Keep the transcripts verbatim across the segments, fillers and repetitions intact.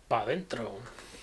Pa' adentro.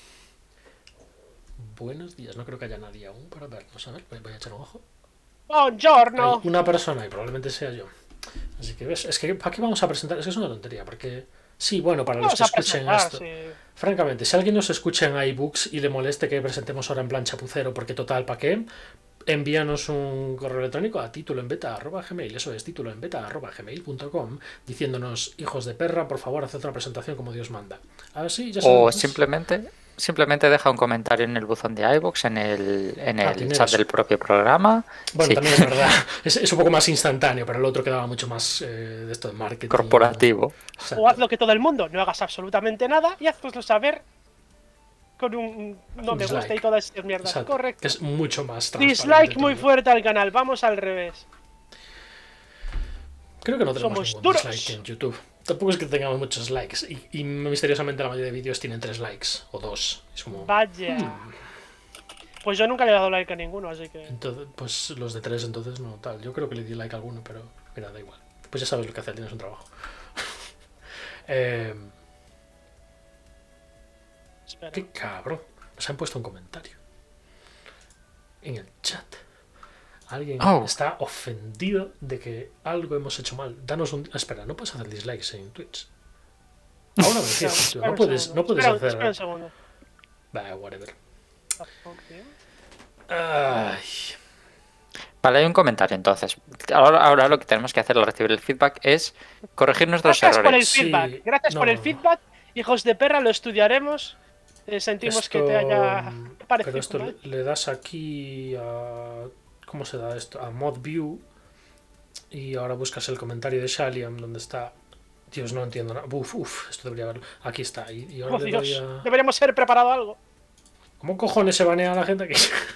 Buenos días. No creo que haya nadie aún para vernos. A ver, voy a echar un ojo. Hay ¡Buongiorno! una persona y probablemente sea yo. Así que ves, es que ¿para qué vamos a presentar? Es que es una tontería, porque... Sí, bueno, para los Vamos que a escuchen presentar, esto. sí. Francamente, si alguien nos escucha en iBooks y le moleste que presentemos ahora en plan chapucero, porque total, ¿para qué? Envíanos un correo electrónico a título en beta arroba gmail, eso es título en beta arroba gmail punto com, diciéndonos, hijos de perra, por favor, haced una presentación como Dios manda. Así, ya O sabemos. simplemente, simplemente deja un comentario en el buzón de iVoox, en el, en Ah, el tiene chat eso. del propio programa. Bueno, Sí. también es verdad. Es, es un poco más instantáneo, pero el otro quedaba mucho más eh, de esto de marketing. Corporativo. O haz lo que todo el mundo, no hagas absolutamente nada y haznoslo saber con un no me gusta y todas estas mierdas. Exacto, Correcto. que es mucho más transparente. Dislike muy todo. fuerte al canal, vamos al revés. Creo que no tenemos Somos ningún duros. dislike en YouTube. Tampoco es que tengamos muchos likes. Y, y misteriosamente la mayoría de vídeos tienen tres likes o dos. Es como... Vaya. hmm. Pues yo nunca le he dado like a ninguno, así que... Entonces, pues los de tres entonces no tal. Yo creo que le di like a alguno, pero mira, da igual. Pues ya sabes lo que hacer, tienes un trabajo. eh, Espera. qué cabrón. Nos han puesto un comentario. En el chat. Alguien Oh. está ofendido de que algo hemos hecho mal. Danos un... Espera, no puedes hacer dislikes en Twitch. Ahora me decías, tío, Espera no un puedes, segundo. no puedes Espera- hacer... Espera un segundo. Bah, whatever. Ok. Ay. Vale, hay un comentario entonces. Ahora, ahora lo que tenemos que hacer al recibir el feedback es corregir nuestros Gracias por el errores. feedback. Sí, Gracias no, por el no. feedback. Hijos de perra, lo estudiaremos. Eh, sentimos Esto, que te haya parecido pero esto mal. le, le das aquí a... ¿Cómo se da esto? A Mod View. Y ahora buscas el comentario de Shaliam donde está... Dios, no entiendo nada. Uf, uf, esto debería haberlo. Aquí está. Y, y ahora Oh, le Dios. doy a... Deberíamos haber preparado algo. ¿Cómo cojones se banea a la gente aquí?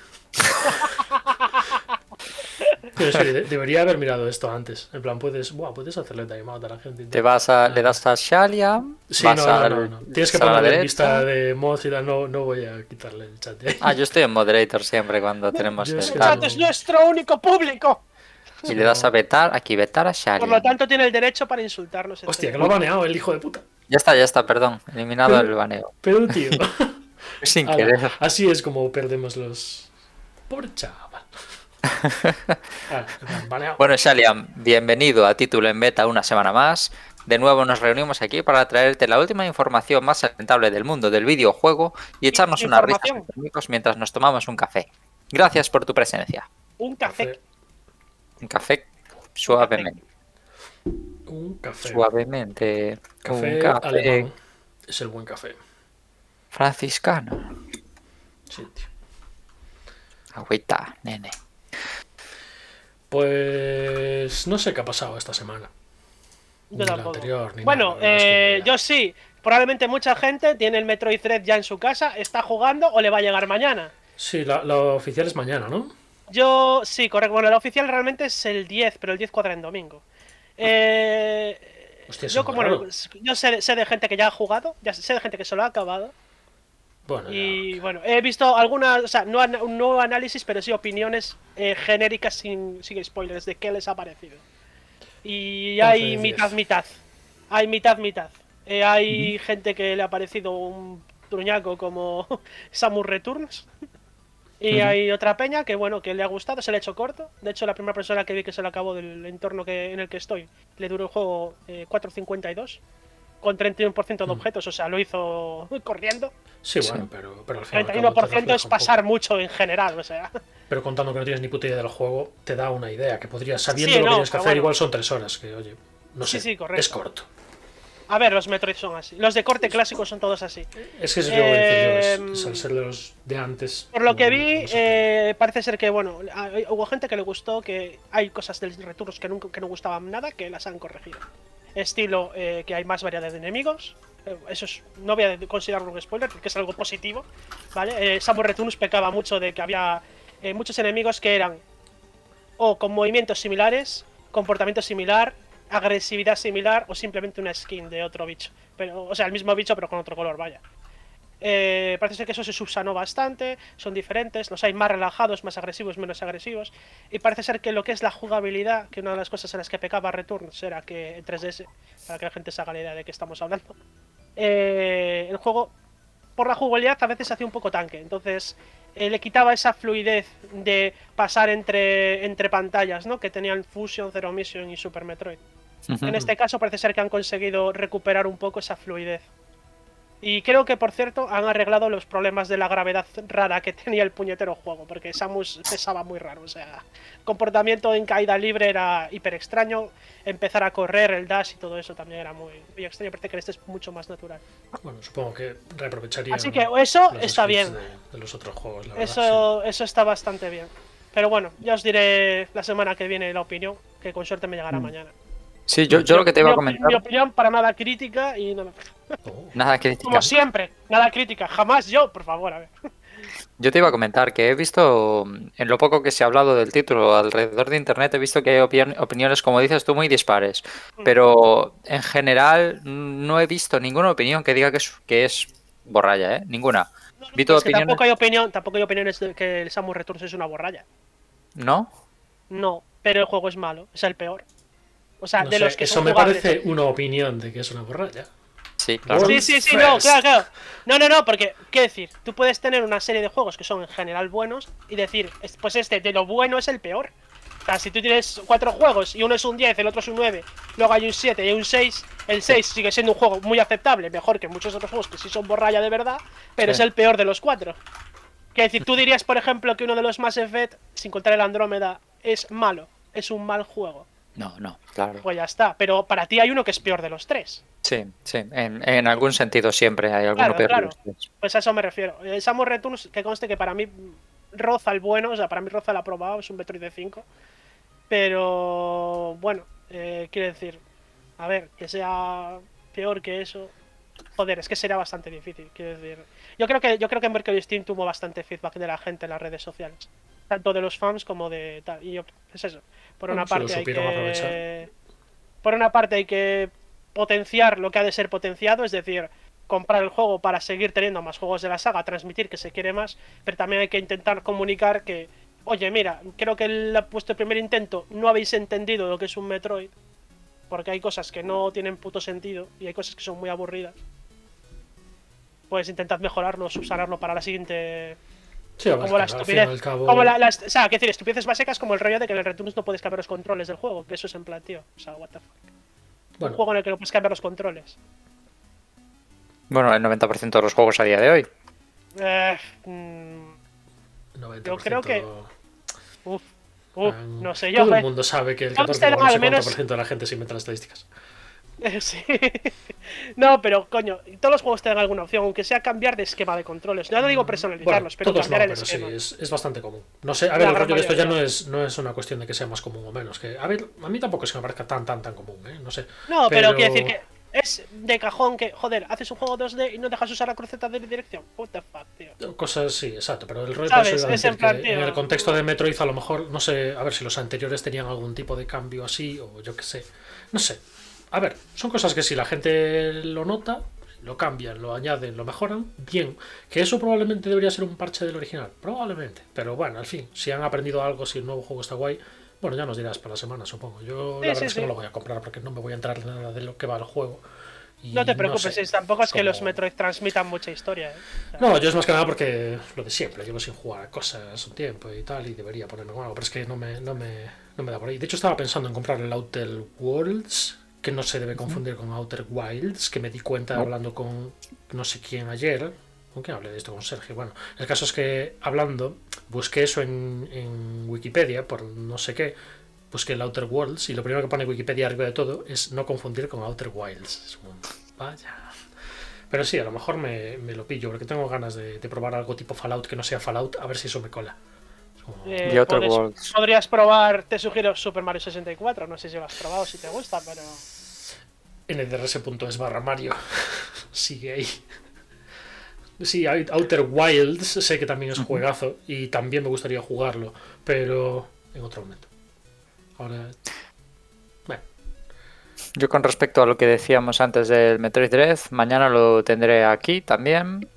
Pero en serio, de- debería haber mirado esto antes. En plan, puedes, buah, puedes hacerle timeout a la gente. y Te tal. vas a, le das a Shalia. Sí, vas no, no, al- no, no. Tienes que a la ponerle en derecha. vista de mods y tal. No, no voy a quitarle el chat de ahí. Ah, yo estoy en moderator siempre cuando tenemos yo es el que El chat no. es nuestro único público. Y le das a vetar, aquí vetar a Por lo Shalia. tanto, tiene el derecho para insultarnos. entre Hostia, que ellos. lo ha baneado el hijo de puta. Ya está, ya está, perdón. Eliminado el baneo. Pero, tío. Sin Ala, querer. así es como perdemos los... Pobre chaval. Ala, baneado. Bueno, Shaliam, bienvenido a Título en Beta una semana más. De nuevo nos reunimos aquí para traerte la última información más alentable del mundo del videojuego y echarnos una risa Información. entre amigos mientras nos tomamos un café. Gracias por tu presencia. Un café. Café. Un café suavemente. Un café. Suavemente. Café Un café alemán. Es el buen café. franciscano. Sí, tío. Agüita, nene. Pues no sé qué ha pasado esta semana. Yo Ni la tampoco. anterior, ni Bueno, nada, la verdad es que eh, ni idea. yo sí. Probablemente mucha gente tiene el Metroid Dread ya en su casa, está jugando o le va a llegar mañana. Sí, la, la oficial es mañana, ¿no? Yo, sí, correcto. Bueno, la oficial realmente es el diez, pero el diez cuadra en domingo. Eh, Hostia, eso yo es como muy bueno, raro. yo sé, sé de gente que ya ha jugado, ya sé de gente que se lo ha acabado. Bueno, Y bueno, he visto algunas, o sea, no an- un nuevo análisis, pero sí opiniones eh, genéricas sin, sin spoilers de qué les ha parecido. Y once hay de mitad, diez. mitad. Hay mitad, mitad. Eh, hay gente que le ha parecido un truñaco como Samus Returns. Y Ujú. hay otra peña que, bueno, que le ha gustado, se le ha hecho corto. De hecho, la primera persona que vi que se lo acabó del entorno que, en el que estoy, le duró el juego eh, cuatro cincuenta y dos. Con treinta y uno por ciento de Mm. objetos, o sea, lo hizo corriendo. Sí, Sí. bueno, pero, pero al final. treinta y uno por ciento es pasar mucho en general, o sea. Pero contando que no tienes ni puta idea del juego, te da una idea que podrías, sabiendo Sí, lo que no, tienes que pero hacer, bueno. igual son tres horas. Que oye, no Sí, sé, sí, correcto. es corto. A ver, los Metroid son así. Los de corte clásico son todos así. Es que eso es lo que decía yo, es, Em, es al ser de los de antes. Por lo que no- vi, no sé. eh, parece ser que, bueno, hay- hubo gente que le gustó, que hay cosas del Returns que, nunca, que no gustaban nada, que las han corregido. Estilo eh, que hay más variedad de enemigos. Eh, Eso es, no voy a considerarlo un spoiler porque es algo positivo, ¿vale? Eh, Samus Returns pecaba mucho de que había eh, muchos enemigos que eran o con movimientos similares, comportamiento similar, agresividad similar o simplemente una skin de otro bicho. Pero, o sea, el mismo bicho pero con otro color, vaya. Eh, parece ser que eso se subsanó bastante, son diferentes, los hay más relajados, más agresivos, menos agresivos. Y parece ser que lo que es la jugabilidad, que una de las cosas en las que pecaba Returns era que en tres D S, para que la gente se haga la idea de qué estamos hablando, eh, el juego por la jugabilidad a veces hacía un poco tanque. Entonces eh, le quitaba esa fluidez de pasar entre, entre pantallas, ¿no? Que tenían Fusion, Zero Mission y Super Metroid. En este caso parece ser que han conseguido recuperar un poco esa fluidez. Y creo que, por cierto, han arreglado los problemas de la gravedad rara que tenía el puñetero juego, porque Samus pesaba muy raro, o sea, comportamiento en caída libre era hiper extraño, empezar a correr, el dash y todo eso también era muy, muy extraño, parece que este es mucho más natural. Bueno, supongo que reaprovecharía. Así que eso está bien. De, de los otros juegos, la eso, verdad, sí. eso está bastante bien. Pero bueno, ya os diré la semana que viene la opinión, que con suerte me llegará mm. mañana. Sí, yo, yo lo que te iba a comentar. Mi opinión para nada crítica y nada. Oh. Nada crítica. Como siempre, nada crítica. Jamás yo, por favor, a ver. Yo te iba a comentar que he visto, en lo poco que se ha hablado del título alrededor de internet, he visto que hay opin opiniones, como dices tú, muy dispares. Pero en general no he visto ninguna opinión que diga que es, que es borralla, ¿eh? Ninguna. No, no, Vi es que tampoco hay opinión, tampoco hay opiniones de que el Samus Returns es una borralla. ¿No? No, pero el juego es malo, es el peor. O sea, no de sé, los que eso son me jugables. parece una opinión de que es una borralla. Sí, claro. Sí, sí, sí, no, claro, claro. No, no, no, porque, ¿qué decir? Tú puedes tener una serie de juegos que son en general buenos y decir, pues este de lo bueno es el peor. O sea, si tú tienes cuatro juegos y uno es un diez, el otro es un nueve, luego hay un siete y hay un seis, el seis sigue siendo un juego muy aceptable, mejor que muchos otros juegos que sí son borralla de verdad, pero sí. es el peor de los cuatro. ¿Qué decir? Tú dirías, por ejemplo, que uno de los Mass Effect, sin contar el Andrómeda, es malo, es un mal juego. No, no, claro. Pues ya está, pero para ti hay uno que es peor de los tres. Sí, sí, en, en algún sentido siempre hay alguno claro, peor claro. de los tres. Pues a eso me refiero. El Samus Returns, que conste que para mí roza el bueno, o sea, para mí roza el aprobado, es un Metroid de cinco. Pero bueno, eh, quiero decir, a ver, que sea peor que eso, joder, es que sería bastante difícil, quiero decir. Yo creo que yo creo que Mercury Steam tuvo bastante feedback de la gente en las redes sociales, tanto de los fans como de tal. Y yo, es eso. Por una parte hay que por una parte hay que potenciar lo que ha de ser potenciado, es decir, comprar el juego para seguir teniendo más juegos de la saga, transmitir que se quiere más, pero también hay que intentar comunicar que, oye, mira, creo que el, vuestro primer intento no habéis entendido lo que es un Metroid, porque hay cosas que no tienen puto sentido y hay cosas que son muy aburridas. Pues intentad mejorarlo, subsanarlo para la siguiente. Sí, como la estupidez. Cabo... Como la, la, o sea, quiero decir, estupideces básicas como el rollo de que en el Returns no puedes cambiar los controles del juego, que eso es en plan, tío. O sea, what the fuck. Bueno. Un juego en el que no puedes cambiar los controles. Bueno, el noventa por ciento de los juegos a día de hoy. Eh, mmm, noventa por ciento... Yo creo que. Uf, uf, um, no sé yo. Todo el mundo sabe que el catorce por ciento de la gente se inventa las estadísticas. Sí. No, pero coño, todos los juegos te dan alguna opción, aunque sea cambiar de esquema de controles. No, no digo personalizarlos, bueno, pero cambiar no, el pero esquema. Sí, es, es bastante común. No sé, a ver, el rollo de esto ya no es, no es una cuestión de que sea más común o menos. Que, a ver, a mí tampoco es que me parezca tan, tan, tan común, ¿eh? No sé. No, pero, pero quiero decir que es de cajón que, joder, haces un juego dos D y no dejas usar la cruceta de dirección. What the fuck, tío. Cosas, sí, exacto, pero el rollo ¿Sabes? es en, plan, que en el contexto de Metroid a lo mejor, no sé, a ver si los anteriores tenían algún tipo de cambio así, o yo qué sé. No sé. A ver, son cosas que si la gente lo nota, lo cambian, lo añaden, lo mejoran, bien. Que eso probablemente debería ser un parche del original, probablemente. Pero bueno, al fin, si han aprendido algo, si el nuevo juego está guay, bueno, ya nos dirás para la semana, supongo. Yo sí, la verdad sí, es que sí. no lo voy a comprar porque no me voy a enterar de nada de lo que va el juego. Y no te preocupes, no sé, tampoco es como... que los Metroid transmitan mucha historia, ¿eh? O sea, no, yo es más que nada porque lo de siempre, llevo sin jugar a cosas un tiempo y tal, y debería ponerme con algo, pero es que no me, no me, no me da por ahí. De hecho, estaba pensando en comprar el Outer Worlds, que no se debe confundir con Outer Wilds, que me di cuenta hablando con no sé quién ayer. ¿Con quién hablé de esto? Con Sergio. Bueno, el caso es que hablando, busqué eso en, en Wikipedia, por no sé qué, busqué el Outer Worlds, y lo primero que pone Wikipedia arriba de todo es no confundir con Outer Wilds. Es como, vaya. Pero sí, a lo mejor me, me lo pillo, porque tengo ganas de, de probar algo tipo Fallout que no sea Fallout, a ver si eso me cola. Eh, puedes, podrías probar, te sugiero Super Mario sesenta y cuatro, no sé si lo has probado, si te gusta, pero... ndrs.es barra Mario sigue ahí. Sí, Outer Wilds sé que también es juegazo y también me gustaría jugarlo, pero en otro momento. Ahora, bueno. Yo con respecto a lo que decíamos antes del Metroid Dread, mañana lo tendré aquí también,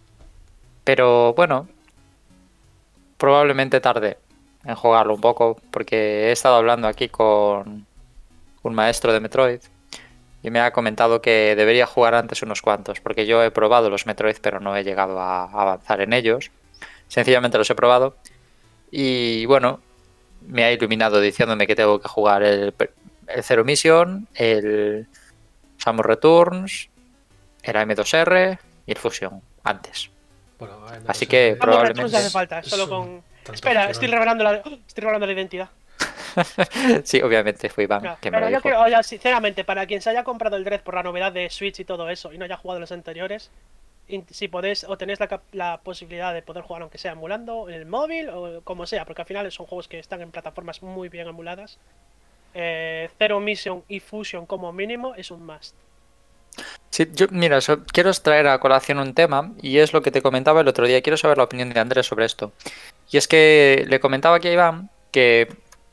pero bueno, probablemente tarde en jugarlo un poco, porque he estado hablando aquí con un maestro de Metroid y me ha comentado que debería jugar antes unos cuantos, porque yo he probado los Metroid, pero no he llegado a avanzar en ellos. Sencillamente los he probado y bueno, me ha iluminado diciéndome que tengo que jugar el, el Zero Mission, el Samus Returns, el A M dos R y el Fusion antes. Bueno, A M dos R. Así que Vamos, probablemente... no hace falta, solo Es con... un tanto Espera, opcional. estoy revelando la, estoy revelando la identidad. Sí, obviamente fue Iván Claro, que me pero lo yo dijo. creo, oye, sinceramente, para quien se haya comprado el Dread por la novedad de Switch y todo eso y no haya jugado los anteriores, in- si podéis o tenéis la, cap- la posibilidad de poder jugar aunque sea emulando en el móvil o como sea, porque al final son juegos que están en plataformas muy bien emuladas. Eh, Zero Mission y Fusion como mínimo es un must. Sí, yo, mira, so- quiero traer a colación un tema y es lo que te comentaba el otro día. Quiero saber la opinión de Andrés sobre esto. Y es que le comentaba aquí a Iván que,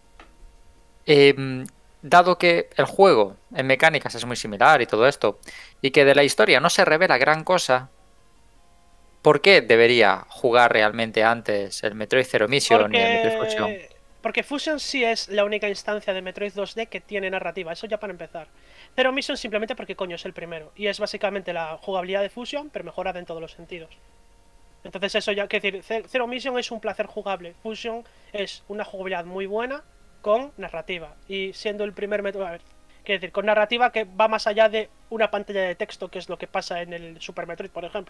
em, dado que el juego en mecánicas es muy similar y todo esto, y que de la historia no se revela gran cosa, ¿por qué debería jugar realmente antes el Metroid Zero Mission y el Metroid Fusion? Porque... Porque Fusion sí es la única instancia de Metroid dos D que tiene narrativa, eso ya para empezar. Zero Mission simplemente porque coño es el primero. Y es básicamente la jugabilidad de Fusion, pero mejorada en todos los sentidos. Entonces eso ya, que decir, Zero Mission es un placer jugable. Fusion es una jugabilidad muy buena con narrativa. Y siendo el primer Metroid... A ver, quiero decir, con narrativa que va más allá de una pantalla de texto, que es lo que pasa en el Super Metroid, por ejemplo.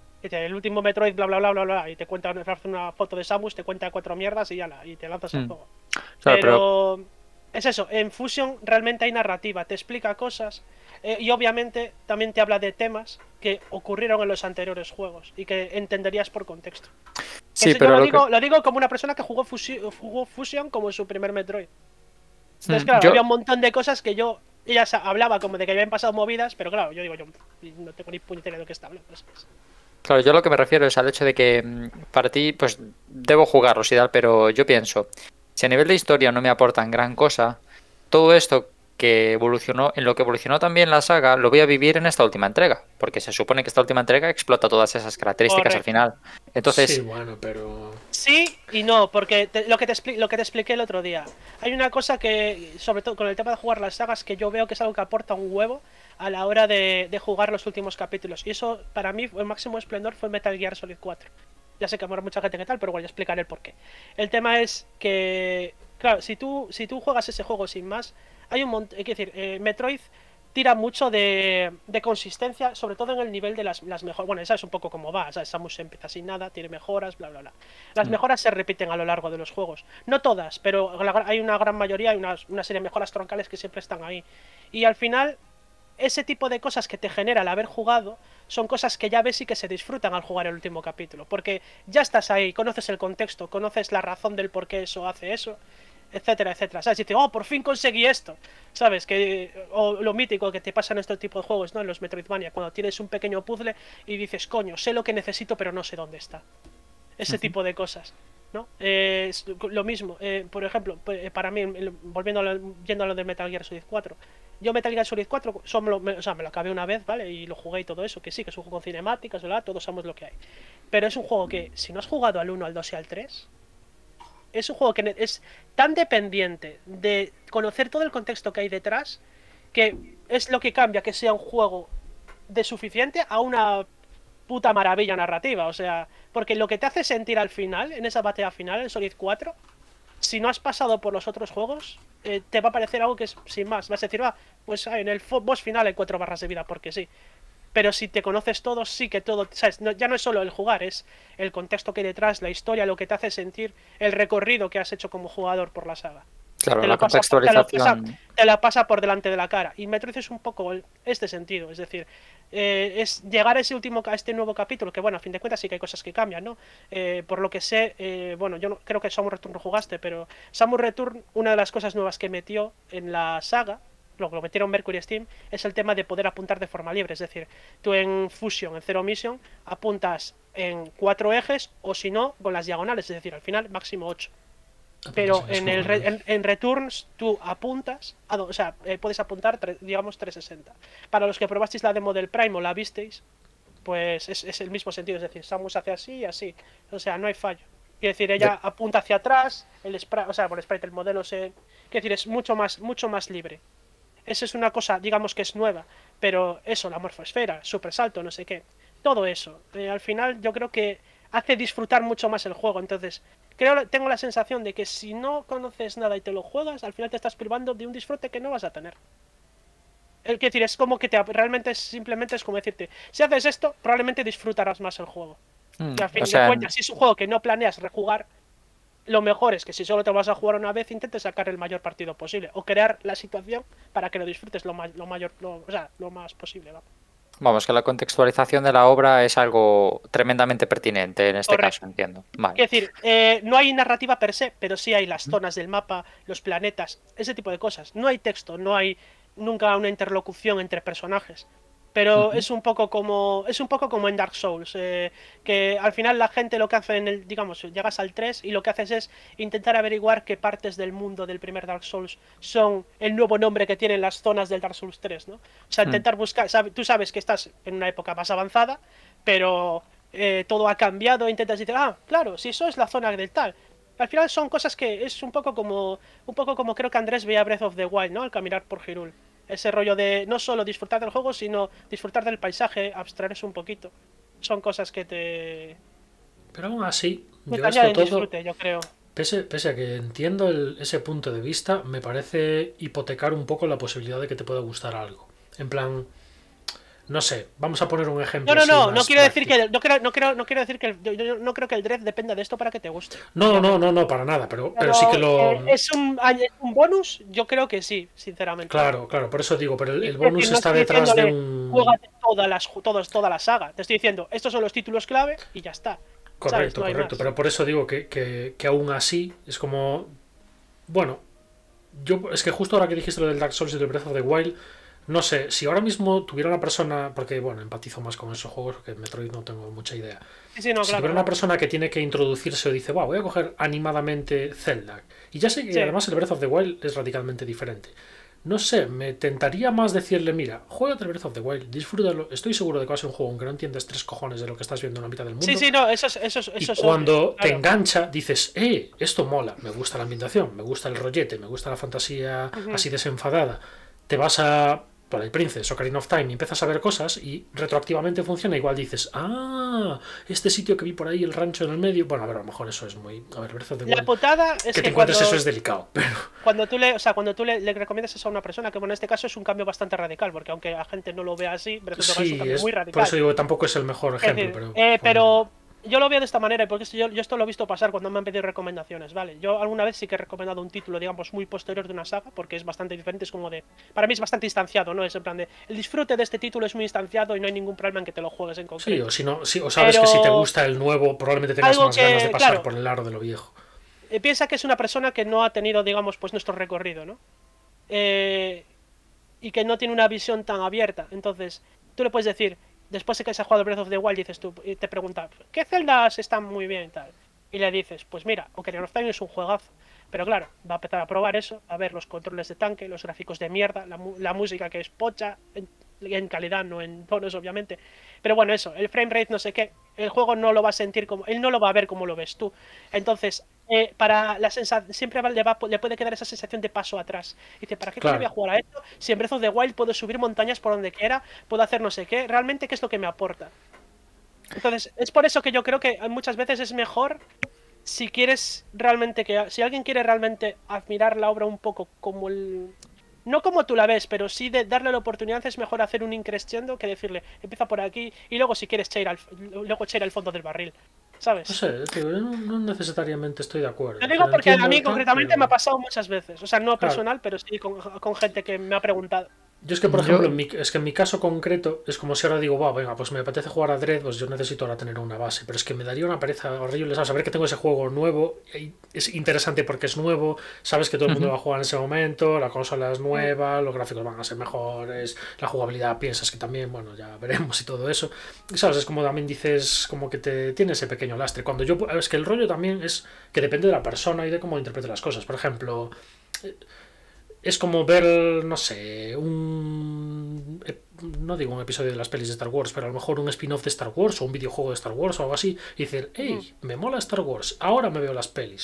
El último Metroid, bla bla bla bla bla, y te cuenta una foto de Samus, te cuenta cuatro mierdas y ya la, y te lanzas al Mm. juego. Claro, pero... pero es eso, en Fusion realmente hay narrativa, te explica cosas eh, y obviamente también te habla de temas que ocurrieron en los anteriores juegos y que entenderías por contexto. Sí, Eso pero yo lo, lo digo, que- lo digo como una persona que jugó, Fusi- jugó Fusion como su primer Metroid. Entonces, Mm, claro, yo- había un montón de cosas que yo... Ella sa- hablaba como de que habían pasado movidas, pero claro, yo digo, yo no tengo ni puñetera de lo que está hablando. ¿Sabes? Claro, yo lo que me refiero es al hecho de que mm, para ti, pues debo jugarlos y tal, pero yo pienso, si a nivel de historia no me aportan gran cosa, todo esto que evolucionó, en lo que evolucionó también la saga, lo voy a vivir en esta última entrega, porque se supone que esta última entrega explota todas esas características al Correcto. final. Sí, Entonces, bueno, pero... Sí y no, porque te- lo, que te expli- lo que te expliqué el otro día. Hay una cosa que, sobre todo con el tema de jugar las sagas, que yo veo que es algo que aporta un huevo a la hora de, de jugar los últimos capítulos. Y eso, para mí, el máximo esplendor fue Metal Gear Solid cuatro. Ya sé que habrá mucha gente que tal, pero bueno, ya explicaré el porqué. El tema es que, claro, si tú, si tú juegas ese juego sin más, hay un montón. Es decir, eh, Metroid tira mucho de, de consistencia, sobre todo en el nivel de las, las mejoras. Bueno, sabes un poco cómo va, ¿sabes? Samus empieza sin nada, tiene mejoras, bla, bla, bla. Las Mm. mejoras se repiten a lo largo de los juegos. No todas, pero la- hay una gran mayoría, hay una, una serie de mejoras troncales que siempre están ahí. Y al final, ese tipo de cosas que te genera el haber jugado son cosas que ya ves y que se disfrutan al jugar el último capítulo. Porque ya estás ahí, conoces el contexto, conoces la razón del por qué eso hace eso, etcétera, etcétera. ¿Sabes? Y dices, oh, por fin conseguí esto. ¿Sabes? Que, o lo mítico que te pasa en este tipo de juegos, ¿no? En los Metroidvania, cuando tienes un pequeño puzzle y dices, coño, sé lo que necesito, pero no sé dónde está. Ese Ujú. tipo de cosas. ¿No? Eh, es lo mismo, eh, por ejemplo, eh, para mí, el- volviendo a lo, yendo a lo de Metal Gear Solid cuatro, yo Metal Gear Solid cuatro solo me, o sea, me lo acabé una vez, ¿vale? Y lo jugué y todo eso, que sí, que es un juego con cinemáticas, ¿verdad? Todos sabemos lo que hay. Pero es un juego que, si no has jugado al uno, al dos y al tres, es un juego que ne- es tan dependiente de conocer todo el contexto que hay detrás, que es lo que cambia que sea un juego de suficiente a una puta maravilla narrativa, o sea, porque lo que te hace sentir al final, en esa batalla final, en Solid cuatro, si no has pasado por los otros juegos, eh, te va a parecer algo que es sin más. Vas a decir, va, pues ah, en el fo- boss final hay cuatro barras de vida, porque sí. Pero si te conoces todo, sí que todo, ¿sabes? No- ya no es solo el jugar, es el contexto que hay detrás, la historia, lo que te hace sentir, el recorrido que has hecho como jugador por la saga. claro, Te la lo pasa, te lo pasa, contextualización... te la pasa por delante de la cara. Y Metroid es un poco el- este sentido, es decir, eh, es llegar a ese último, a este nuevo capítulo, que bueno, a fin de cuentas sí que hay cosas que cambian, ¿no? Eh, por lo que sé, eh, bueno, yo no, creo que Samus Return no jugaste, pero Samus Return, una de las cosas nuevas que metió en la saga, lo que lo metieron Mercury Steam, es el tema de poder apuntar de forma libre, es decir, tú en Fusion, en Zero Mission, apuntas en cuatro ejes, o si no, con las diagonales, es decir, al final máximo ocho. Pero en, el re- en, en Returns tú apuntas, a do- o sea, eh, puedes apuntar, tre- digamos, trescientos sesenta. Para los que probasteis la demo del Prime o la visteis, pues es, es el mismo sentido, es decir, Samus hace así y así, o sea, no hay fallo. Quiere decir, ella De- apunta hacia atrás, el sprite, o sea, por el sprite el modelo se... Quiere decir, es mucho más, mucho más libre. Eso es una cosa, digamos que es nueva. Pero eso, la morfosfera, super salto, no sé qué. Todo eso. Eh, al final yo creo que hace disfrutar mucho más el juego. Entonces, creo, tengo la sensación de que si no conoces nada y te lo juegas, al final te estás privando de un disfrute que no vas a tener. Es decir, es como que te, realmente es, simplemente es como decirte, si haces esto, probablemente disfrutarás más el juego. Mm, Y al fin o de sea, cuentas, si es un juego que no planeas rejugar, lo mejor es que si solo te vas a jugar una vez, intentes sacar el mayor partido posible. O crear la situación para que lo disfrutes lo, ma lo mayor, lo, o sea, lo más posible. ¿va? vamos, que la contextualización de la obra es algo tremendamente pertinente en este Correcto. caso, entiendo. Vale. Es decir, eh, no hay narrativa per se, pero sí hay las zonas del mapa, los planetas, ese tipo de cosas. No hay texto, no hay nunca una interlocución entre personajes. Pero Ujú. es un poco como es un poco como en Dark Souls, eh, que al final la gente lo que hace en el, digamos, llegas al tres y lo que haces es intentar averiguar qué partes del mundo del primer Dark Souls son el nuevo nombre que tienen las zonas del Dark Souls tres, ¿no? O sea, intentar buscar, sabe, tú sabes que estás en una época más avanzada, pero eh, todo ha cambiado, intentas decir, ah, claro, si eso es la zona del tal. Al final son cosas que es un poco como un poco como creo que Andrés veía Breath of the Wild, ¿no? Al caminar por Hyrule. Ese rollo de no solo disfrutar del juego, sino disfrutar del paisaje, abstraerse un poquito. Son cosas que te, Pero aún así, que yo te esto añaden todo, disfrute, yo creo. pese, pese a que entiendo el- ese punto de vista, me parece hipotecar un poco la posibilidad de que te pueda gustar algo. En plan, no sé, vamos a poner un ejemplo No, no, así no, no más quiero decir práctico. que no quiero, no quiero, no quiero decir que yo, yo no creo que el Dread dependa de esto para que te guste. No, no, obviamente. no, no, para nada, pero, pero Pero sí que lo... eh, es un añ- un bonus, yo creo que sí, sinceramente. Claro, claro, por eso digo, pero el, Y el quiero decir, bonus no está estoy detrás de diciéndole, un... juégate todas las, todas, toda la saga. Te estoy diciendo, estos son los títulos clave y ya está. ¿Sabes? Correcto, No hay correcto, más. pero por eso digo que, que, que aún así es como... Bueno, yo es que justo ahora que dijiste lo del Dark Souls y del Breath of the Wild, no sé, si ahora mismo tuviera una persona, porque bueno, empatizo más con esos juegos, porque Metroid no tengo mucha idea. Sí, sí, no, Si claro, tuviera una claro. persona que tiene que introducirse o dice, wow, voy a coger animadamente Zelda, y ya sé que Sí. además el Breath of the Wild es radicalmente diferente. No sé, me tentaría más decirle, mira, juega el Breath of the Wild, disfrútalo, estoy seguro de que va a ser un juego en que no entiendes tres cojones de lo que estás viendo en la mitad del mundo. Sí, sí, no, eso es, eso es, Y eso es cuando obvio, te claro. engancha, dices, eh, esto mola, me gusta la ambientación, me gusta el rollete, me gusta la fantasía Ujú. así desenfadada. Te vas a por el Princess, Ocarina of Time, y empiezas a ver cosas y retroactivamente funciona. Igual dices, ah, este sitio que vi por ahí, el rancho en el medio. Bueno, a ver, a lo mejor eso es muy. A ver, Breath of the La Wild. putada es Que que, te encuentres cuando, eso es delicado, pero. cuando tú le, o sea, cuando tú le, le recomiendas eso a una persona, que bueno, en este caso es un cambio bastante radical, porque aunque la gente no lo vea así, Breath of the Wild es un Sí, cambio es, muy por radical. eso digo que tampoco es el mejor Es ejemplo, decir, pero. eh, pero yo lo veo de esta manera, porque esto- yo, yo esto lo he visto pasar cuando me han pedido recomendaciones, ¿vale? Yo alguna vez sí que he recomendado un título, digamos, muy posterior de una saga, porque es bastante diferente, es como de... Para mí es bastante instanciado, ¿no? Es en plan de... El disfrute de este título es muy instanciado y no hay ningún problema en que te lo juegues en Sí, concreto. o si no, sí, o sabes Pero- que si te gusta el nuevo, probablemente tengas Algo más ganas de que, pasar claro. por el aro de lo viejo. Eh, piensa que es una persona que no ha tenido, digamos, pues nuestro recorrido, ¿no? Eh, y que no tiene una visión tan abierta. Entonces, tú le puedes decir, después de que se ha jugado Breath of the Wild, dices tú, y te pregunta, ¿qué celdas están muy bien y tal? Y le dices, pues mira, Ocarina of Time es un juegazo. Pero claro, va a empezar a probar eso, a ver los controles de tanque, los gráficos de mierda, la, mu- la música que es pocha, en, en calidad, no en tonos, obviamente. Pero bueno, eso, el frame rate, no sé qué, el juego no lo va a sentir como, él no lo va a ver como lo ves tú. Entonces, eh, para la sensación, siempre va- le, va, le puede quedar esa sensación de paso atrás. Dice, ¿para qué coño Claro. voy a jugar a esto? Si en Breath of the Wild puedo subir montañas por donde quiera, puedo hacer no sé qué, realmente, ¿qué es lo que me aporta? Entonces, es por eso que yo creo que muchas veces es mejor si quieres realmente que si alguien quiere realmente admirar la obra un poco como el no como tú la ves, pero sí de darle la oportunidad, es mejor hacer un increciendo que decirle, empieza por aquí y luego si quieres cheira al, luego cheira al fondo del barril, ¿sabes? No sé, tío, yo no, no necesariamente estoy de acuerdo. Lo O digo sea, porque a entiendo mí tal, concretamente pero- me ha pasado muchas veces, o sea, no Claro. personal, pero sí con, con gente que me ha preguntado. Yo es que, por Yo- ejemplo, en mi, es que en mi caso concreto, es como si ahora digo, va, venga, pues me apetece jugar a Dread, pues yo necesito ahora tener una base. Pero es que me daría una pereza horrible, ¿sabes? Saber que tengo ese juego nuevo, y es interesante porque es nuevo, sabes que todo el mundo Ujú. va a jugar en ese momento, la consola es nueva, los gráficos van a ser mejores, la jugabilidad piensas que también, bueno, ya veremos y todo eso. Y, ¿sabes? Es como también dices, como que te tiene ese pequeño lastre. Cuando yo, es que el rollo también es que depende de la persona y de cómo interprete las cosas. Por ejemplo, es como ver, no sé, un... no digo un episodio de las pelis de Star Wars, pero a lo mejor un spin-off de Star Wars o un videojuego de Star Wars o algo así, y decir, hey, me mola Star Wars, ahora me veo las pelis.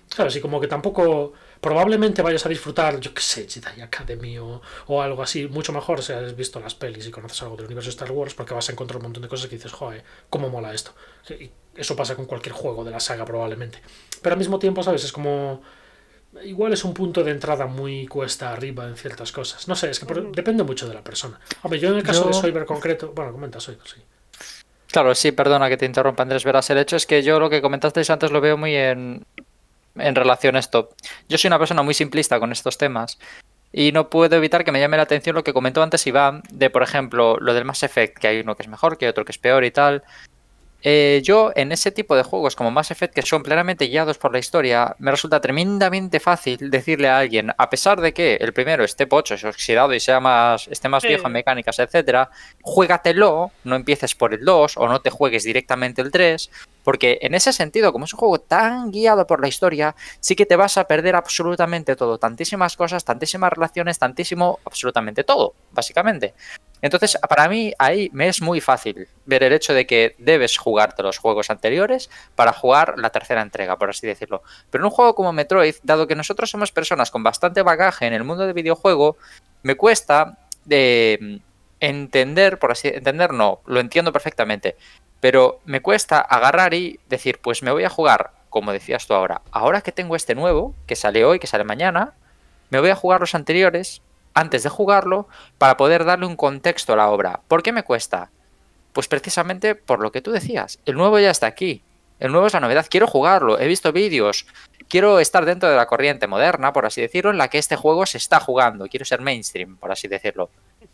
Claro, así como que tampoco... Probablemente vayas a disfrutar, yo qué sé, Jedi Academy o, o algo así, mucho mejor si has visto las pelis y conoces algo del universo de Star Wars, porque vas a encontrar un montón de cosas que dices, joder, cómo mola esto. Y eso pasa con cualquier juego de la saga probablemente. Pero al mismo tiempo, ¿sabes? Es como... Igual es un punto de entrada muy cuesta arriba en ciertas cosas. No sé, es que por... depende mucho de la persona. Hombre, yo en el caso yo... de Soyber concreto... Bueno, comenta Soyber, sí. Claro, sí, perdona que te interrumpa, Andrés. Verás, el hecho es que yo lo que comentasteis antes lo veo muy en... en relación a esto. Yo soy una persona muy simplista con estos temas y no puedo evitar que me llame la atención lo que comentó antes Iván, de por ejemplo lo del Mass Effect, que hay uno que es mejor, que hay otro que es peor y tal. Eh, yo en ese tipo de juegos como Mass Effect, que son plenamente guiados por la historia, me resulta tremendamente fácil decirle a alguien, a pesar de que el primero esté pocho, es oxidado y sea más, esté más sí. viejo en mecánicas, etcétera, juégatelo, no empieces por el dos o no te juegues directamente el tres, porque en ese sentido, como es un juego tan guiado por la historia, sí que te vas a perder absolutamente todo, tantísimas cosas, tantísimas relaciones, tantísimo, absolutamente todo, básicamente. Entonces, para mí, ahí me es muy fácil ver el hecho de que debes jugarte los juegos anteriores para jugar la tercera entrega, por así decirlo. Pero en un juego como Metroid, dado que nosotros somos personas con bastante bagaje en el mundo del videojuego, me cuesta de entender, por así entender, no, lo entiendo perfectamente, pero me cuesta agarrar y decir, pues me voy a jugar, como decías tú ahora, ahora que tengo este nuevo, que sale hoy, que sale mañana, me voy a jugar los anteriores antes de jugarlo para poder darle un contexto a la obra. ¿Por qué me cuesta? Pues precisamente por lo que tú decías. El nuevo ya está aquí. El nuevo es la novedad. Quiero jugarlo. He visto vídeos. Quiero estar dentro de la corriente moderna, por así decirlo, en la que este juego se está jugando. Quiero ser mainstream, por así decirlo.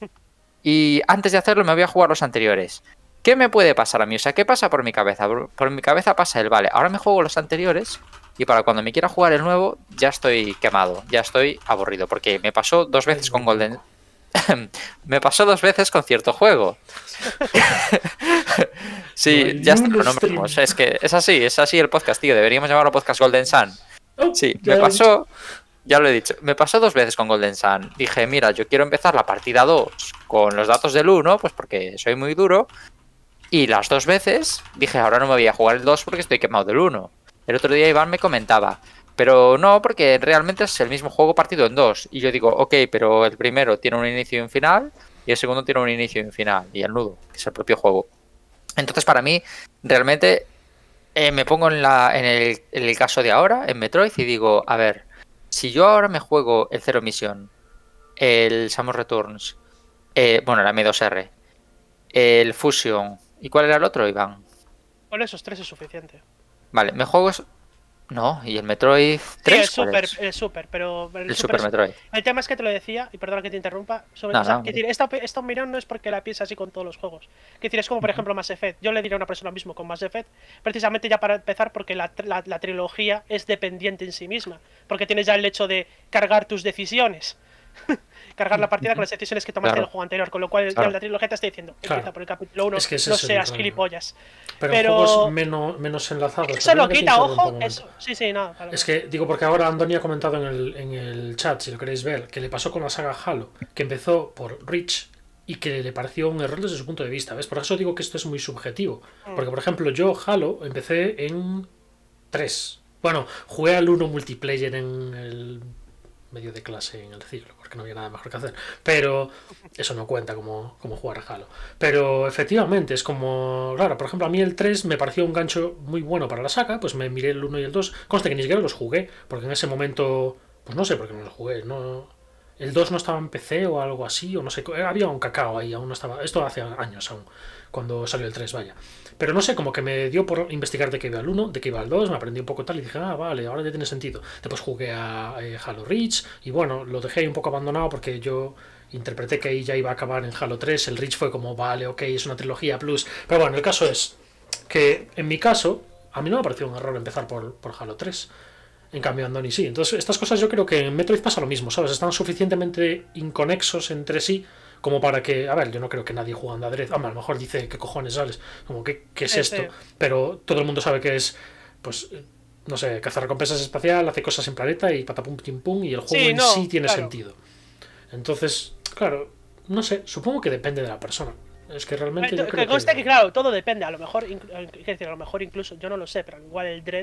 Y antes de hacerlo me voy a jugar los anteriores. ¿Qué me puede pasar a mí? O sea, ¿qué pasa por mi cabeza? Por mi cabeza pasa el, vale, ahora me juego los anteriores y para cuando me quiera jugar el nuevo ya estoy quemado, ya estoy aburrido, porque me pasó dos veces con Golden... me pasó dos veces con cierto juego. Sí, ya está, lo nombramos. Es que es así, es así el podcast, tío. Deberíamos llamarlo podcast Golden Sun. Sí, me pasó... Ya lo he dicho, me pasó dos veces con Golden Sun. Dije, mira, yo quiero empezar la partida dos con los datos del uno, pues porque soy muy duro. Y las dos veces dije, ahora no me voy a jugar el dos porque estoy quemado del uno. El otro día Iván me comentaba, pero no, porque realmente es el mismo juego partido en dos. Y yo digo, ok, pero el primero tiene un inicio y un final, y el segundo tiene un inicio y un final, y el nudo, que es el propio juego. Entonces, para mí, realmente eh, me pongo en, la, en, el, en el caso de ahora, en Metroid, y digo, a ver, si yo ahora me juego el Zero Mission, el Samus Returns, eh, bueno, la M dos R, el Fusion... ¿Y cuál era el otro, Iván? Con esos tres es suficiente. Vale, me juego... No, y el Metroid tres. Sí, el Super, es? el Super, pero... El, el Super, Super Metroid. El tema es que te lo decía, y perdona que te interrumpa, sobre no, o sea, no, que decir, esta, esta opinión no es porque la piense así con todos los juegos. Que decir, es como por ejemplo Mass Effect. Yo le diré a una persona mismo con Mass Effect, precisamente ya para empezar, porque la, la, la trilogía es dependiente en sí misma. Porque tienes ya el hecho de cargar tus decisiones. Cargar la partida con las decisiones que tomaste claro. en el juego anterior, con lo cual claro. ya la trilogía te está diciendo empieza claro. por el capítulo uno, es que no seas gilipollas. Pero, pero... juegos menos, menos enlazados. Eso lo quita, ojo. Eso... Sí, sí, nada. Claro. Es que digo, porque ahora Andoni ha comentado en el, en el chat, si lo queréis ver, que le pasó con la saga Halo, que empezó por Reach y que le pareció un error desde su punto de vista. ¿Ves? Por eso digo que esto es muy subjetivo. Mm. Porque, por ejemplo, yo Halo empecé en tres. Bueno, jugué al uno multiplayer en el medio de clase en el ciclo, porque no había nada mejor que hacer, pero eso no cuenta como, como jugar a Halo. Pero efectivamente es como, claro, por ejemplo a mí el tres me pareció un gancho muy bueno para la saga, pues me miré el uno y el dos, conste que ni siquiera los jugué, porque en ese momento, pues no sé por qué no los jugué, no, el dos no estaba en P C o algo así, o no sé, había un cacao ahí, aún no estaba, esto hace años aún, cuando salió el tres, vaya. Pero no sé, como que me dio por investigar de qué iba el uno, de qué iba el dos, me aprendí un poco tal y dije, ah, vale, ahora ya tiene sentido. Después jugué a eh, Halo Reach y bueno, lo dejé un poco abandonado porque yo interpreté que ahí ya iba a acabar en Halo tres, el Reach fue como, vale, ok, es una trilogía plus. Pero bueno, el caso es que en mi caso, a mí no me pareció un error empezar por, por Halo tres. En cambio, Andoni sí. Entonces, estas cosas yo creo que en Metroid pasa lo mismo, ¿sabes? Están suficientemente inconexos entre sí como para que, a ver, yo no creo que nadie jugando a Dread, a lo mejor dice, ¿qué cojones sales? Como, ¿qué, qué es esto? Pero todo el mundo sabe que es, pues, no sé, cazar recompensas espacial, hace cosas en planeta y patapum, pim, pum, y el juego sí, en no, sí tiene claro. sentido. Entonces, claro, no sé, supongo que depende de la persona. Es que realmente pero, yo creo que... conste que, claro, todo depende, a lo mejor, decir, a lo mejor incluso, yo no lo sé, pero igual el Dread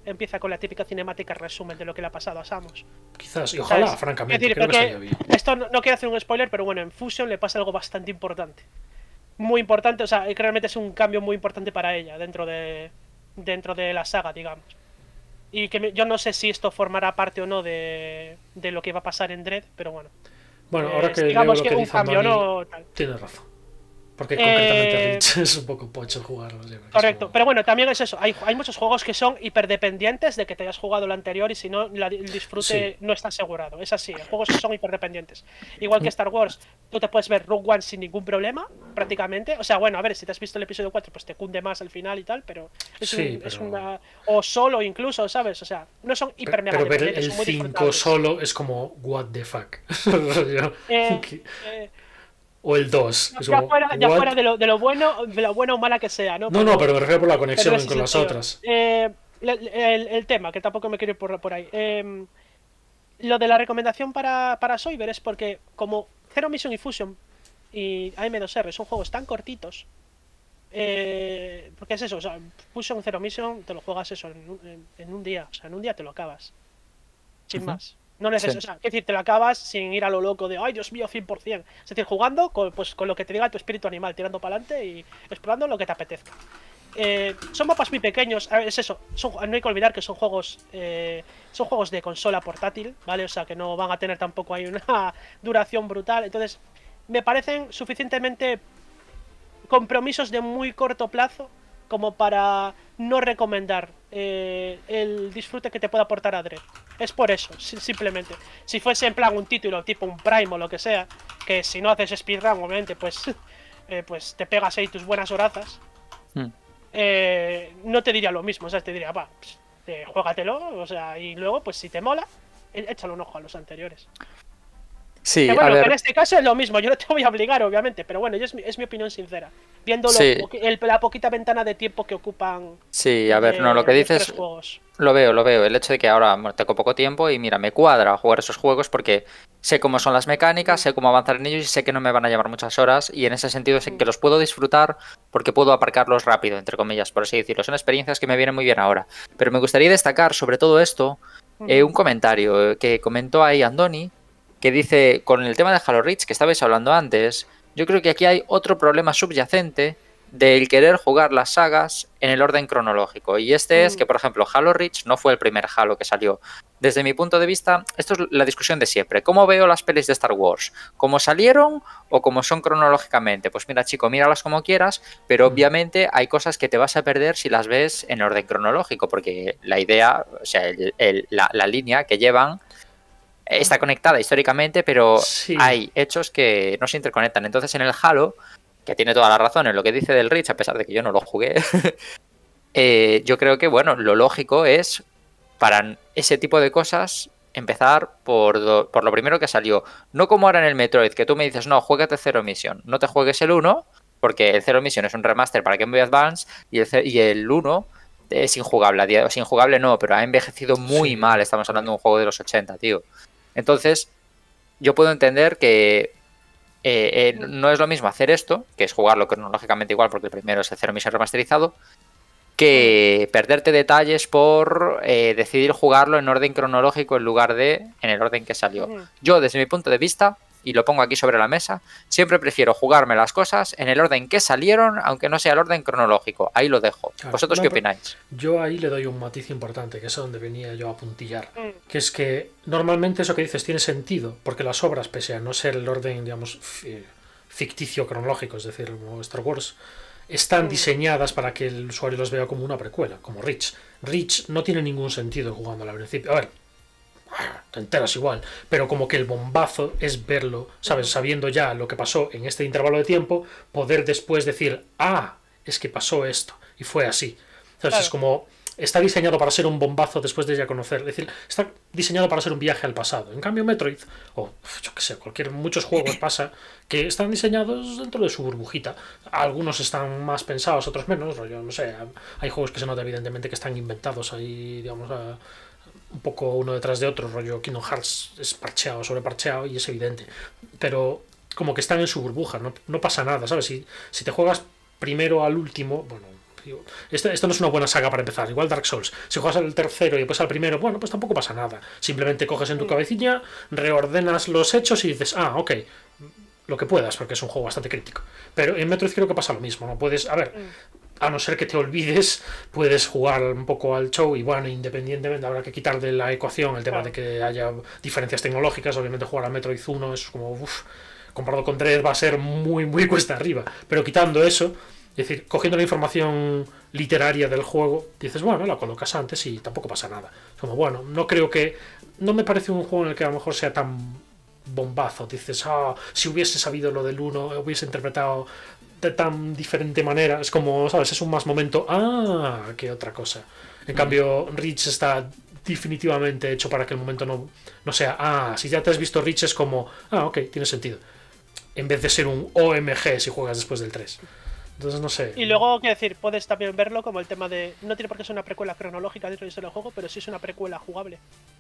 empieza con la típica cinemática resumen de lo que le ha pasado a Samus. Quizás, y ojalá, ¿Sabes? francamente, Es decir, creo que porque estaría bien. esto no, no quiero hacer un spoiler, pero bueno, en Fusion le pasa algo bastante importante. Muy importante, o sea, que realmente es un cambio muy importante para ella dentro de, dentro de la saga, digamos. Y que me- yo no sé si esto formará parte o no de, de lo que va a pasar en Dread, pero bueno. Bueno, Eh, ahora que leo digamos lo que que un dice cambio, Andoni, ¿no? Tal. tienes razón. Porque Eh, concretamente Reach es un poco pocho jugarlo. siempre, que es Correcto, como- pero bueno, también es eso. Hay, hay muchos juegos que son hiperdependientes de que te hayas jugado lo anterior y si no, la- el disfrute Sí. no está asegurado. Es así, hay juegos que son hiperdependientes. Igual que Star Wars, tú te puedes ver Rogue One sin ningún problema, prácticamente. O sea, bueno, a ver, si te has visto el episodio cuatro, pues te cunde más al final y tal, pero es, Sí, un- es pero- o o solo incluso, ¿sabes? O sea, no son hiper Pero, mega pero ver el, dependientes, el son muy cinco disfrutables. solo es como, what the fuck. Rollo, Eh, que- eh, o el dos. Es ya como, fuera, ya what? fuera de, lo, de lo bueno, de lo bueno o mala que sea, ¿no? No, no, Pero- pero me refiero por la pero conexión ese con las sentido. otras. Eh, el, el- el tema, que tampoco me quiero ir por, por ahí. Eh, lo de la recomendación para, para Soyber es porque como Zero Mission y Fusion y A M dos R son juegos tan cortitos, eh, porque es eso, o sea, Fusion Zero Mission te lo juegas eso en, un- en- en un día, o sea, en un día te lo acabas. Sin Ujú. más. No necesitas, Sí. o sea, es decir, te lo acabas sin ir a lo loco de, ay, Dios mío, cien por cien. Es decir, jugando con, pues, con lo que te diga tu espíritu animal, tirando para adelante y explorando lo que te apetezca. Eh, son mapas muy pequeños, a ver, es eso, son- no hay que olvidar que son juegos eh, son juegos de consola portátil, ¿vale? O sea, que no van a tener tampoco ahí una duración brutal. Entonces, me parecen suficientemente compromisos de muy corto plazo como para no recomendar eh, el disfrute que te puede aportar a Dread. Es por eso, si- simplemente. Si fuese en plan un título tipo un Prime o lo que sea, que si no haces speedrun, obviamente, pues, eh, pues te pegas ahí tus buenas horazas, Hmm. eh, no te diría lo mismo, o sea, te diría, va, pues, eh, juégatelo, o sea, y luego, pues si te mola, eh, échale un ojo a los anteriores. Sí, Que a bueno, que ver. en este caso es lo mismo, yo no te voy a obligar, obviamente, pero bueno, yo es, mi, es mi opinión sincera. Viendo lo Sí. poqui- el- la poquita ventana de tiempo que ocupan Sí, a ver, eh, no, lo que los dices, tres juegos. lo veo, lo veo. El hecho de que ahora bueno, tengo poco tiempo y mira, me cuadra jugar esos juegos porque sé cómo son las mecánicas, sé cómo avanzar en ellos y sé que no me van a llevar muchas horas y en ese sentido sé que los puedo disfrutar porque puedo aparcarlos rápido, entre comillas, por así decirlo. Son experiencias que me vienen muy bien ahora. Pero me gustaría destacar sobre todo esto eh, un comentario eh, que comentó ahí Andoni, que dice, con el tema de Halo Reach que estabais hablando antes, yo creo que aquí hay otro problema subyacente del querer jugar las sagas en el orden cronológico. Y este es que, por ejemplo, Halo Reach no fue el primer Halo que salió. Desde mi punto de vista, esto es la discusión de siempre. ¿Cómo veo las pelis de Star Wars? ¿Cómo salieron o cómo son cronológicamente? Pues mira, chico, míralas como quieras, pero obviamente hay cosas que te vas a perder si las ves en orden cronológico, porque la idea, o sea, el- el- la, la línea que llevan está conectada históricamente, pero Sí. hay hechos que no se interconectan. Entonces, en el Halo, que tiene toda la razón en lo que dice del Reach, a pesar de que yo no lo jugué, eh, yo creo que, bueno, lo lógico es, para ese tipo de cosas, empezar por, do- por lo primero que salió. No como ahora en el Metroid, que tú me dices, no, juégate Zero Mission. No te juegues el uno, porque el Zero Mission es un remaster para Game Boy Advance, y el, ce- y el uno es injugable. A día- o sea, injugable no, pero ha envejecido muy Sí. mal. Estamos hablando de un juego de los ochenta, tío. Entonces, yo puedo entender que eh, eh, no es lo mismo hacer esto, que es jugarlo cronológicamente igual, porque el primero es el Zero Mission remasterizado, que perderte detalles por eh, decidir jugarlo en orden cronológico en lugar de en el orden que salió. Ujú. Yo, desde mi punto de vista, y lo pongo aquí sobre la mesa, siempre prefiero jugarme las cosas en el orden que salieron, aunque no sea el orden cronológico. Ahí lo dejo. Claro. ¿Vosotros No, qué pero- opináis? Yo ahí le doy un matiz importante, que es a donde venía yo a puntillar. Mm. Que es que normalmente eso que dices tiene sentido, porque las obras, pese a no ser el orden, digamos, fi- ficticio cronológico, es decir, como Star Wars, están Mm. diseñadas para que el usuario los vea como una precuela, como Reach. Reach no tiene ningún sentido jugando al principio. A ver, te enteras igual, pero como que el bombazo es verlo, ¿sabes? Sabiendo ya lo que pasó en este intervalo de tiempo, poder después decir, ah, es que pasó esto, y fue así. Entonces Claro. es como, está diseñado para ser un bombazo después de ya conocer, es decir, está diseñado para ser un viaje al pasado. En cambio Metroid, o yo qué sé, cualquier, muchos juegos pasa que están diseñados dentro de su burbujita. Algunos están más pensados, otros menos, rollo, no sé, hay juegos que se nota evidentemente que están inventados ahí, digamos, a, un poco uno detrás de otro, rollo Kingdom Hearts es parcheado sobre parcheado y es evidente, pero como que están en su burbuja, no, no pasa nada, ¿sabes? Si, si te juegas primero al último, bueno, esto, esto no es una buena saga para empezar. Igual Dark Souls. Si juegas al tercero y después al primero, bueno, pues tampoco pasa nada. Simplemente coges en tu cabecilla, reordenas los hechos y dices, ah, ok, lo que puedas, porque es un juego bastante crítico. Pero en Metroid creo que pasa lo mismo, ¿no? Puedes, a ver, a no ser que te olvides, puedes jugar un poco al show y bueno, independientemente habrá que quitar de la ecuación el tema Claro. de que haya diferencias tecnológicas. Obviamente jugar al Metroid uno es como, uff, comparado con tres va a ser muy, muy cuesta arriba. Pero quitando eso, es decir, cogiendo la información literaria del juego, dices, bueno, la colocas antes y tampoco pasa nada. Como, bueno, no creo que... No me parece un juego en el que a lo mejor sea tan bombazo. Dices, ah, si hubiese sabido lo del uno, hubiese interpretado de tan diferente manera. Es como, ¿sabes? Es un más momento, ah, que otra cosa. En mm. cambio, Reach está definitivamente hecho para que el momento no, no sea, ah, si ya te has visto Reach es como, ah, ok, tiene sentido. En vez de ser un O M G si juegas después del tres. Entonces, no sé. Y luego, quiero decir, puedes también verlo como el tema de... No tiene por qué ser una precuela cronológica dentro del juego, pero sí es una precuela jugable.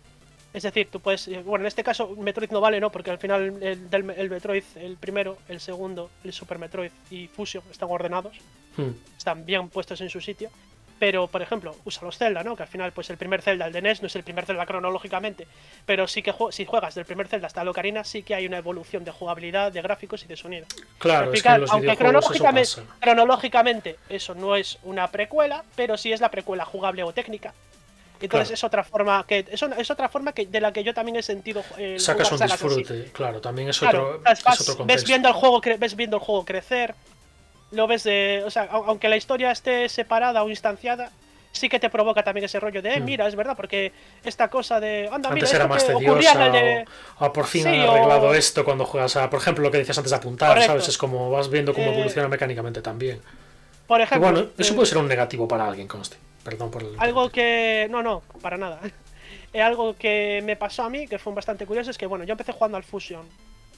Es decir, tú puedes... Bueno, en este caso Metroid no vale, ¿no? Porque al final el, el, el Metroid, el primero, el segundo, el Super Metroid y Fusion están ordenados. Hmm. Están bien puestos en su sitio. Pero, por ejemplo, usa los Zelda, ¿no? Que al final, pues el primer Zelda, el de N E S, no es el primer Zelda cronológicamente. Pero sí que si juegas del primer Zelda hasta el Ocarina, sí que hay una evolución de jugabilidad, de gráficos y de sonido. Claro, es que en los aunque cronológicamente eso, cronológicamente eso no es una precuela, pero sí es la precuela jugable o técnica. Entonces claro. es otra forma que es, es otra forma que de la que yo también he sentido eh, sacas un disfrute, así. Claro, también es otro, claro, vas, es otro contexto. Ves viendo el juego, ves viendo el juego crecer, lo ves de, o sea, aunque la historia esté separada o instanciada, sí que te provoca también ese rollo de, eh, mira, es verdad, porque esta cosa de, anda, antes mira, era más tediosa, de... o, o por fin sí, han arreglado o... esto cuando juegas a, por ejemplo, lo que decías antes de apuntar, correcto. ¿Sabes? Es como vas viendo cómo eh... evoluciona mecánicamente también. Por ejemplo, y bueno, eso eh... puede ser un negativo para alguien, conste. Perdón por el... Algo que... No, no, para nada. Eh, algo que me pasó a mí, que fue bastante curioso, es que, bueno, yo empecé jugando al Fusion.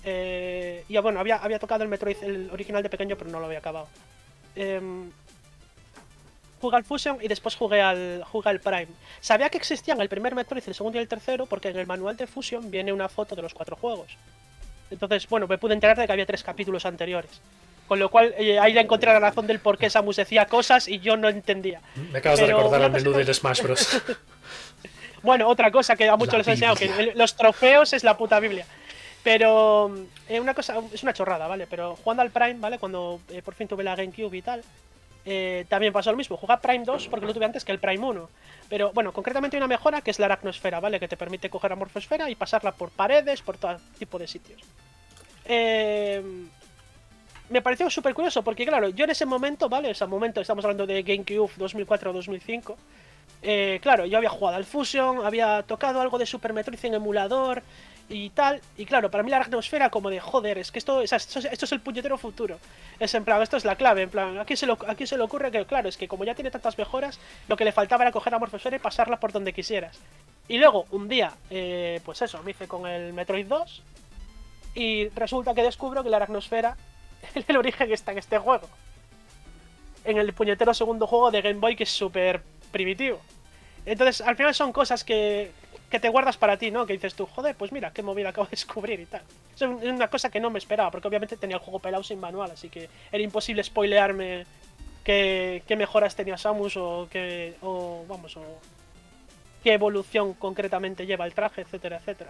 Eh, y, bueno, había, había tocado el Metroid, el original de pequeño, pero no lo había acabado. Eh, jugué al Fusion y después jugué al, jugué al Prime. Sabía que existían el primer Metroid, el segundo y el tercero, porque en el manual de Fusion viene una foto de los cuatro juegos. Entonces, bueno, me pude enterar de que había tres capítulos anteriores. Con lo cual, eh, ahí le encontré la razón del por qué Samus decía cosas y yo no entendía. Me acabas Pero de recordar el menú del Smash Bros. Bueno, otra cosa que a muchos la les he enseñado, que los trofeos es la puta Biblia. Pero eh, una cosa, es una chorrada, ¿vale? Pero jugando al Prime, ¿vale? Cuando eh, por fin tuve la GameCube y tal, eh, también pasó lo mismo. Jugué a Prime dos porque lo tuve antes que el Prime uno. Pero bueno, concretamente hay una mejora que es la aracnosfera, ¿vale? Que te permite coger la morfosfera y pasarla por paredes, por todo tipo de sitios. Eh... Me pareció súper curioso porque, claro, yo en ese momento, ¿vale? Ese momento, estamos hablando de GameCube dos mil cuatro dos mil cinco. Eh, claro, yo había jugado al Fusion, había tocado algo de Super Metroid en emulador y tal. Y claro, para mí la aracnosfera como de, joder, es que esto, esto, esto es el puñetero futuro. Es en plan, esto es la clave, en plan, aquí se, lo, aquí se le ocurre que, claro, es que como ya tiene tantas mejoras, lo que le faltaba era coger la morfosfera y pasarla por donde quisieras. Y luego, un día, eh, pues eso, me hice con el Metroid dos y resulta que descubro que la aracnosfera... el origen está en este juego. En el puñetero segundo juego de Game Boy, que es súper primitivo. Entonces, al final son cosas que, que te guardas para ti, ¿no? Que dices tú, joder, pues mira, qué movida acabo de descubrir y tal. Es una cosa que no me esperaba, porque obviamente tenía el juego pelado sin manual, así que era imposible spoilearme qué, qué mejoras tenía Samus o qué, o, vamos, o qué evolución concretamente lleva el traje, etcétera, etcétera.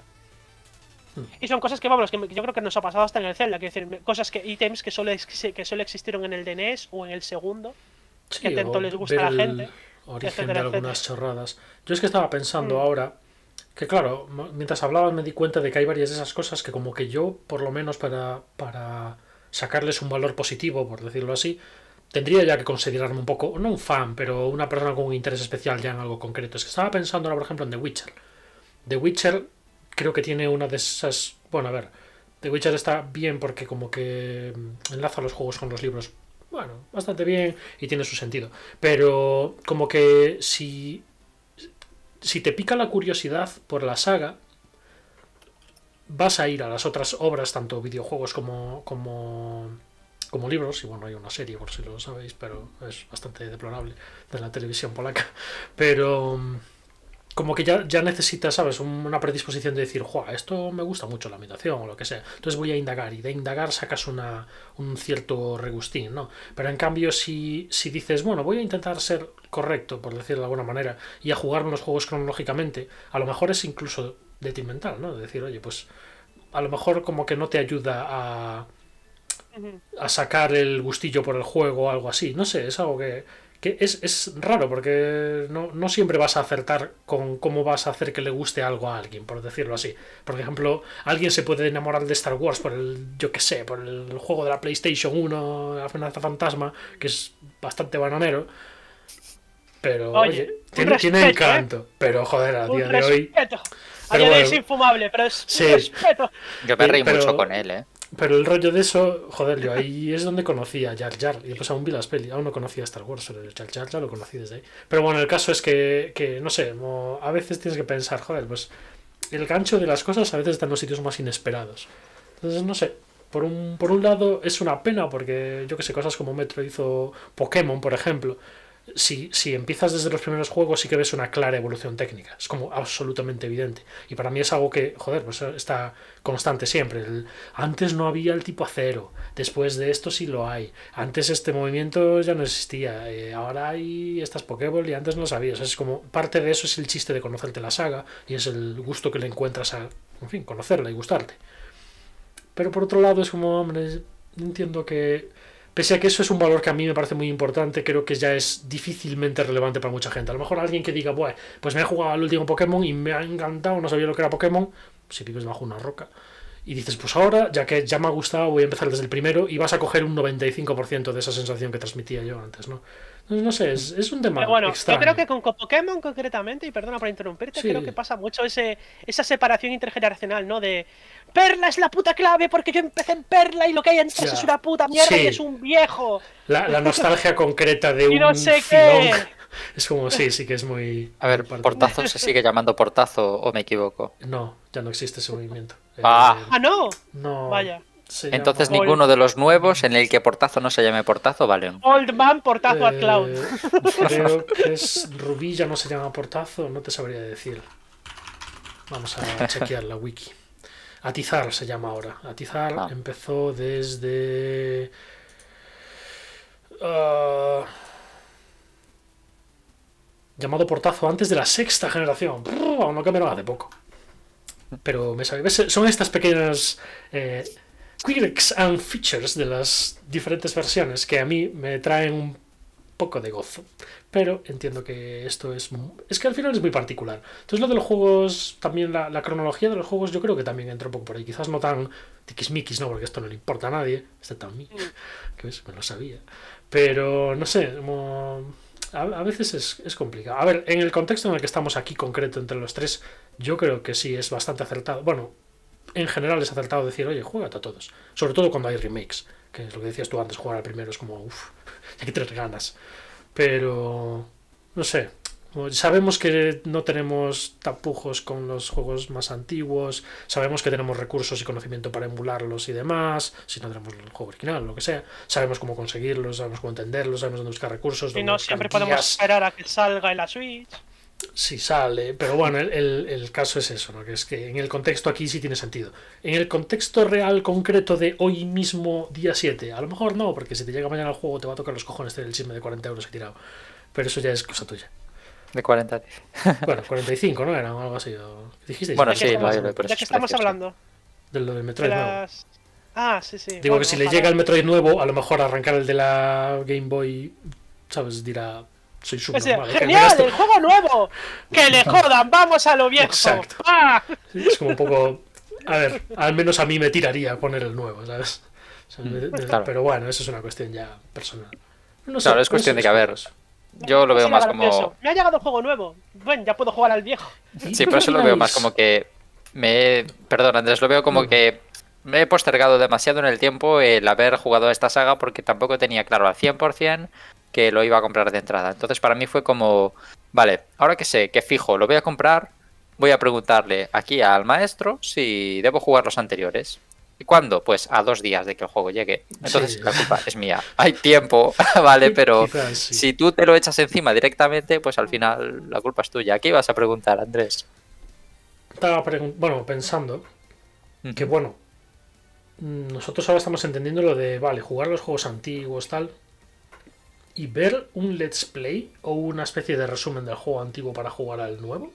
Y son cosas que, vamos, que yo creo que nos ha pasado hasta en el Zelda, que decir, cosas que, ítems que solo, que solo existieron en el D N E S o en el segundo, sí, que tanto les gusta a la gente. El origen etcétera, de algunas etcétera. chorradas. Yo es que estaba pensando mm. ahora, que claro, mientras hablaba me di cuenta de que hay varias de esas cosas que como que yo, por lo menos para, para sacarles un valor positivo, por decirlo así, tendría ya que considerarme un poco, no un fan, pero una persona con un interés especial ya en algo concreto. Es que estaba pensando ahora, por ejemplo, en The Witcher. The Witcher... creo que tiene una de esas... Bueno, a ver, The Witcher está bien porque como que enlaza los juegos con los libros, bueno, bastante bien y tiene su sentido. Pero como que si, si te pica la curiosidad por la saga, vas a ir a las otras obras, tanto videojuegos como, como, como libros. Y bueno, hay una serie, por si lo sabéis, pero es bastante deplorable, de la televisión polaca. Pero... como que ya, ya necesitas, ¿sabes? Una predisposición de decir, ¡juá! Esto me gusta mucho la ambientación o lo que sea. Entonces voy a indagar y de indagar sacas una, un cierto regustín, ¿no? Pero en cambio, si, si dices, bueno, voy a intentar ser correcto, por decirlo de alguna manera, y a jugar los juegos cronológicamente, a lo mejor es incluso detrimental, ¿no? De decir, oye, pues a lo mejor como que no te ayuda a, a sacar el gustillo por el juego o algo así. No sé, es algo que... que es, es raro porque no, no siempre vas a acertar con cómo vas a hacer que le guste algo a alguien, por decirlo así. Por ejemplo, alguien se puede enamorar de Star Wars por el, yo qué sé, por el juego de la PlayStation uno, La Amenaza Fantasma, que es bastante bananero. Pero, oye, oye tiene, respeto, tiene encanto. ¿Eh? Pero, joder, a día de hoy... A día de hoy es infumable, pero es sí. un respeto. Yo me reí pero... mucho con él, ¿eh? Pero el rollo de eso, joder, yo ahí es donde conocí a Jar Jar. Y después aún vi las pelis, aún no conocía a Star Wars, pero el Jar Jar ya lo conocí desde ahí. Pero bueno, el caso es que, que no sé, no, a veces tienes que pensar, joder, pues el gancho de las cosas a veces está en los sitios más inesperados. Entonces, no sé, por un, por un lado es una pena porque, yo que sé, cosas como Metro hizo Pokémon, por ejemplo. Si, si empiezas desde los primeros juegos sí que ves una clara evolución técnica, es como absolutamente evidente, y para mí es algo que, joder, pues está constante siempre. El, antes no había el tipo acero, después de esto sí lo hay, antes este movimiento ya no existía, eh, ahora hay estas Pokéball y antes no lo sabías. Es como parte de eso es el chiste de conocerte la saga y es el gusto que le encuentras a, en fin, conocerla y gustarte. Pero por otro lado es como, hombre, entiendo que pese a que eso es un valor que a mí me parece muy importante, creo que ya es difícilmente relevante para mucha gente. A lo mejor alguien que diga, bueno, pues me he jugado al último Pokémon y me ha encantado, no sabía lo que era Pokémon, si vives bajo una roca, y dices, pues ahora, ya que ya me ha gustado, voy a empezar desde el primero, y vas a coger un noventa y cinco por ciento de esa sensación que transmitía yo antes, ¿no? No sé, es, es un tema Pero bueno, extraño. Yo creo que con Pokémon concretamente, y perdona por interrumpirte, sí. creo que pasa mucho ese esa separación intergeneracional, ¿no? De Perla es la puta clave porque yo empecé en Perla y lo que hay antes es una puta mierda sí. y es un viejo. La, la nostalgia concreta de un no sé filón. Es como, sí, sí que es muy... A ver, muy ¿Portazo se sigue llamando Portazo o me equivoco? No, ya no existe ese movimiento. Ah, eh, ¿Ah no? No. Vaya. Se Entonces llama... ninguno de los nuevos en el que Portazo no se llame Portazo, vale. Old Man Portazo eh, at Cloud. Creo que es Rubí, ya no se llama Portazo, no te sabría decir. Vamos a chequear la wiki. Atizar se llama ahora. Atizar ah. empezó desde... Uh... llamado Portazo antes de la sexta generación. Aún no cambiaron hace poco. Pero me sabe. ¿Ves? Son estas pequeñas... Eh, quirks and features de las diferentes versiones que a mí me traen un poco de gozo, pero entiendo que esto es es que al final es muy particular. Entonces lo de los juegos, también la, la cronología de los juegos yo creo que también entra un poco por ahí, quizás no tan tiquismiquis, no, porque esto no le importa a nadie, excepto a mí, que ves, me lo sabía, pero no sé, como... a, a veces es, es complicado. A ver, en el contexto en el que estamos aquí concreto entre los tres, yo creo que sí es bastante acertado, bueno, en general es acertado decir, oye, juégate a todos. Sobre todo cuando hay remakes, que es lo que decías tú antes, jugar al primero es como, uff, hay que tener ganas. Pero, no sé, sabemos que no tenemos tapujos con los juegos más antiguos, sabemos que tenemos recursos y conocimiento para emularlos y demás, si no tenemos el juego original o lo que sea, sabemos cómo conseguirlos, sabemos cómo entenderlos, sabemos dónde buscar recursos. Y no siempre podemos esperar a que salga en la Switch. Sí sale, pero bueno, el, el, el caso es eso, ¿no? Que es que en el contexto aquí sí tiene sentido. En el contexto real concreto de hoy mismo, día siete, a lo mejor no, porque si te llega mañana el juego te va a tocar los cojones tener el chisme de cuarenta euros he tirado. Pero eso ya es cosa tuya. De cuarenta. Bueno, cuarenta y cinco, ¿no? Era algo así. ¿O... ¿Dijisteis? Bueno, sí, estamos, lo, lo, ¿de qué estamos hablando? De lo del Metroid de las... nuevo. Ah, sí, sí. Digo bueno, que si ojalá. Le llega el Metroid nuevo, a lo mejor arrancar el de la Game Boy, ¿sabes? Dirá... Soy subnormal, ¡genial! ¡El juego nuevo! ¡Que le jodan! ¡Vamos a lo viejo! Exacto. ¡Ah! Sí, es como un poco... A ver, al menos a mí me tiraría a poner el nuevo, ¿sabes? O sea, me, me, claro. Pero bueno, eso es una cuestión ya personal. No sé, claro, es cuestión de que, a ver, yo lo veo más como... Me ha llegado un juego nuevo. Bueno, ya puedo jugar al viejo. Sí, pero eso lo veo más como que... me Perdón, Andrés, lo veo como no. que... me he postergado demasiado en el tiempo el haber jugado a esta saga porque tampoco tenía claro al cien por cien que lo iba a comprar de entrada. Entonces para mí fue como, vale, ahora que sé que fijo lo voy a comprar, voy a preguntarle aquí al maestro si debo jugar los anteriores. ¿Cuándo? Pues a dos días de que el juego llegue. Entonces Sí. la culpa es mía. Hay tiempo, ¿vale? Pero Quizás sí. si tú te lo echas encima directamente, pues al final la culpa es tuya. ¿Qué ibas a preguntar, Andrés? Estaba pregun- bueno, pensando que, Ujú. bueno, mm, nosotros ahora estamos entendiendo lo de, vale, jugar los juegos antiguos, tal, y ver un let's play o una especie de resumen del juego antiguo para jugar al nuevo.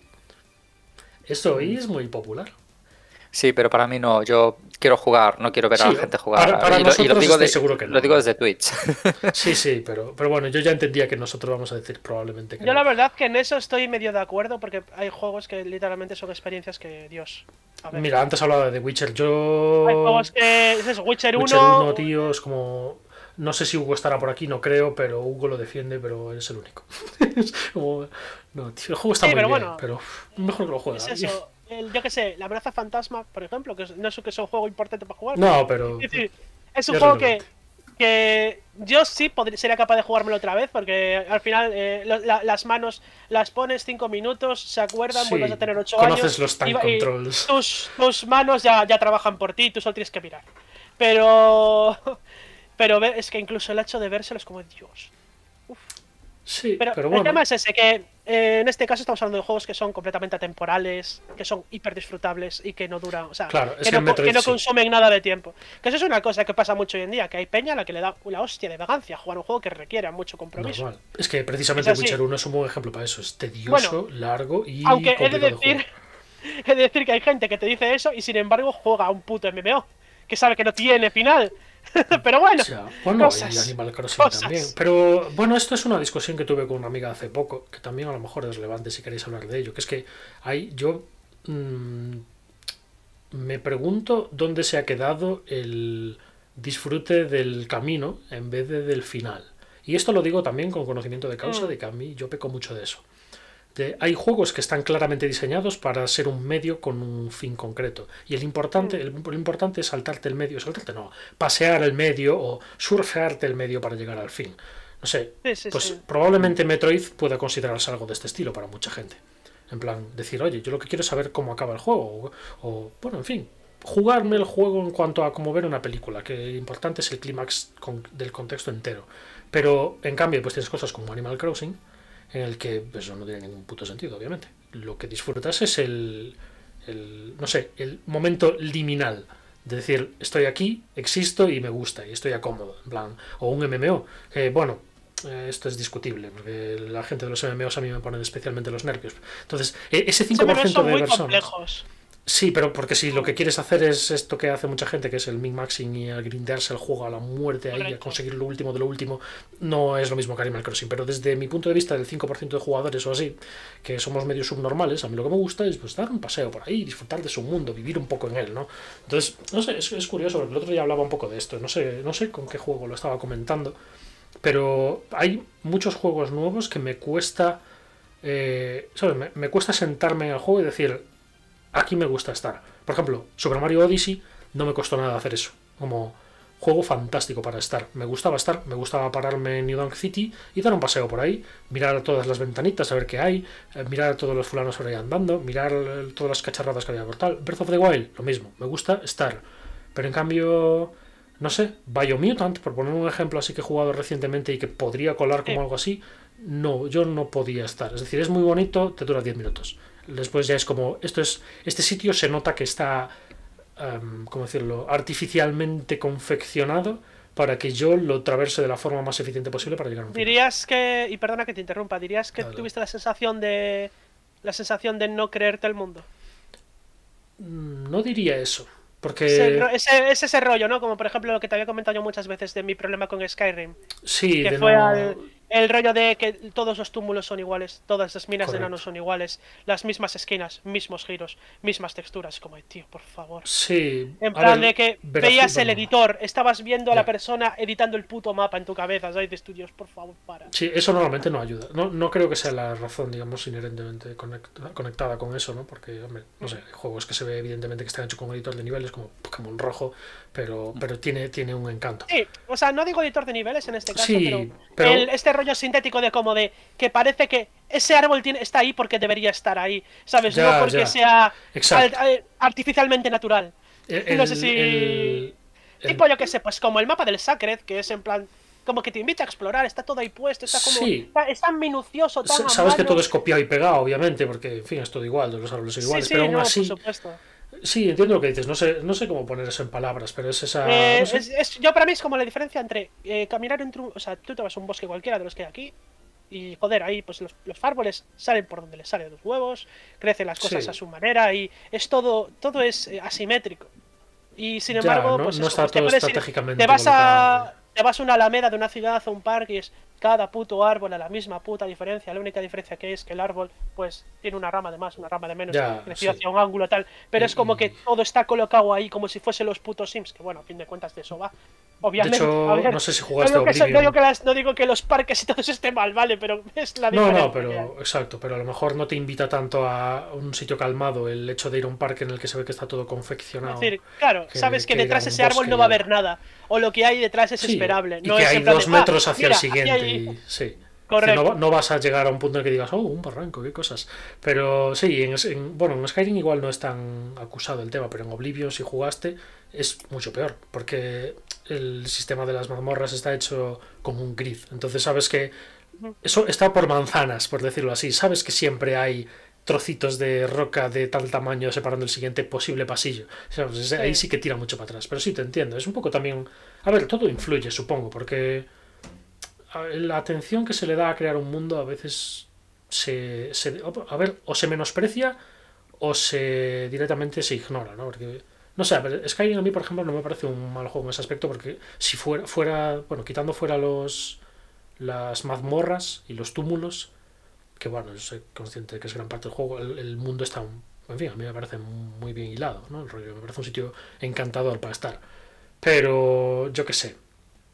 Eso hoy es muy popular. Sí, pero para mí no. Yo quiero jugar, no quiero ver a Sí, la gente jugar. para, para y, lo, y lo nosotros digo estoy de, seguro que no. lo digo desde Twitch. Sí, sí, pero, pero bueno, yo ya entendía que nosotros vamos a decir probablemente que Yo no. la verdad que en eso estoy medio de acuerdo porque hay juegos que literalmente son experiencias que, Dios, a ver. Mira, antes hablaba de The Witcher. Yo... Hay juegos que es eso, Witcher Witcher uno, uno, tío, es como... No sé si Hugo estará por aquí, no creo, pero Hugo lo defiende, pero es el único. Es como... No, tío, el juego está Sí, muy pero bien, bueno, pero mejor que lo juegue es alguien. eso. El, yo que sé, la amenaza fantasma, por ejemplo, que es- no es que es un juego importante para jugar. No, pero... Es decir, es un es juego que, relevante. que yo sí podría, sería capaz de jugármelo otra vez, porque al final eh, lo- la- las manos las pones cinco minutos, se acuerdan, Sí, vuelves a tener ocho conoces años. los tank y va- y controls. tus, tus manos ya, ya trabajan por ti, tú solo tienes que mirar. Pero. Pero ve- es que incluso el hecho de vérselo es como Dios. Sí, Pero, pero el bueno. tema es ese, que eh, en este caso estamos hablando de juegos que son completamente atemporales, que son hiper disfrutables y que no duran, o sea, Claro, es que, que no, en co- Metroid que no sí. consumen nada de tiempo. Que eso es una cosa que pasa mucho hoy en día, que hay peña a la que le da la hostia de vagancia jugar un juego que requiere mucho compromiso. Normal. Es que precisamente Es así. Witcher uno es un buen ejemplo para eso. Es tedioso, largo y Aunque he de complicado de decir, jugar. he de decir que hay gente que te dice eso y sin embargo juega a un puto M M O, que sabe que no tiene final. Pero bueno, O sea, bueno, cosas, y Animal Crossing cosas. también. Pero bueno, esto es una discusión que tuve con una amiga hace poco, que también a lo mejor es relevante si queréis hablar de ello, que es que hay, yo mmm, me pregunto dónde se ha quedado el disfrute del camino en vez de del final. Y esto lo digo también con conocimiento de causa, Mm. de que a mí yo peco mucho de eso. De, hay juegos que están claramente diseñados para ser un medio con un fin concreto. Y el importante, el, lo importante es saltarte el medio, saltarte no, pasear el medio o surfearte el medio para llegar al fin. No sé, Sí, sí, pues sí. probablemente Metroid pueda considerarse algo de este estilo para mucha gente. En plan, decir, oye, yo lo que quiero es saber cómo acaba el juego. O, o, bueno, en fin, jugarme el juego en cuanto a cómo ver una película, que lo importante es el clímax con, del contexto entero. Pero, en cambio, pues tienes cosas como Animal Crossing, en el que eso no tiene ningún puto sentido, obviamente. Lo que disfrutas es el, el no sé, el momento liminal de decir, estoy aquí, existo y me gusta, y estoy cómodo, en plan, o un M M O, que bueno, eh, esto es discutible, porque la gente de los M M Os a mí me ponen especialmente los nervios. Entonces, e- ese cinco por Los M M Os ciento son de muy personas... complejos. Sí, pero porque si lo que quieres hacer es esto que hace mucha gente, que es el min-maxing y el grindearse el juego a la muerte, ahí, a Correcto. conseguir lo último de lo último, no es lo mismo que Animal Crossing. Pero desde mi punto de vista, del cinco por ciento de jugadores o así, que somos medio subnormales, a mí lo que me gusta es pues, dar un paseo por ahí, disfrutar de su mundo, vivir un poco en él, ¿no? Entonces, no sé, es, es curioso, porque el otro día hablaba un poco de esto, no sé, no sé con qué juego lo estaba comentando, pero hay muchos juegos nuevos que me cuesta, eh, ¿sabes? Me, me cuesta sentarme en el juego y decir, aquí me gusta estar. Por ejemplo, Super Mario Odyssey no me costó nada hacer eso. Como juego fantástico para estar. Me gustaba estar, me gustaba pararme en New Donk City y dar un paseo por ahí, mirar a todas las ventanitas a ver qué hay, eh, mirar a todos los fulanos por ahí andando, mirar eh, todas las cacharradas que había por tal. Breath of the Wild, lo mismo, me gusta estar. Pero en cambio, no sé, Biomutant, por poner un ejemplo así que he jugado recientemente y que podría colar como Sí. algo así, no, yo no podía estar. Es decir, es muy bonito, te dura diez minutos. Después ya es como, esto es, este sitio se nota que está, um, ¿cómo decirlo?, artificialmente confeccionado para que yo lo traverse de la forma más eficiente posible para llegar a un final. Dirías que, y perdona que te interrumpa, dirías que Dale. tuviste la sensación de la sensación de no creerte el mundo. No diría eso, porque Ese, ro- ese- es ese rollo, ¿no? Como por ejemplo lo que te había comentado yo muchas veces de mi problema con Skyrim. sí, Que de fue no... al- el rollo de que todos los túmulos son iguales, todas las minas de Correcto. enanos son iguales, las mismas esquinas, mismos giros, mismas texturas. Como, tío, por favor. Sí, En a plan ver, de que verás- veías el bueno, editor, estabas viendo a la Ya. persona editando el puto mapa en tu cabeza, ¿sabes? De estudios, por favor, para. Sí, eso normalmente no ayuda. No, no creo que sea la razón, digamos, inherentemente conecta- conectada con eso, ¿no? Porque, hombre, no sé, hay juegos que se ve evidentemente que están hechos con editor de niveles, como Pokémon Rojo, pero, pero tiene, tiene un encanto. Sí, o sea, no digo editor de niveles en este caso, Sí, pero, pero- el- este rollo sintético de como de que parece que ese árbol tiene, está ahí porque debería estar ahí, ¿sabes? Ya, no porque ya. sea Exacto. al- al- artificialmente natural. El, No sé si... el- el- Tipo, yo que sé, pues como el mapa del Sacred, que es en plan... Como que te invita a explorar, está todo ahí puesto, está como... Sí. Está, es tan minucioso, tan S- a Sabes que mano. todo es copiado y pegado, obviamente, porque, en fin, es todo igual, los árboles son Sí, iguales, sí, pero aún no, por así, supuesto. sí, entiendo lo que dices, no sé, no sé cómo poner eso en palabras, pero es esa, Eh, no sé. es, es- yo para mí es como la diferencia entre eh, caminar entre un... O sea, tú te vas a un bosque cualquiera de los que hay aquí y, joder, ahí pues los, los árboles salen por donde les salen los huevos, crecen las cosas Sí. a su manera y es todo... Todo es eh, asimétrico. Y sin Ya, embargo, no- pues no eso, está pues te todo puedes ir- estratégicamente te vas colocado. a... Te vas a una alameda de una ciudad o un parque y es cada puto árbol a la misma puta diferencia. La única diferencia que es que el árbol, pues, tiene una rama de más, una rama de menos, Ya, crecido sí. hacia un ángulo tal. Pero Y- es como y- que todo está colocado ahí como si fuese los putos Sims. Que bueno, a fin de cuentas de eso va. Obviamente. De hecho, a ver, no sé si no jugaste digo, que, eso- no, Oblivion. digo que las- no digo que los parques y todo eso esté mal, ¿vale? Pero es la No, diferencia. no, que hay. pero exacto, pero a lo mejor no te invita tanto a un sitio calmado el hecho de ir a un parque en el que se ve que está todo Es confeccionado. decir, claro, que- sabes que, que ir a detrás de un ese árbol bosque no va a y haber ala. nada. O lo que hay detrás es Sí, esperable. y No que es hay en plan dos de, "Ah, metros hacia mira, el aquí siguiente. hay-". Y, sí. Correcto. Que no, no vas a llegar a un punto en el que digas, oh, un barranco, qué cosas. Pero sí, en, en- bueno, en Skyrim igual no es tan acusado el tema, pero en Oblivion, si jugaste, es mucho peor, porque el sistema de las mazmorras está hecho como un grid. Entonces sabes que eso está por manzanas, por decirlo así. Sabes que siempre hay trocitos de roca de tal tamaño separando el siguiente posible pasillo. ¿Sabes? Ahí sí que tira mucho para atrás. Pero sí, te entiendo. Es un poco también... A ver, todo influye, supongo, porque la atención que se le da a crear un mundo a veces se, se a ver, o se menosprecia o se directamente se ignora, ¿no? Porque no sé, pero Skyrim a mí, por ejemplo, no me parece un mal juego en ese aspecto porque si fuera fuera, bueno, quitando fuera los las mazmorras y los túmulos, que bueno, soy consciente de que es gran parte del juego, el, el mundo está, en fin, a mí me parece muy bien hilado, ¿no? El rollo, me parece un sitio encantador para estar. Pero yo qué sé,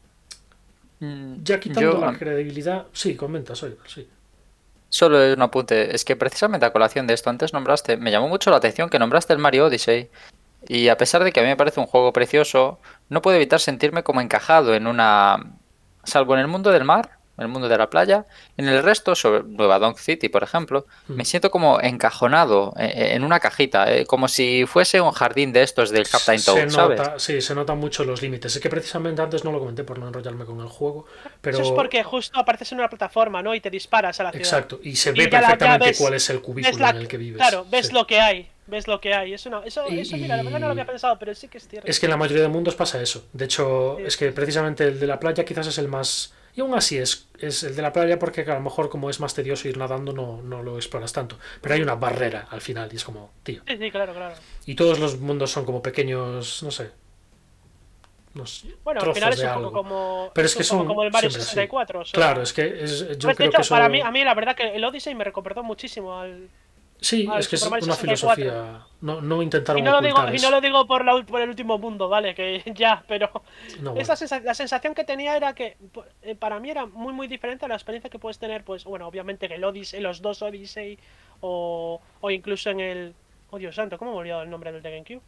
ya quitando Yo, la credibilidad, sí, comenta, soy, sí. solo es un apunte. Es que precisamente a colación de esto antes nombraste, me llamó mucho la atención que nombraste el Mario Odyssey. Y a pesar de que a mí me parece un juego precioso, no puedo evitar sentirme como encajado en una... Salvo en el mundo del mar, en el mundo de la playa, en el resto, sobre Nueva Donk City, por ejemplo, me siento como encajonado eh, en una cajita, eh, como si fuese un jardín de estos del Captain Se Toad, ¿sabes? nota, sí, se notan mucho los límites. Es que precisamente antes no lo comenté por no enrollarme con el juego, pero... Eso es porque justo apareces en una plataforma, ¿no? Y te disparas a la ciudad. Exacto, y se Y ve ya la- ya perfectamente ves- cuál es el Ves cubículo la- en el que vives. Claro, ves Sí. lo que hay. Ves lo que hay. Eso, no, eso, Y- eso mira, la verdad no lo había pensado, pero sí que es cierto. Es que en la mayoría de mundos pasa eso. De hecho, Sí. es que precisamente el de la playa quizás es el más... Y aún así es, es el de la playa porque a lo mejor como es más tedioso ir nadando no, no lo exploras tanto. Pero hay una barrera al final y es como, tío. Sí, sí, claro, claro. Y todos los mundos son como pequeños, no sé... unos Bueno, al trozos final es de un algo. poco como, Pero es que un poco son como el Mario siempre así. sesenta y cuatro. O sea, Claro, es que es, yo pues, de creo hecho, que eso... para mí, a mí la verdad que el Odyssey me recordó muchísimo al... Sí, al es que es Super Mario una sesenta y cuatro. filosofía. No, no intentaron Y no lo digo, ocultar y eso. no lo digo por, la, por el último mundo, ¿vale? Que ya, pero No, esa bueno. sensa- la sensación que tenía era que po- eh, para mí era muy muy diferente a la experiencia que puedes tener, pues, bueno, obviamente en el Odyssey, en los dos Odyssey, o, o incluso en el... Oh, Dios santo, ¿cómo me he olvidado el nombre del de GameCube?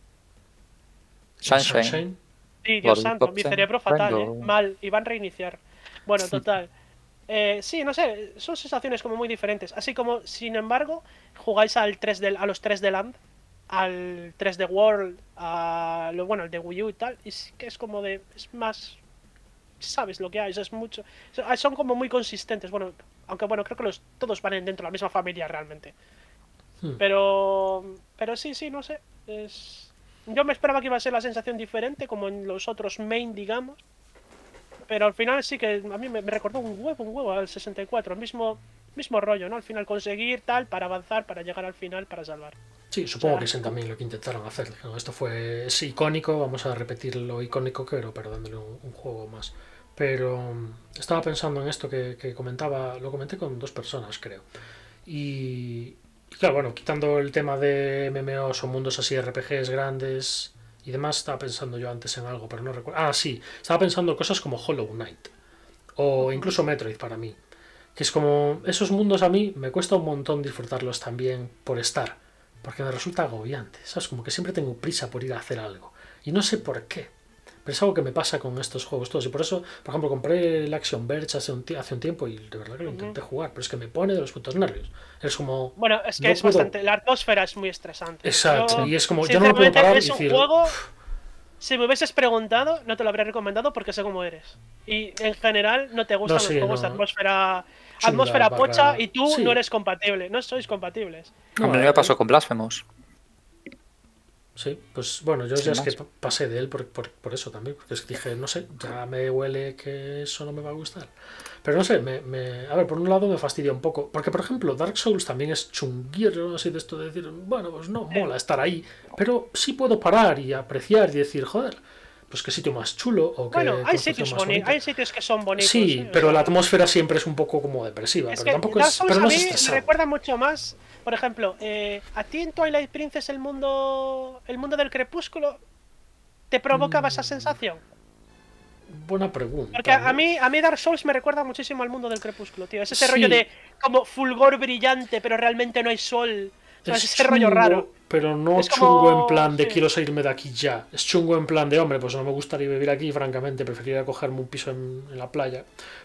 Sunshine. Sí, Dios Lord santo, mi Bobson, cerebro fatal, ¿eh? Rainbow. Mal, y van a reiniciar. Bueno, total. Eh, sí, no sé, son sensaciones como muy diferentes. Así como, sin embargo, jugáis al tres D, a los tres D Land, al tres D World, a lo bueno, el de Wii U y tal, y sí que es como de, es más, sabes lo que hay, es mucho, son como muy consistentes. Bueno, aunque bueno, creo que los todos van dentro de la misma familia realmente. Hmm. Pero, pero sí, sí, no sé, es... Yo me esperaba que iba a ser la sensación diferente, como en los otros main, digamos. Pero al final sí que a mí me, me recordó un huevo, un huevo al sesenta y cuatro. El mismo, mismo rollo, ¿no? Al final conseguir tal, para avanzar, para llegar al final, para salvar. Sí, supongo O sea, que es también lo que intentaron hacer. Dijeron, esto fue es icónico, vamos a repetir lo icónico que era, pero dándole un, un juego más. Pero um, estaba pensando en esto que, que comentaba, lo comenté con dos personas, creo. Y, y claro, bueno, quitando el tema de M M Os o mundos así, R P Gs grandes y demás, estaba pensando yo antes en algo, pero no recuerdo. Ah, sí, estaba pensando en cosas como Hollow Knight o incluso Metroid para mí. Que es como, esos mundos a mí me cuesta un montón disfrutarlos también por estar, porque me resulta agobiante, ¿sabes? Como que siempre tengo prisa por ir a hacer algo. Y no sé por qué. Pero es algo que me pasa con estos juegos todos. Y por eso, por ejemplo, compré el Action Verge hace un, hace un tiempo y de verdad que lo intenté jugar. Pero es que me pone de los putos nervios. Es como... Bueno, es que no es puedo... bastante... La atmósfera es muy estresante. Exacto. Yo, y es como... Yo no lo puedo parar y decir... Es un juego... Si me hubieses preguntado, no te lo habría recomendado porque sé cómo eres. Y en general no te gustan no, sí, los juegos no. de atmósfera... Chunga, atmósfera barra... pocha y tú sí. no eres compatible. No sois compatibles. No, a mí me pasó con Blasphemous. Sí, pues bueno, yo Sin ya es más. que pasé de él por, por, por eso también, porque es que dije, no sé, ya me huele que eso no me va a gustar. Pero no sé, me, me, a ver, por un lado me fastidia un poco, porque por ejemplo Dark Souls también es chunguero, así de esto de decir, bueno, pues no mola estar ahí, pero sí puedo parar y apreciar y decir, joder, pues qué sitio más chulo o qué Bueno, hay construcción sitios, más boni bonita. hay sitios que son bonitos. Sí, ¿eh? pero la atmósfera siempre es un poco como depresiva, Es pero que tampoco Dark es, Souls pero no a es mí me estresante. recuerda mucho más, por ejemplo, eh, a ti en Twilight Princess el mundo el mundo del crepúsculo te provocaba Mm. esa sensación. Buena pregunta. Porque a, ¿no? a mí a mí Dark Souls me recuerda muchísimo al mundo del crepúsculo, tío. Es ese Sí. rollo de como fulgor brillante, pero realmente no hay sol. O sea, es ese rollo chungo, raro. pero no Es como- chungo en plan de sí. quiero salirme de aquí ya. Es chungo en plan de, hombre, pues no me gustaría vivir aquí, francamente. Preferiría cogerme un piso en, en la playa.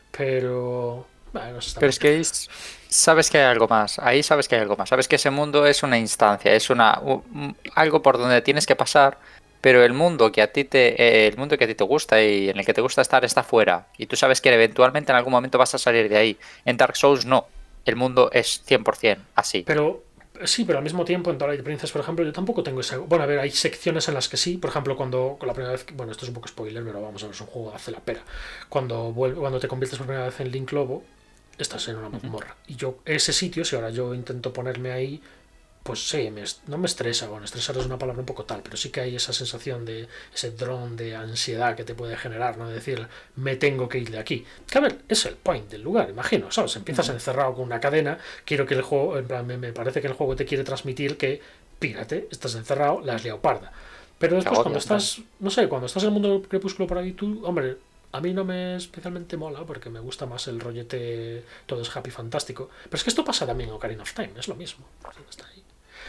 Pero... Bueno, está Pero bien. es que ahí s- sabes que hay algo más. Ahí sabes que hay algo más. Sabes que ese mundo es una instancia, es una u- un- algo por donde tienes que pasar. Pero el mundo que a ti te eh, el mundo que a ti te gusta y en el que te gusta estar está fuera. Y tú sabes que eventualmente en algún momento vas a salir de ahí. En Dark Souls no. El mundo es cien por cien así. Pero sí, pero al mismo tiempo en Twilight Princess, por ejemplo, yo tampoco tengo esa... Bueno, a ver, hay secciones en las que sí. Por ejemplo, cuando con la primera vez... que- Bueno, esto es un poco spoiler, pero vamos a ver, es un juego hace la pera. Cuando, vuelve, cuando te conviertes por primera vez en Link Lobo, estás en una mazmorra. Y yo, ese sitio, si ahora yo intento ponerme ahí, pues sí, me, no me estresa. Bueno, estresar es una palabra un poco tal, pero sí que hay esa sensación de ese dron de ansiedad que te puede generar, ¿no? De decir, me tengo que ir de aquí. Que a ver, es el point del lugar, imagino, ¿sabes? Empiezas encerrado con una cadena, quiero que el juego, en plan, me, me parece que el juego te quiere transmitir que, pírate, estás encerrado, la has liado parda. Pero después, Agobia, cuando estás, no sé, cuando estás en el mundo del crepúsculo por ahí, tú, hombre, a mí no me especialmente mola porque me gusta más el rollete, todo es happy fantástico. Pero es que esto pasa también en Ocarina of Time, es lo mismo. Está ahí.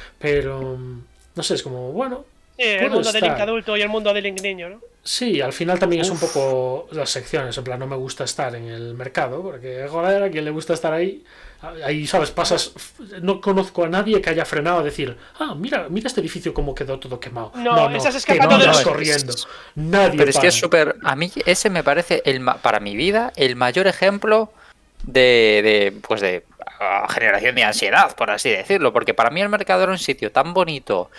Pero, no sé, es como, bueno, Sí, el puedo mundo del Link estar. adulto y el mundo del Link niño, ¿no? Sí, al final también es un Uf. poco las secciones, en plan, no me gusta estar en el mercado, porque, joder, a quien le gusta estar ahí, ahí, ¿sabes? Pasas, no conozco a nadie que haya frenado a decir, ah, mira, mira este edificio cómo quedó todo quemado. No, estás que escapando no de vas los- corriendo. Nadie Pero es que para. es súper. A mí ese me parece, el ma- para mi vida, el mayor ejemplo de, de, pues de ah, generación de ansiedad, por así decirlo. Porque para mí el mercado era un sitio tan bonito,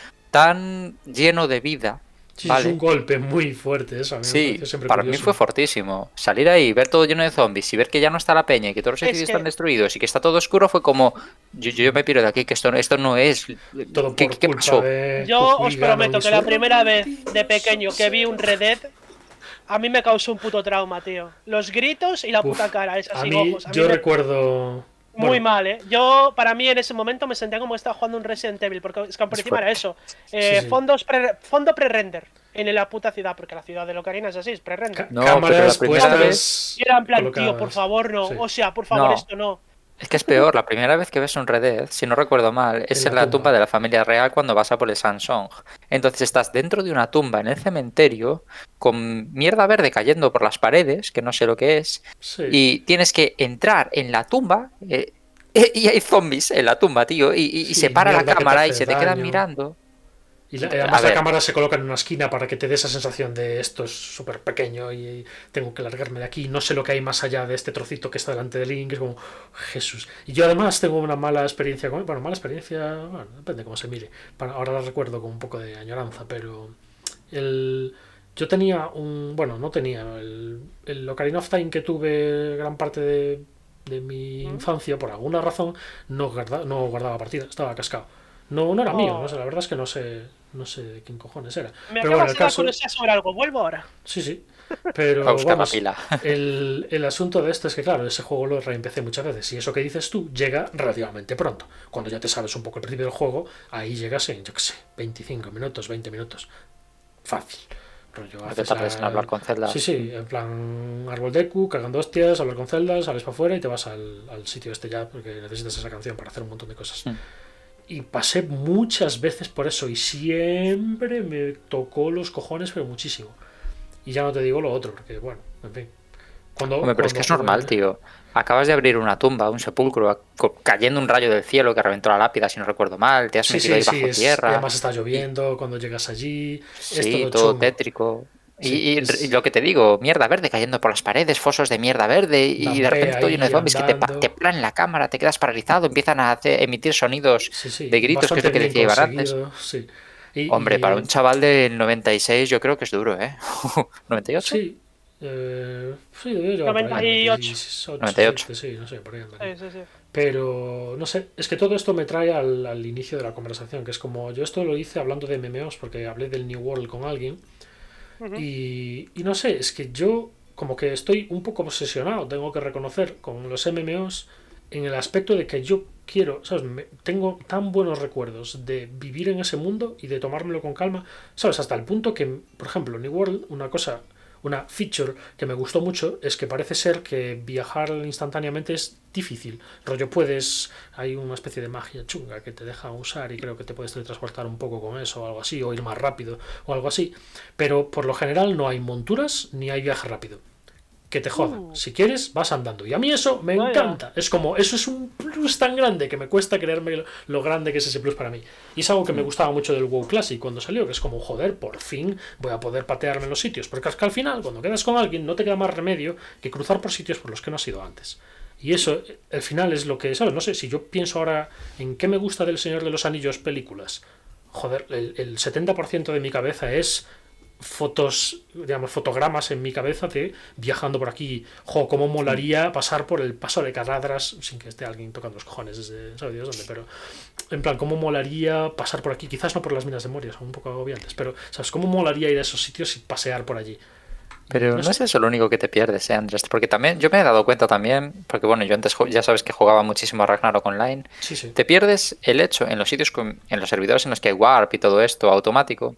tan lleno de vida. Sí, vale. es un golpe muy fuerte eso, a mí me Sí, pareció siempre para mí curioso. fue fortísimo. Salir ahí, ver todo lleno de zombies y ver que ya no está la peña y que todos los Es edificios que- están destruidos y que está todo oscuro fue como, yo, yo me piro de aquí, que esto, esto no es... Todo ¿Qué, por qué culpa pasó? de Yo os hooligan prometo que la visual. primera vez de pequeño que vi un Red Dead, a mí me causó un puto trauma, tío. Los gritos y la Uf, puta cara, esas a sin mí, ojos. A mí yo me- recuerdo... Muy bueno, mal, ¿eh? Yo, para mí, en ese momento me sentía como que estaba jugando un Resident Evil, porque es que por Es encima era fuerte. eso. Eh, Sí, sí. Fondos pre fondo pre-render en la puta ciudad, porque la ciudad de Locarina es así, es pre-render. ca- No, pero cámaras la primera puestas vez- Y era en plan, tío, por colocadas. favor, no. Sí. O sea, por favor, No. esto no. Es que es peor, la primera vez que ves un Red Dead, si no recuerdo mal, es En en la la tumba. tumba de la familia real cuando vas a por el Sansong. Entonces estás dentro de una tumba en el cementerio con mierda verde cayendo por las paredes, que no sé lo que es, Sí. y tienes que entrar en la tumba eh, eh, y hay zombies en la tumba, tío, y, y- y Sí, se para la mierda que te cámara y hace se te quedan daño. mirando. Y la- A además la ver. cámara se coloca en una esquina para que te dé esa sensación de esto es súper pequeño y tengo que largarme de aquí, no sé lo que hay más allá de este trocito que está delante de Link, es como, Jesús. Y yo además tengo una mala experiencia con... Bueno, mala experiencia, bueno, depende cómo se mire. Para- Ahora la recuerdo con un poco de añoranza, pero el... Yo tenía un... Bueno, no tenía. El, el Ocarina of Time que tuve gran parte de, de mi ¿Mm? infancia, por alguna razón, no, guarda, no guardaba partida, estaba cascado. No, no era mío, Oh. no sé, la verdad es que no sé, no sé de quién cojones era. Me Pero bueno, acabas el de dar caso, curiosidad sobre algo. Vuelvo ahora. sí, sí. Pero A buscar vamos, la pila. el, el asunto de esto es que, claro, ese juego lo reempecé muchas veces. Y eso que dices tú llega relativamente pronto. Cuando ya te sabes un poco el principio del juego, ahí llegas en, yo qué sé, veinticinco minutos, veinte minutos. Fácil. Rollo, No te haces tardes en la- hablar con Zelda. Sí, sí, en plan árbol Deku, cagando hostias, hablar con Zelda, sales para afuera y te vas al, al sitio este ya, porque necesitas esa canción para hacer un montón de cosas. Mm. Y pasé muchas veces por eso y siempre me tocó los cojones, pero muchísimo. Y ya no te digo lo otro, porque bueno, en fin. Cuando, Hombre, pero es que es normal, jugué... tío. Acabas de abrir una tumba, un sepulcro, cayendo un rayo del cielo que reventó la lápida, si no recuerdo mal, te has Sí, metido sí, ahí sí, bajo es... tierra. y además está lloviendo y... cuando llegas allí. Sí, es todo, todo chungo. tétrico. Sí, y, y, es... y lo que te digo, mierda verde cayendo por las paredes, fosos de mierda verde, y de repente todo lleno de zombies que te, te plan la cámara, te quedas paralizado, empiezan a hacer, emitir sonidos sí, sí, de gritos, que es lo que decía Iván antes. Sí. Y, Hombre, y... para un chaval del noventa y seis yo creo que es duro, ¿eh? ¿noventa y ocho? Sí. Eh, sí, yo noventa y ocho. noventa y ocho. Sí, no sé, por ahí andaría. Sí, sí, sí. Pero, no sé, es que todo esto me trae al, al inicio de la conversación, que es como, yo esto lo hice hablando de M M Os, porque hablé del New World con alguien, uh-huh. y, y no sé, es que yo como que estoy un poco obsesionado, tengo que reconocer, con los M M Os, en el aspecto de que yo quiero, ¿sabes? Me, tengo tan buenos recuerdos de vivir en ese mundo y de tomármelo con calma, ¿sabes? Hasta el punto que, por ejemplo, New World, una cosa... Una feature que me gustó mucho es que parece ser que viajar instantáneamente es difícil. Rollo, puedes... Hay una especie de magia chunga que te deja usar y creo que te puedes teletransportar un poco con eso o algo así, o ir más rápido o algo así. Pero por lo general no hay monturas ni hay viaje rápido. Que te joda. Uh. Si quieres, vas andando. Y a mí eso me Vaya. encanta. Es como, eso es un plus tan grande que me cuesta creerme lo, lo grande que es ese plus para mí. Y es algo que me gustaba mucho del WoW Classic cuando salió, que es como, joder, por fin voy a poder patearme en los sitios. Porque es que al final, cuando quedas con alguien, no te queda más remedio que cruzar por sitios por los que no has ido antes. Y eso, al final, es lo que, ¿sabes? No sé, si yo pienso ahora en qué me gusta del Señor de los Anillos películas, joder, el, el setenta por ciento de mi cabeza es... fotos, digamos, fotogramas en mi cabeza de viajando por aquí. Jo, cómo molaría pasar por el paso de Caradras sin que esté alguien tocando los cojones desde, ¿sabes Dios dónde? Pero, en plan, cómo molaría pasar por aquí, quizás no por las minas de Moria, son un poco agobiantes, pero, ¿sabes? Cómo molaría ir a esos sitios y pasear por allí. Pero no, no es eso lo único que te pierdes, ¿eh, Andrés? Porque también, yo me he dado cuenta también, porque bueno, yo antes ya sabes que jugaba muchísimo a Ragnarok Online, sí, sí. Te pierdes el hecho en los sitios, con, en los servidores en los que hay warp y todo esto automático.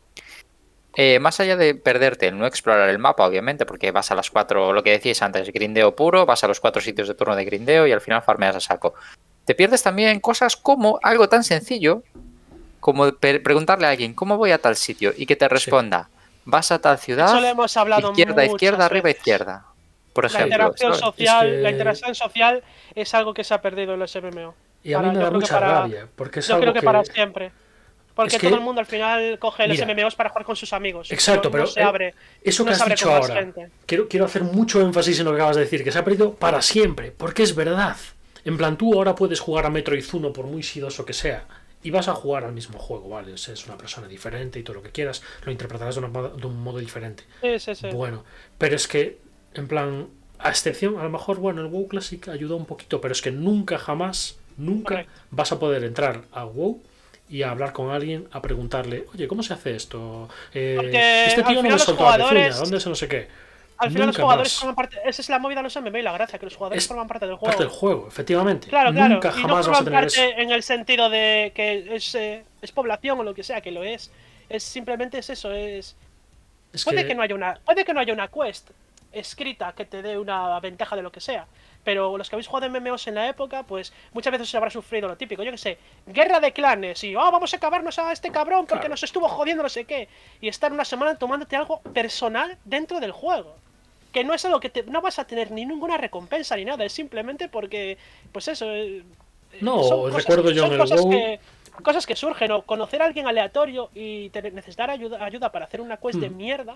Eh, más allá de perderte el no explorar el mapa, obviamente, porque vas a las cuatro, lo que decíais antes, grindeo puro, vas a los cuatro sitios de turno de grindeo y al final farmeas a saco. Te pierdes también cosas como algo tan sencillo como preguntarle a alguien, ¿cómo voy a tal sitio? Y que te responda, sí. vas a tal ciudad, Eso le hemos hablado izquierda, izquierda, arriba, veces. izquierda. Por ejemplo. La interacción, social, es que... la interacción social es algo que se ha perdido en los M M O. Y a mí para, me da mucha para, rabia, porque es yo algo creo que, que para siempre. Porque es que, todo el mundo al final coge los mira, M M Os para jugar con sus amigos. Exacto, no, pero no se abre, eso que no has se dicho ahora, quiero, quiero hacer mucho énfasis en lo que acabas de decir, que se ha perdido para siempre, porque es verdad. En plan, tú ahora puedes jugar a Metroid uno por muy sidoso que sea, y vas a jugar al mismo juego, ¿vale? Es una persona diferente y todo lo que quieras, lo interpretarás de, una, de un modo diferente. Sí, sí, sí. Bueno, pero es que, en plan, a excepción, a lo mejor, bueno, el WoW Classic ayudó un poquito, pero es que nunca, jamás, nunca Correcto. vas a poder entrar a WoW y a hablar con alguien, a preguntarle, oye, ¿cómo se hace esto? Eh, este tío no me soltó la pezuña, ¿dónde es no sé qué? Al final Nunca los jugadores más. forman parte, esa es la movida de los M M O y la gracia, que los jugadores es forman parte del juego. Parte del juego, efectivamente. Claro, claro. Nunca y jamás no vas a forman tener parte eso. en el sentido de que es, eh, es población o lo que sea, que lo es. Es simplemente es eso, es. es puede que... que no haya una. Puede que no haya una quest escrita que te dé una ventaja de lo que sea. Pero los que habéis jugado en M M Os en la época, pues muchas veces se habrá sufrido lo típico, yo que sé, guerra de clanes y oh, vamos a acabarnos a este cabrón porque claro. nos estuvo jodiendo no sé qué. Y estar una semana tomándote algo personal dentro del juego. Que no es algo que te, no vas a tener ni ninguna recompensa ni nada, es simplemente porque, pues eso. Eh, no, son recuerdo cosas, yo son en cosas el WoW. Que, cosas que surgen, o conocer a alguien aleatorio y te, necesitar ayuda, ayuda para hacer una quest hmm. de mierda.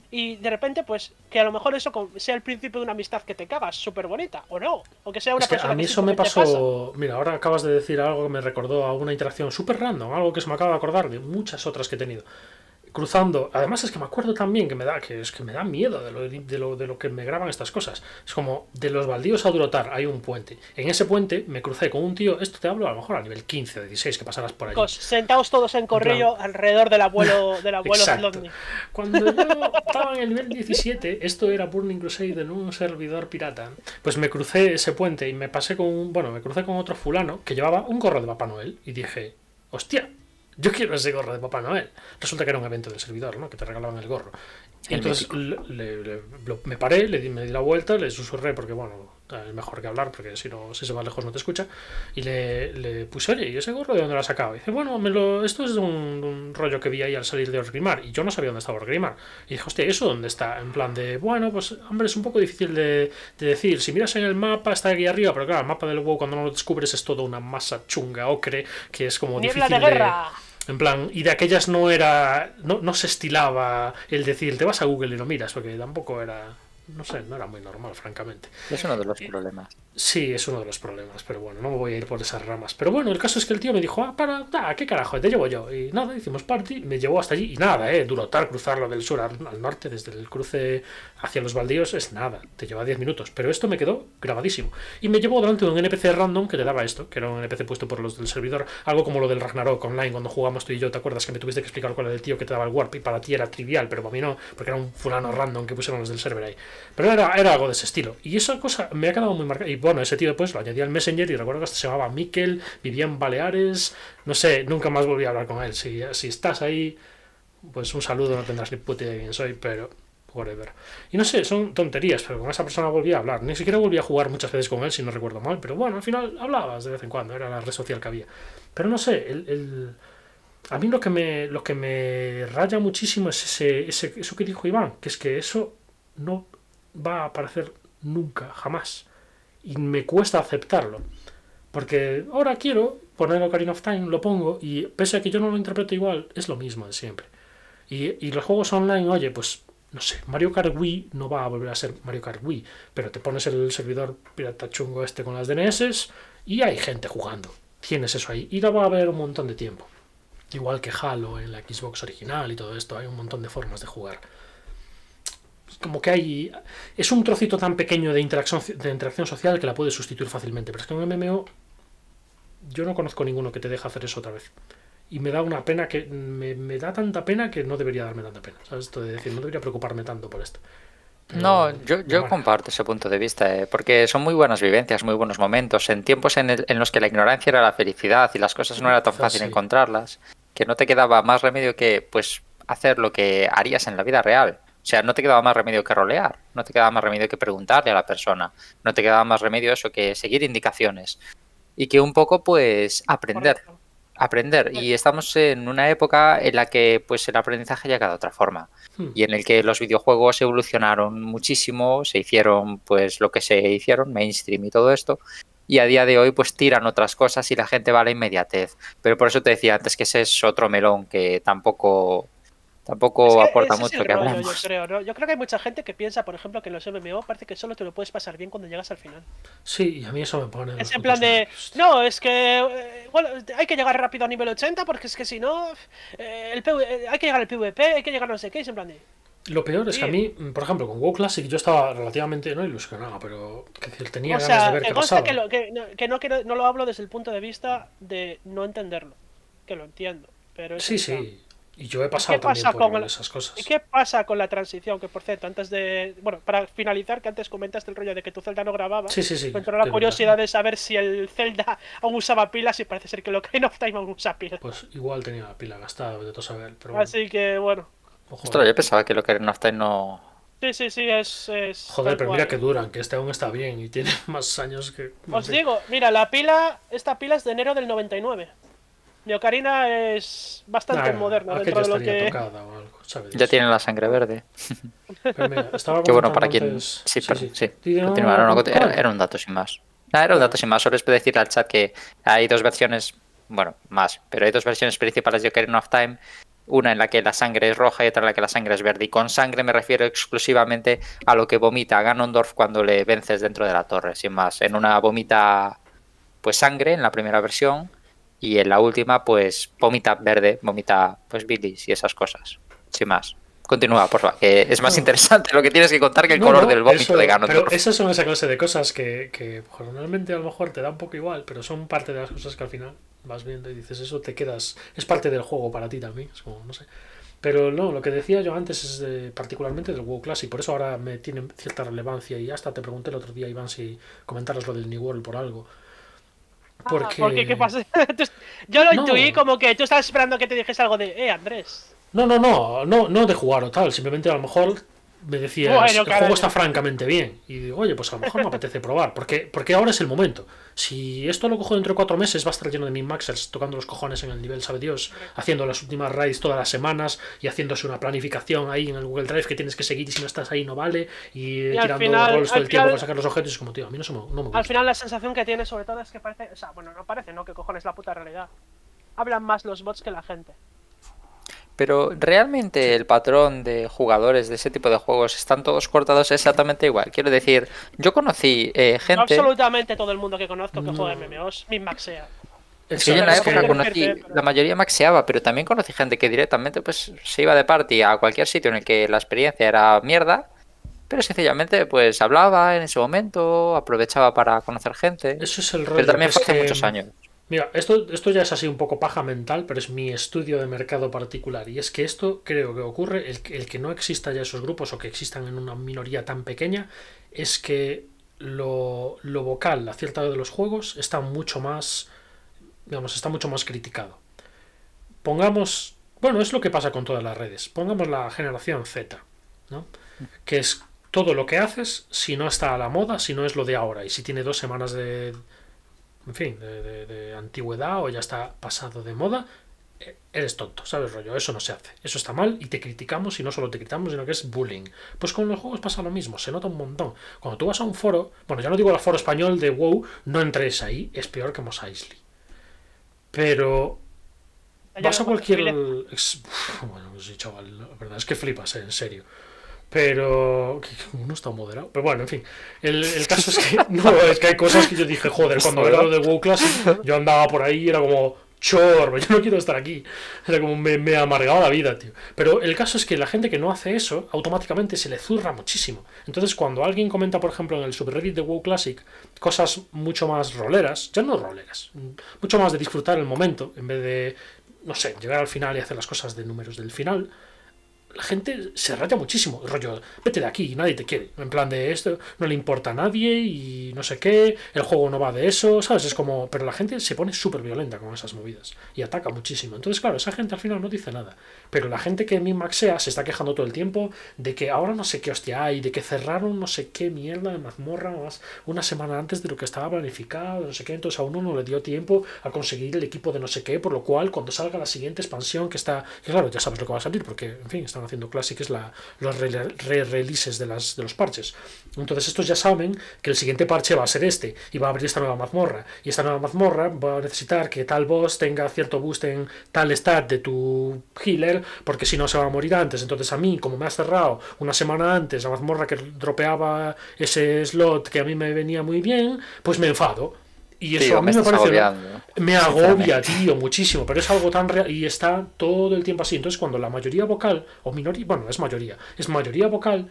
Y de repente, pues, que a lo mejor eso sea el principio de una amistad que te cagas, súper bonita, o no, o que sea una es que persona a mí que eso me pasó, mira, ahora acabas de decir algo que me recordó a una interacción súper random, algo que se me acaba de acordar de muchas otras que he tenido. Cruzando, además es que me acuerdo también que me da que es que me da miedo de lo, de lo de lo que me graban estas cosas. Es como de los baldíos a Durotar hay un puente. En ese puente me crucé con un tío, esto te hablo a lo mejor a nivel quince o dieciséis que pasarás por allí. Sentados todos en corrillo en plan, alrededor del abuelo del abuelo Zlotny. Cuando yo estaba en el nivel diecisiete, esto era Burning Crusade en un servidor pirata. Pues me crucé ese puente y me pasé con un, bueno, me crucé con otro fulano que llevaba un gorro de Papá Noel y dije, hostia, yo quiero ese gorro de Papá Noel. Resulta que era un evento del servidor, ¿no? Que te regalaban el gorro. Y entonces le, le, le, me paré, le di, me di la vuelta, le susurré, porque bueno, es mejor que hablar porque si no, si se va lejos no te escucha. Y le, le puse, oye, ¿y ese gorro de dónde lo has sacado? Y dice, bueno, me lo, esto es de un, un rollo que vi ahí al salir de Orgrimmar. Y yo no sabía dónde estaba Orgrimmar. Y dije, hostia, ¿eso dónde está? En plan de, bueno, pues, hombre, es un poco difícil de, de decir. Si miras en el mapa, está aquí arriba, pero claro, el mapa del WoW cuando no lo descubres es toda una masa chunga ocre que es como ¡Niebla difícil de guerra! de... En plan, y de aquellas no era. No, no se estilaba el decir, te vas a Google y lo miras, porque tampoco era. No sé, no era muy normal, francamente. Es uno de los problemas. Sí, es uno de los problemas, pero bueno, no me voy a ir por esas ramas. Pero bueno, el caso es que el tío me dijo, ah, para, ah, ¿qué carajo? Te llevo yo. Y nada, hicimos party, me llevó hasta allí y nada, eh, Durotar, cruzarlo del sur al, al norte, desde el cruce hacia los baldíos, es nada, te lleva diez minutos. Pero esto me quedó grabadísimo. Y me llevó delante de un N P C random que te daba esto, que era un N P C puesto por los del servidor, algo como lo del Ragnarok online cuando jugamos tú y yo, ¿te acuerdas que me tuviste que explicar cuál era el tío que te daba el warp? Y para ti era trivial, pero para mí no, porque era un fulano random que pusieron los del server ahí. Pero era, era algo de ese estilo. Y esa cosa me ha quedado muy marcada. Y bueno, ese tío después lo añadí al Messenger y recuerdo que hasta se llamaba Miquel, vivía en Baleares, no sé, nunca más volví a hablar con él. Si, si estás ahí, pues un saludo, no tendrás ni puta idea de quién soy, pero whatever. Y no sé, son tonterías, pero con esa persona volví a hablar. Ni siquiera volví a jugar muchas veces con él, si no recuerdo mal, pero bueno, al final hablabas de vez en cuando, era la red social que había. Pero no sé, el... el a mí lo que me lo que me raya muchísimo es ese, ese eso que dijo Iván, que es que eso no va a aparecer nunca, jamás. Y me cuesta aceptarlo. Porque ahora quiero poner Ocarina of Time, lo pongo, y pese a que yo no lo interpreto igual, es lo mismo de siempre. Y, y los juegos online, oye, pues, no sé, Mario Kart Wii no va a volver a ser Mario Kart Wii, pero te pones el servidor pirata chungo este con las D N S y hay gente jugando. Tienes eso ahí. Y lo va a haber un montón de tiempo. Igual que Halo en la Xbox original y todo esto, hay un montón de formas de jugar. Como que hay... Es un trocito tan pequeño de interacción, de interacción social que la puedes sustituir fácilmente. Pero es que en un M M O yo no conozco ninguno que te deje hacer eso otra vez. Y me da una pena que... Me, me da tanta pena que no debería darme tanta pena. ¿Sabes? Esto de decir, no debería preocuparme tanto por esto. Pero, no, yo, yo bueno. comparto ese punto de vista, eh, porque son muy buenas vivencias, muy buenos momentos, en tiempos en, el, en los que la ignorancia era la felicidad y las cosas no era tan fácil sí. encontrarlas, que no te quedaba más remedio que pues hacer lo que harías en la vida real. O sea, no te quedaba más remedio que rolear, no te quedaba más remedio que preguntarle a la persona, no te quedaba más remedio eso que seguir indicaciones y que un poco pues aprender, aprender. Y estamos en una época en la que pues el aprendizaje llega de otra forma y en el que los videojuegos evolucionaron muchísimo, se hicieron pues lo que se hicieron, mainstream y todo esto. Y a día de hoy pues tiran otras cosas y la gente va a la inmediatez. Pero por eso te decía antes que ese es otro melón que tampoco... Tampoco es que aporta ese mucho es el que rollo, hablamos. Yo creo, ¿no? Yo creo que hay mucha gente que piensa, por ejemplo, que en los M M O parece que solo te lo puedes pasar bien cuando llegas al final. Sí, y a mí eso me pone... Es en plan de... No, es que... Eh, bueno, hay que llegar rápido a nivel ochenta porque es que si no... Eh, el PV, eh, hay que llegar al PvP, hay que llegar a no sé qué, es en plan de... Lo peor es que a mí, por ejemplo, con WoW Classic yo estaba relativamente no ilusionado, pero que decir, tenía o ganas sea, de ver que qué consta pasaba. que, lo, que, no, que no, quiero, no lo hablo desde el punto de vista de no entenderlo, que lo entiendo, pero... Sí, sí. sí, y yo he pasado también por con esas cosas. ¿Y qué pasa con la transición? Que por cierto, antes de... Bueno, para finalizar, que antes comentaste el rollo de que tu Zelda no grababa. Sí, sí, sí. Me entró la curiosidad verdad. de saber si el Zelda aún usaba pilas y parece ser que lo Ocarina of Time aún usa pilas. Pues igual tenía la pila gastada, de todo saber, pero bueno. Así que, bueno. Ojo, Ostras, yo pensaba que lo Ocarina of Time no... Sí, sí, sí, es... es Joder, pero mira que duran, que este aún está bien y tiene más años que... Os sé. digo, mira, la pila... Esta pila es de enero del noventa y nueve. Mi Ocarina es bastante nah, moderna dentro de lo que... Tocada o algo, ¿sabes? Ya tiene la sangre verde. Pero mira, estaba Qué bueno para antes... quien... Sí, sí, pero, sí. sí. sí. No, Continúa, no, no, era, era un dato sin más. Ah, era un dato sin más. Solo les puedo decirle al chat que hay dos versiones... Bueno, más. Pero hay dos versiones principales de Ocarina of Time. Una en la que la sangre es roja y otra en la que la sangre es verde. Y con sangre me refiero exclusivamente a lo que vomita Ganondorf cuando le vences dentro de la torre, sin más. En una vomita pues sangre en la primera versión y en la última pues vomita verde, vomita pues bilis y esas cosas, sin más. Continúa, por favor, que es más no. interesante lo que tienes que contar que el no, color no, del vómito eso, de Ganondorf. Pero esas son esa clase de cosas que, que normalmente a lo mejor te da un poco igual, pero son parte de las cosas que al final vas viendo y dices eso, te quedas, es parte del juego para ti también, es como, no sé. Pero no, lo que decía yo antes es de, particularmente del WoW Classic, por eso ahora me tiene cierta relevancia y hasta te pregunté el otro día, Iván, si comentaras lo del New World por algo. Porque... Ah, porque ¿qué pasa? Yo lo no. intuí como que tú estabas esperando que te dijese algo de, eh, Andrés. No, no, no, no, no de jugar o tal, simplemente a lo mejor me decías, Bueno, el caray. juego está francamente bien. Y digo, oye, pues a lo mejor me apetece probar. Porque, porque ahora es el momento. Si esto lo cojo dentro de cuatro meses, va a estar lleno de min-maxers tocando los cojones en el nivel, sabe Dios, haciendo las últimas raids todas las semanas y haciéndose una planificación ahí en el Google Drive que tienes que seguir y si no estás ahí no vale. Y, Y al tirando final- rolls todo al el tiempo final- para sacar los objetos. Es como, tío, a mí no, se me, no me gusta. Al final la sensación que tiene sobre todo es que parece... O sea, bueno, no parece, ¿no? Que cojones la puta realidad. Hablan más los bots que la gente. Pero realmente el patrón de jugadores de ese tipo de juegos están todos cortados exactamente igual. Quiero decir, yo conocí eh, No gente... absolutamente todo el mundo que conozco que No. juega M M Os, min-maxea. Es que yo en la Claro, época porque- conocí, pero- la mayoría maxeaba, pero también conocí gente que directamente pues se iba de party a cualquier sitio en el que la experiencia era mierda, pero sencillamente pues hablaba en ese momento, aprovechaba para conocer gente, Eso es el rollo. pero también que fue es hace que- muchos años. Mira, esto, esto ya es así un poco paja mental, pero es mi estudio de mercado particular. Y es que esto creo que ocurre, el, que- el que no exista ya esos grupos o que existan en una minoría tan pequeña, es que lo, lo vocal a cierta edad de los juegos está mucho más, digamos, está mucho más criticado. Pongamos, bueno, es lo que pasa con todas las redes. Pongamos la generación Z, ¿no? Que es todo lo que haces si no está a la moda, si no es lo de ahora y si tiene dos semanas de en fin, de, de, de antigüedad o ya está pasado de moda, eh, eres tonto, ¿sabes, rollo? Eso no se hace. Eso está mal y te criticamos y no solo te criticamos, sino que es bullying. Pues con los juegos pasa lo mismo, se nota un montón. Cuando tú vas a un foro, bueno, ya no digo el foro español de WoW, no entres ahí, es peor que Mos Eisley. Pero vas a cualquier... ex- Uf, bueno, sí, chaval, la verdad es que flipas, eh, en serio. Pero uno está moderado. Pero bueno, en fin. El, el caso es que no, es que hay cosas que yo dije, joder, cuando era lo de WoW Classic, yo andaba por ahí y era como, chorro, yo no quiero estar aquí. Era como me, me amargaba la vida, tío. Pero el caso es que la gente que no hace eso, automáticamente se le zurra muchísimo. Entonces, cuando alguien comenta, por ejemplo, en el subreddit de WoW Classic, cosas mucho más roleras, ya no roleras, mucho más de disfrutar el momento, en vez de, no sé, llegar al final y hacer las cosas de números del final, la gente se raya muchísimo, rollo, vete de aquí, nadie te quiere, en plan de esto, no le importa a nadie y no sé qué, el juego no va de eso, ¿sabes? Es como, pero la gente se pone súper violenta con esas movidas y ataca muchísimo, entonces claro, esa gente al final no dice nada, pero la gente que min-maxea se está quejando todo el tiempo de que ahora no sé qué hostia hay, de que cerraron no sé qué mierda de mazmorra más una semana antes de lo que estaba planificado, no sé qué, entonces a uno no le dio tiempo a conseguir el equipo de no sé qué, por lo cual cuando salga la siguiente expansión que está, que claro, ya sabes lo que va a salir, porque en fin, están haciendo Classic, la, los re-releases de, las, de los parches. Entonces estos ya saben que el siguiente parche va a ser este y va a abrir esta nueva mazmorra. Y esta nueva mazmorra va a necesitar que tal boss tenga cierto boost en tal stat de tu healer, porque si no se va a morir antes. Entonces a mí, como me has cerrado una semana antes la mazmorra que dropeaba ese slot que a mí me venía muy bien, pues me enfado. Y eso Tío, a mí me me, estás parece, agobiando, me agobia, tío, muchísimo, pero es algo tan real y está todo el tiempo así. Entonces, cuando la mayoría vocal, o minoría, bueno, es mayoría, es mayoría vocal,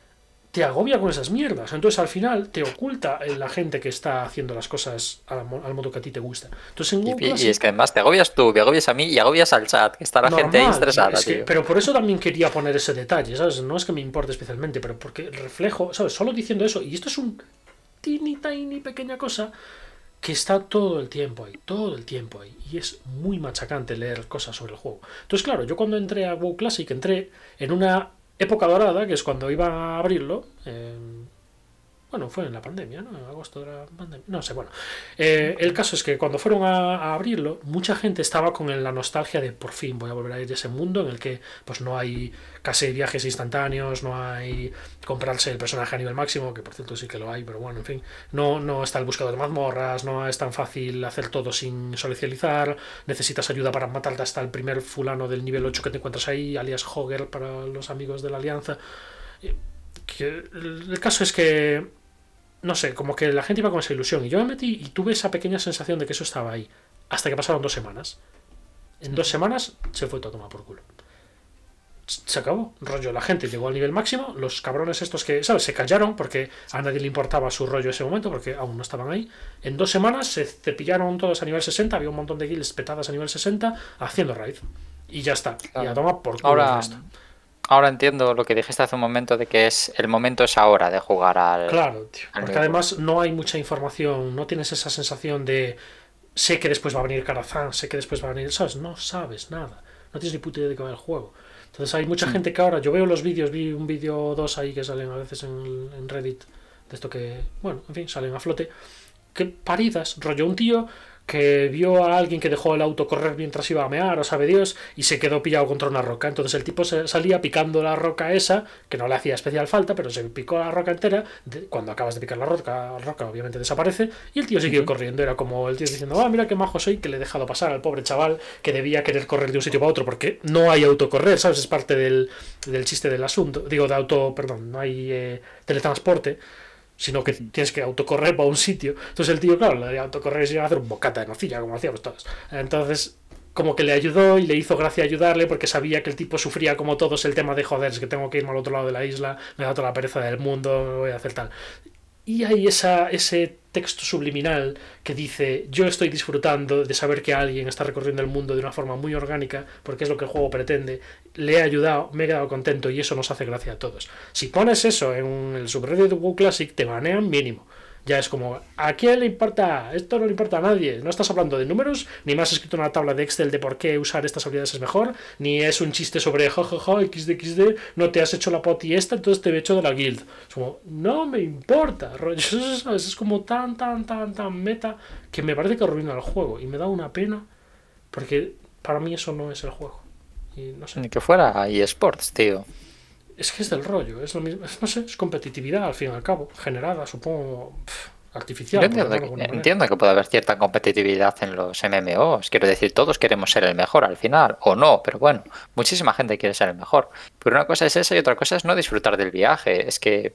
te agobia con esas mierdas. Entonces, al final, te oculta la gente que está haciendo las cosas al, al modo que a ti te gusta. Entonces, en Y, WoW y Classic, es que además te agobias tú, me agobias a mí y agobias al chat, que está la normal, gente ahí estresada, es que- tío. pero por eso también quería poner ese detalle, ¿sabes? No es que me importe especialmente, pero porque reflejo, ¿sabes? Solo diciendo eso, y esto es un tiny, tiny, pequeña cosa que está todo el tiempo ahí, todo el tiempo ahí, y es muy machacante leer cosas sobre el juego. Entonces, claro, yo cuando entré a WoW Classic entré en una época dorada, que es cuando iba a abrirlo, eh, bueno, fue en la pandemia, ¿no? En agosto de la pandemia, no sé, bueno. Eh, el caso es que cuando fueron a, a abrirlo, mucha gente estaba con la nostalgia de por fin voy a volver a ir a ese mundo en el que pues no hay casi viajes instantáneos, no hay comprarse el personaje a nivel máximo, que por cierto sí que lo hay, pero bueno, en fin, no, no está el buscador de mazmorras, no es tan fácil hacer todo sin socializar, necesitas ayuda para matarte hasta el primer fulano del nivel ocho que te encuentras ahí, alias Hogger para los amigos de la Alianza. Que el, el caso es que no sé, como que la gente iba con esa ilusión y yo me metí y tuve esa pequeña sensación de que eso estaba ahí hasta que pasaron dos semanas. En dos semanas se fue todo a tomar por culo. Se acabó, rollo, la gente llegó al nivel máximo, los cabrones estos que, ¿sabes? Se callaron porque a nadie le importaba su rollo ese momento porque aún no estaban ahí. En dos semanas se cepillaron todos a nivel sesenta, había un montón de guilds petadas a nivel sesenta haciendo raid. Y ya está, Claro. y a tomar por culo Ahora, el resto. ahora entiendo lo que dijiste hace un momento de que es el momento es ahora de jugar al... Claro, tío, al porque nuevo. además no hay mucha información, no tienes esa sensación de sé que después va a venir Karazhan, sé que después va a venir, ¿sabes? No sabes nada, no tienes ni puta idea de qué va el juego. Entonces hay mucha gente que ahora, yo veo los vídeos, vi un vídeo o dos ahí que salen a veces en, en Reddit, de esto que, bueno, en fin, salen a flote, que paridas, rollo un tío que vio a alguien que dejó el auto correr mientras iba a mear, o sabe Dios, y se quedó pillado contra una roca. Entonces el tipo se salía picando la roca esa, que no le hacía especial falta, pero se picó la roca entera. De, cuando acabas de picar la roca, la roca obviamente desaparece, y el tío siguió uh-huh. corriendo. Era como el tío diciendo, ah, mira qué majo soy, que le he dejado pasar al pobre chaval que debía querer correr de un sitio para otro, porque no hay autocorrer, ¿sabes? Es parte del, del chiste del asunto. Digo, de auto, perdón, no hay eh, teletransporte, sino que tienes que autocorrer para un sitio. Entonces el tío, claro, le de autocorrer es ir a hacer un bocata de nocilla, como hacíamos todos. Entonces, como que le ayudó y le hizo gracia ayudarle, porque sabía que el tipo sufría como todos el tema de, joder, es que tengo que irme al otro lado de la isla, me da toda la pereza del mundo, me voy a hacer tal. Y hay esa, ese texto subliminal que dice, yo estoy disfrutando de saber que alguien está recorriendo el mundo de una forma muy orgánica, porque es lo que el juego pretende, le he ayudado, me he quedado contento y eso nos hace gracia a todos. Si pones eso en el subreddit de WoW Classic, te banean mínimo. Ya es como, ¿a quién le importa? Esto no le importa a nadie. No estás hablando de números, ni me has escrito una tabla de Excel de por qué usar estas habilidades es mejor, ni es un chiste sobre jajaja, equis de equis de, no te has hecho la poti esta, entonces te he hecho de la guild. Es como, no me importa. ¿Sabes? Es como tan, tan, tan, tan meta que me parece que arruina el juego. Y me da una pena, porque para mí eso no es el juego. Y no sé. Ni que fuera eSports, tío. Es que es del rollo, es lo mismo, es, no sé, es competitividad al fin y al cabo, generada, supongo, pff, artificial. Yo entiendo, que, entiendo que puede haber cierta competitividad en los M M Os, quiero decir, todos queremos ser el mejor al final, o no, pero bueno, muchísima gente quiere ser el mejor. Pero una cosa es esa y otra cosa es no disfrutar del viaje, es que...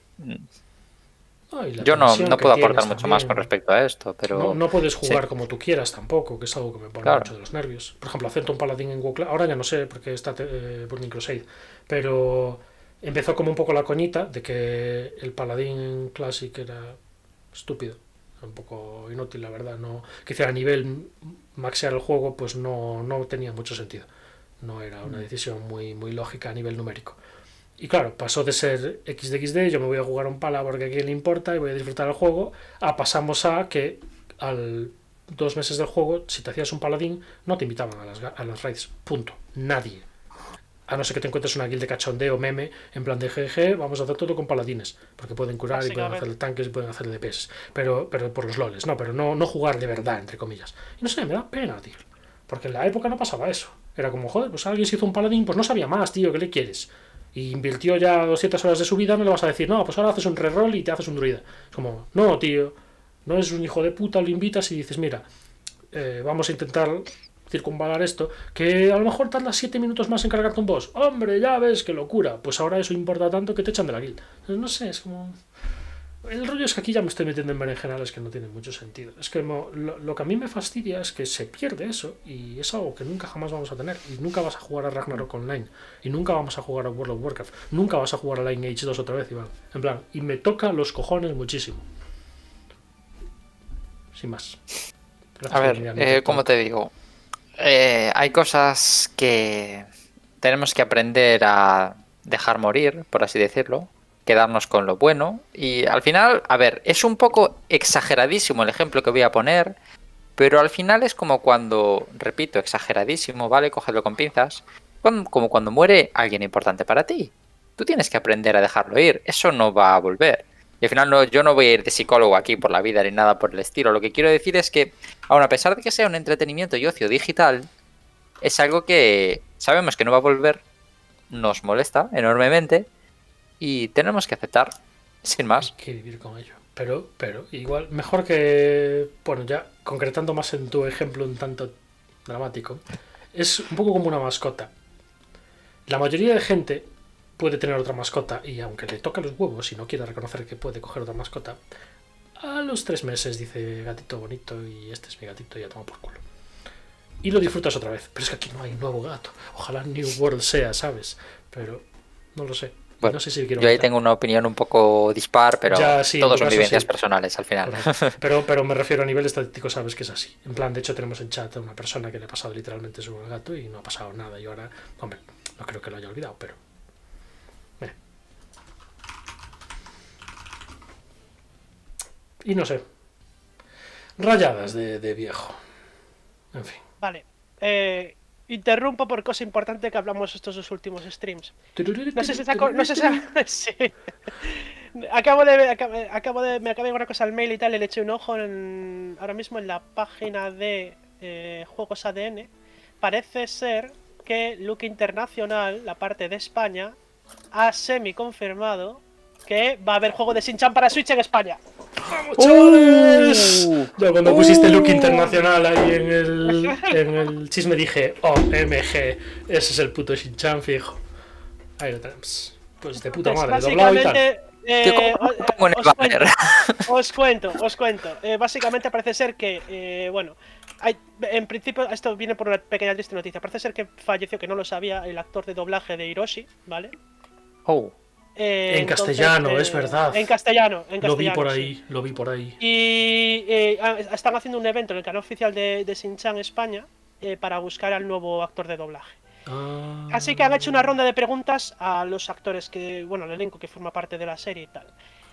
Oh, yo no, no puedo aportar mucho también. Más con respecto a esto, pero... No, no puedes jugar sí. como tú quieras tampoco, que es algo que me pone claro. mucho de los nervios. Por ejemplo, hacer un paladín en WoW, ahora ya no sé porque está eh, Burning Crusade, pero... Empezó como un poco la coñita de que el paladín Classic era estúpido, un poco inútil, la verdad. No, quizá a nivel maxear el juego, pues no, no tenía mucho sentido. No era una decisión muy, muy lógica a nivel numérico. Y claro, pasó de ser equis de equis de, yo me voy a jugar un pala porque a quién le importa y voy a disfrutar el juego, a pasamos a que al dos meses del juego, si te hacías un paladín, no te invitaban a las, a las raids. Punto. Nadie. A no ser que te encuentres una guild de cachondeo meme, en plan de G G, vamos a hacer todo con paladines, porque pueden curar y pueden hacer tanques y pueden hacer D P S, pero, pero por los loles, no, pero no, no jugar de verdad, entre comillas. Y no sé, me da pena, tío, porque en la época no pasaba eso. Era como, joder, pues alguien se hizo un paladín, pues no sabía más, tío, ¿qué le quieres? Y invirtió ya doscientas horas de su vida, no le vas a decir, no, pues ahora haces un reroll y te haces un druida. Es como, no, tío, no es un hijo de puta, lo invitas y dices, mira, eh, vamos a intentar... circunvalar esto, que a lo mejor tardas siete minutos más en cargarte un boss. Hombre, ya ves, qué locura. Pues ahora eso importa tanto que te echan de la guild. No sé, es como... El rollo es que aquí ya me estoy metiendo en berenjenales que no tienen mucho sentido. Es que lo, lo que a mí me fastidia es que se pierde eso y es algo que nunca jamás vamos a tener. Y nunca vas a jugar a Ragnarok Online. Y nunca vamos a jugar a World of Warcraft. Nunca vas a jugar a Lineage dos otra vez, Iván. En plan, y me toca los cojones muchísimo. Sin más. Gracias, a ver, eh, como te digo... Eh, hay cosas que tenemos que aprender a dejar morir, por así decirlo, quedarnos con lo bueno y al final, a ver, es un poco exageradísimo el ejemplo que voy a poner, pero al final es como cuando, repito, exageradísimo, ¿vale? Cógelo con pinzas, como cuando muere alguien importante para ti. Tú tienes que aprender a dejarlo ir, eso no va a volver. Y al final no, yo no voy a ir de psicólogo aquí por la vida ni nada por el estilo. Lo que quiero decir es que, aun a pesar de que sea un entretenimiento y ocio digital, es algo que sabemos que no va a volver, nos molesta enormemente y tenemos que aceptar, sin más. Hay que vivir con ello. Pero, pero, igual, mejor que, bueno, ya concretando más en tu ejemplo un tanto dramático, es un poco como una mascota. La mayoría de gente... puede tener otra mascota y aunque le toca los huevos y no quiera reconocer que puede coger otra mascota, a los tres meses dice gatito bonito y este es mi gatito y ya tomo por culo. Y lo disfrutas otra vez. Pero es que aquí no hay nuevo gato. Ojalá New World sea, ¿sabes? Pero no lo sé. Bueno, no sé si quiero yo ahí tengo una opinión un poco dispar, pero ya, sí, todos son vivencias sí. personales al final. Pero, pero me refiero a nivel estadístico, sabes que es así. En plan, de hecho tenemos en chat a una persona que le ha pasado literalmente su gato y no ha pasado nada. Y ahora, hombre, no creo que lo haya olvidado, pero... Y no sé. Rayadas de, de viejo. En fin. Vale. Eh, interrumpo por cosa importante que hablamos estos dos últimos streams. No sé si se aco- no sé si sí. Acabo de, acabo, acabo de me acabo de llegar una cosa al mail y tal, le eché un ojo en, ahora mismo en la página de eh, Juegos A D N. Parece ser que Luke Internacional, la parte de España, ha semi confirmado que va a haber juego de Shin-Chan para Switch en España. ¡Vamos, chavales! Uh, Yo cuando uh. pusiste Look Internacional ahí en el, en el chisme dije, O M G, ese es el puto Shin-Chan fijo. Ahí lo tenemos. Pues de puta Pues madre, doblado y tal. Eh, ¿Cómo os, lo pongo en el os cuento, banner? os cuento, os cuento. Eh, básicamente parece ser que, eh, bueno, hay, en principio esto viene por una pequeña triste noticia. Parece ser que falleció, que no lo sabía, el actor de doblaje de Hiroshi, ¿vale? Oh. Eh, En entonces, castellano, eh, es verdad. En castellano, en castellano. Lo vi por sí. ahí, lo vi por ahí. Y eh, están haciendo un evento en el canal oficial de, de Shin-Chan España eh, para buscar al nuevo actor de doblaje. Ah. Así que han hecho una ronda de preguntas a los actores que, bueno, el elenco que forma parte de la serie y tal.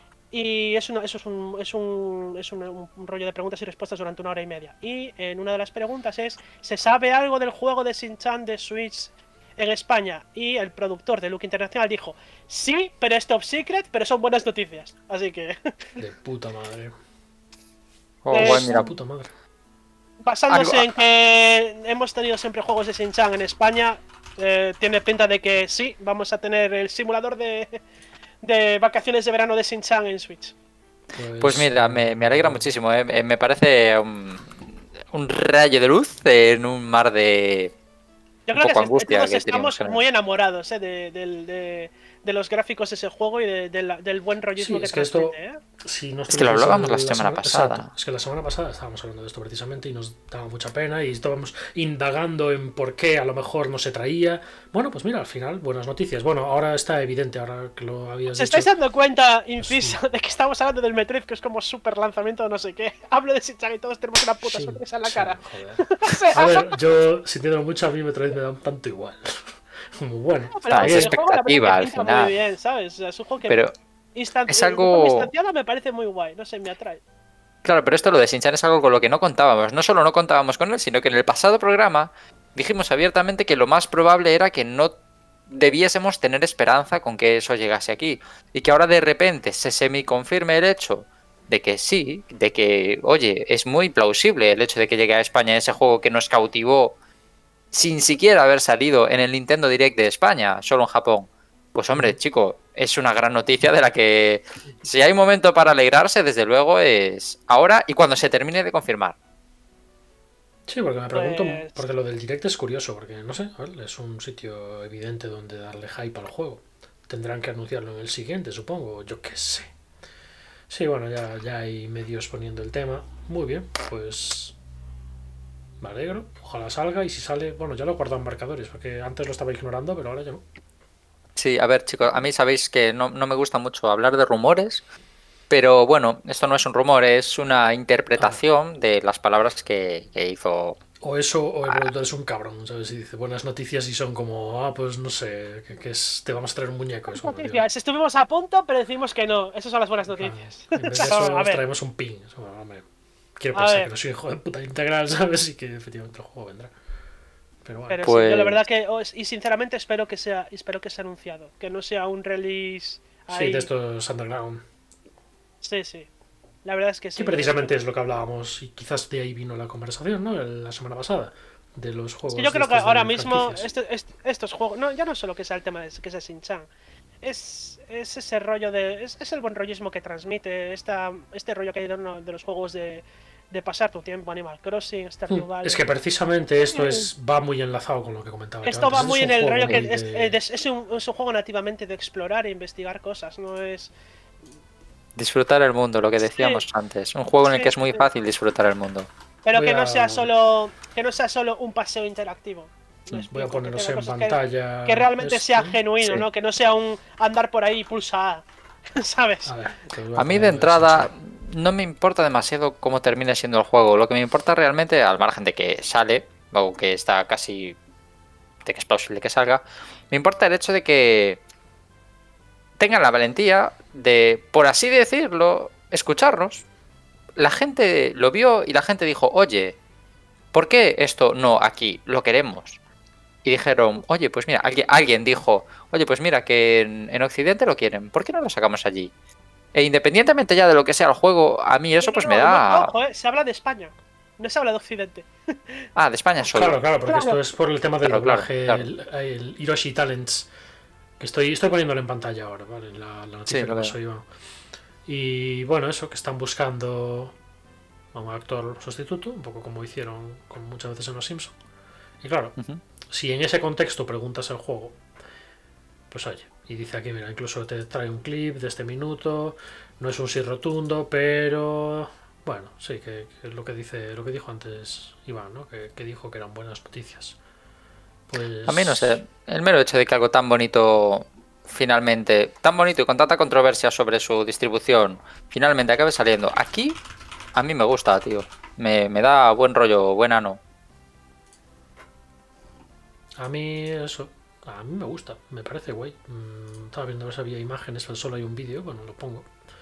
Y es una, eso es, un, es, un, es un, un rollo de preguntas y respuestas durante una hora y media. Y en una de las preguntas es, ¿se sabe algo del juego de Shin-Chan de Switch en España? Y el productor de Look Internacional dijo, sí, pero es top secret, pero son buenas noticias. Así que... De puta madre. Oh, Eh, bueno, mira. De puta madre. Basándose Algo- en que hemos tenido siempre juegos de Shin-Chan en España, eh, tiene pinta de que sí, vamos a tener el simulador de, de vacaciones de verano de Shin-Chan en Switch. Pues, Pues mira, me, me alegra muchísimo, ¿eh? Me- Me parece un, un rayo de luz en un mar de... Yo Un creo que poco se- angustia todos que estamos teníamos, muy enamorados eh, de, del- de- de los gráficos de ese juego y de- de la- del buen rollismo Sí, que es que esto- transmite. ¿eh? Si no Es que lo estuvieses hablábamos el- la semana pasada. Exacto. Es que la semana pasada estábamos hablando de esto precisamente y nos daba mucha pena y estábamos indagando en por qué a lo mejor no se traía. Bueno, pues mira, al final, buenas noticias. Bueno, ahora está evidente, ahora que lo habías ¿Os dicho. estáis dando cuenta, inciso, de que estamos hablando del Metroid, que es como super lanzamiento o no sé qué? Hablo de Shin-Chan y todos tenemos una puta Sí, sorpresa en la sí, cara. joder. O sea, A ver, yo sintiéndolo mucho, a mí Metroid me da un tanto igual. Como bueno, pero Ah, ese es juego, la verdad, expectativa, que al pinta final. Muy bien, ¿sabes? O sea, es un juego que Pero instant- es de algo- forma instanciada me parece muy guay, no sé, me atrae. Claro, pero esto lo de Shin-Chan es algo con lo que no contábamos. No solo no contábamos con él, sino que en el pasado programa dijimos abiertamente que lo más probable era que no debiésemos tener esperanza con que eso llegase aquí. Y que ahora de repente se semi-confirme el hecho de que sí, de que, oye, es muy plausible el hecho de que llegue a España ese juego que nos cautivó sin siquiera haber salido en el Nintendo Direct de España, solo en Japón. Pues hombre, chico, es una gran noticia de la que si hay momento para alegrarse, desde luego es ahora y cuando se termine de confirmar. sí, porque me pregunto, Pues- porque lo del direct es curioso, porque no sé, a ver, es un sitio evidente donde darle hype al juego. Tendrán que anunciarlo en el siguiente, supongo, yo qué sé. Sí, bueno, ya, ya hay medios poniendo el tema. Muy bien, pues me alegro, ojalá salga y si sale, bueno, ya lo he guardado en marcadores, porque antes lo estaba ignorando, pero ahora ya no. Sí, a ver, chicos, a mí sabéis que no, no me gusta mucho hablar de rumores, pero bueno, esto no es un rumor, es una interpretación de las palabras que, que hizo. O eso, o el productor es un cabrón, ¿sabes? Y dice buenas noticias y son como, ah, pues no sé, que, que es, te vamos a traer un muñeco. Es como, tío, Noticias, estuvimos a punto, pero decimos que no. Esas son las buenas claro, noticias. en vez de Claro, eso a os ver. traemos un pin. Es como, hombre, quiero A pensar ver. que no soy hijo de puta integral, ¿sabes? Y que efectivamente el juego vendrá. Pero bueno, Pero Pues- sí, yo la verdad que, oh, y sinceramente espero que sea, espero que sea anunciado, que no sea un release ahí. sí, de estos underground. Sí, sí. La verdad es que sí. Sí, precisamente es lo que hablábamos y quizás de ahí vino la conversación, ¿no? La semana pasada, de los juegos. Sí, yo creo de que estos de ahora mismo franquicias. este- este- estos juegos, no, ya no solo que sea el tema de que sea Shin-Chan, es, es ese rollo de, es, es el buen rollismo que transmite esta, este rollo que hay de, uno de los juegos de, de pasar tu tiempo, Animal Crossing, Stardew Mm, Valley. Es que precisamente esto es va muy enlazado con lo que comentaba. yo Esto va antes. muy Es en un el juego rollo que muy es, de- eh, de- es un, es un juego nativamente de explorar e investigar cosas, no es... Disfrutar el mundo, lo que decíamos Sí. antes. Un juego en el Sí, que es muy sí. fácil disfrutar el mundo. Pero Voy que no a- sea solo que no sea solo un paseo interactivo. Me Voy explico, a que poneros tenga en cosas que- pantalla. Que, realmente esto. sea genuino, Sí. ¿no? Que no sea un andar por ahí y pulsa A, ¿sabes? A ver, te voy A mí poner de entrada así. no me importa demasiado cómo termine siendo el juego. Lo que me importa realmente, al margen de que sale, o que está casi... de que es posible que salga, me importa el hecho de que tengan la valentía de, por así decirlo, escucharnos. La gente lo vio y la gente dijo, oye, ¿por qué esto no aquí? Lo queremos. y dijeron, oye, pues mira, alguien, alguien dijo, oye, pues mira, que en, en Occidente lo quieren, ¿por qué no lo sacamos allí? E independientemente ya de lo que sea el juego, a mí eso pues me da... Ojo, eh, se habla de España, no se habla de Occidente. Ah, de España solo. Claro, claro, porque Claro. esto es por el tema del Claro, claro, doblaje, claro. El, el Hiroshi Talents, que estoy, estoy poniéndolo en pantalla ahora, ¿vale? La, la noticia Sí, que lo pasó veo. Iván. Y bueno, eso, que están buscando a un actor sustituto, un poco como hicieron con muchas veces en Los Simpsons. Y claro, Ujú. si en ese contexto preguntas el juego, pues oye, y dice aquí, mira, incluso te trae un clip de este minuto, no es un sí rotundo, pero bueno, sí, que, que es lo que dice, lo que dijo antes Iván, ¿no? Que, que dijo que eran buenas noticias. Pues A mí no sé, el mero hecho de que algo tan bonito, finalmente, tan bonito y con tanta controversia sobre su distribución, finalmente acabe saliendo aquí, a mí me gusta, tío. Me, me da buen rollo, buen ano. A mí eso, a mí me gusta, me parece guay. Mm, estaba viendo a ver si había imágenes, pero solo hay un vídeo, bueno, lo pongo.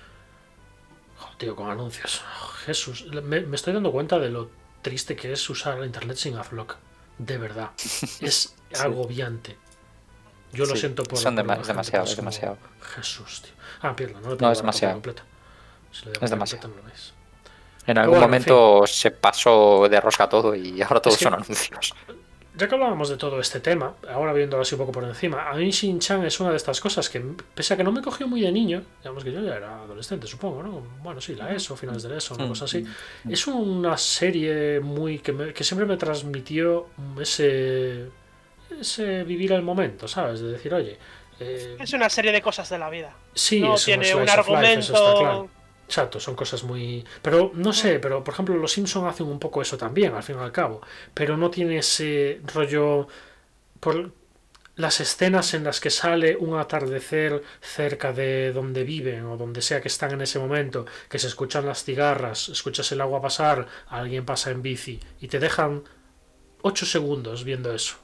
Joder, tío, con anuncios. Oh, Jesús, me, me estoy dando cuenta de lo triste que es usar la internet sin adblock. De verdad, es agobiante. Yo lo Sí, siento por, son por dema- la es gente, demasiado, pero es como, demasiado. Jesús, tío. Ah, pierda, no le No, puedo es dar la pantalla demasiado. completa. Si le doy Es pantalla demasiado. completa, no lo veis. En algún bueno, en momento se pasó de rosca todo y ahora todos que- son anuncios. Ya que hablábamos de todo este tema, ahora viéndolo así un poco por encima, a mí Shin-Chan es una de estas cosas que, pese a que no me cogió muy de niño, digamos que yo ya era adolescente, supongo, ¿no? Bueno, sí, la ESO, finales de la ESO, una cosa así. Es una serie muy que, me- que siempre me transmitió ese, ese vivir el momento, ¿sabes? De decir, oye, eh, Es una serie de cosas de la vida. sí, no es tiene slice un of life, eso está claro. argumento. Exacto, son cosas muy... Pero no sé, pero por ejemplo los Simpson hacen un poco eso también, al fin y al cabo. Pero no tiene ese rollo... Por las escenas en las que sale un atardecer cerca de donde viven o donde sea que están en ese momento, que se escuchan las cigarras, escuchas el agua pasar, alguien pasa en bici y te dejan ocho segundos viendo eso.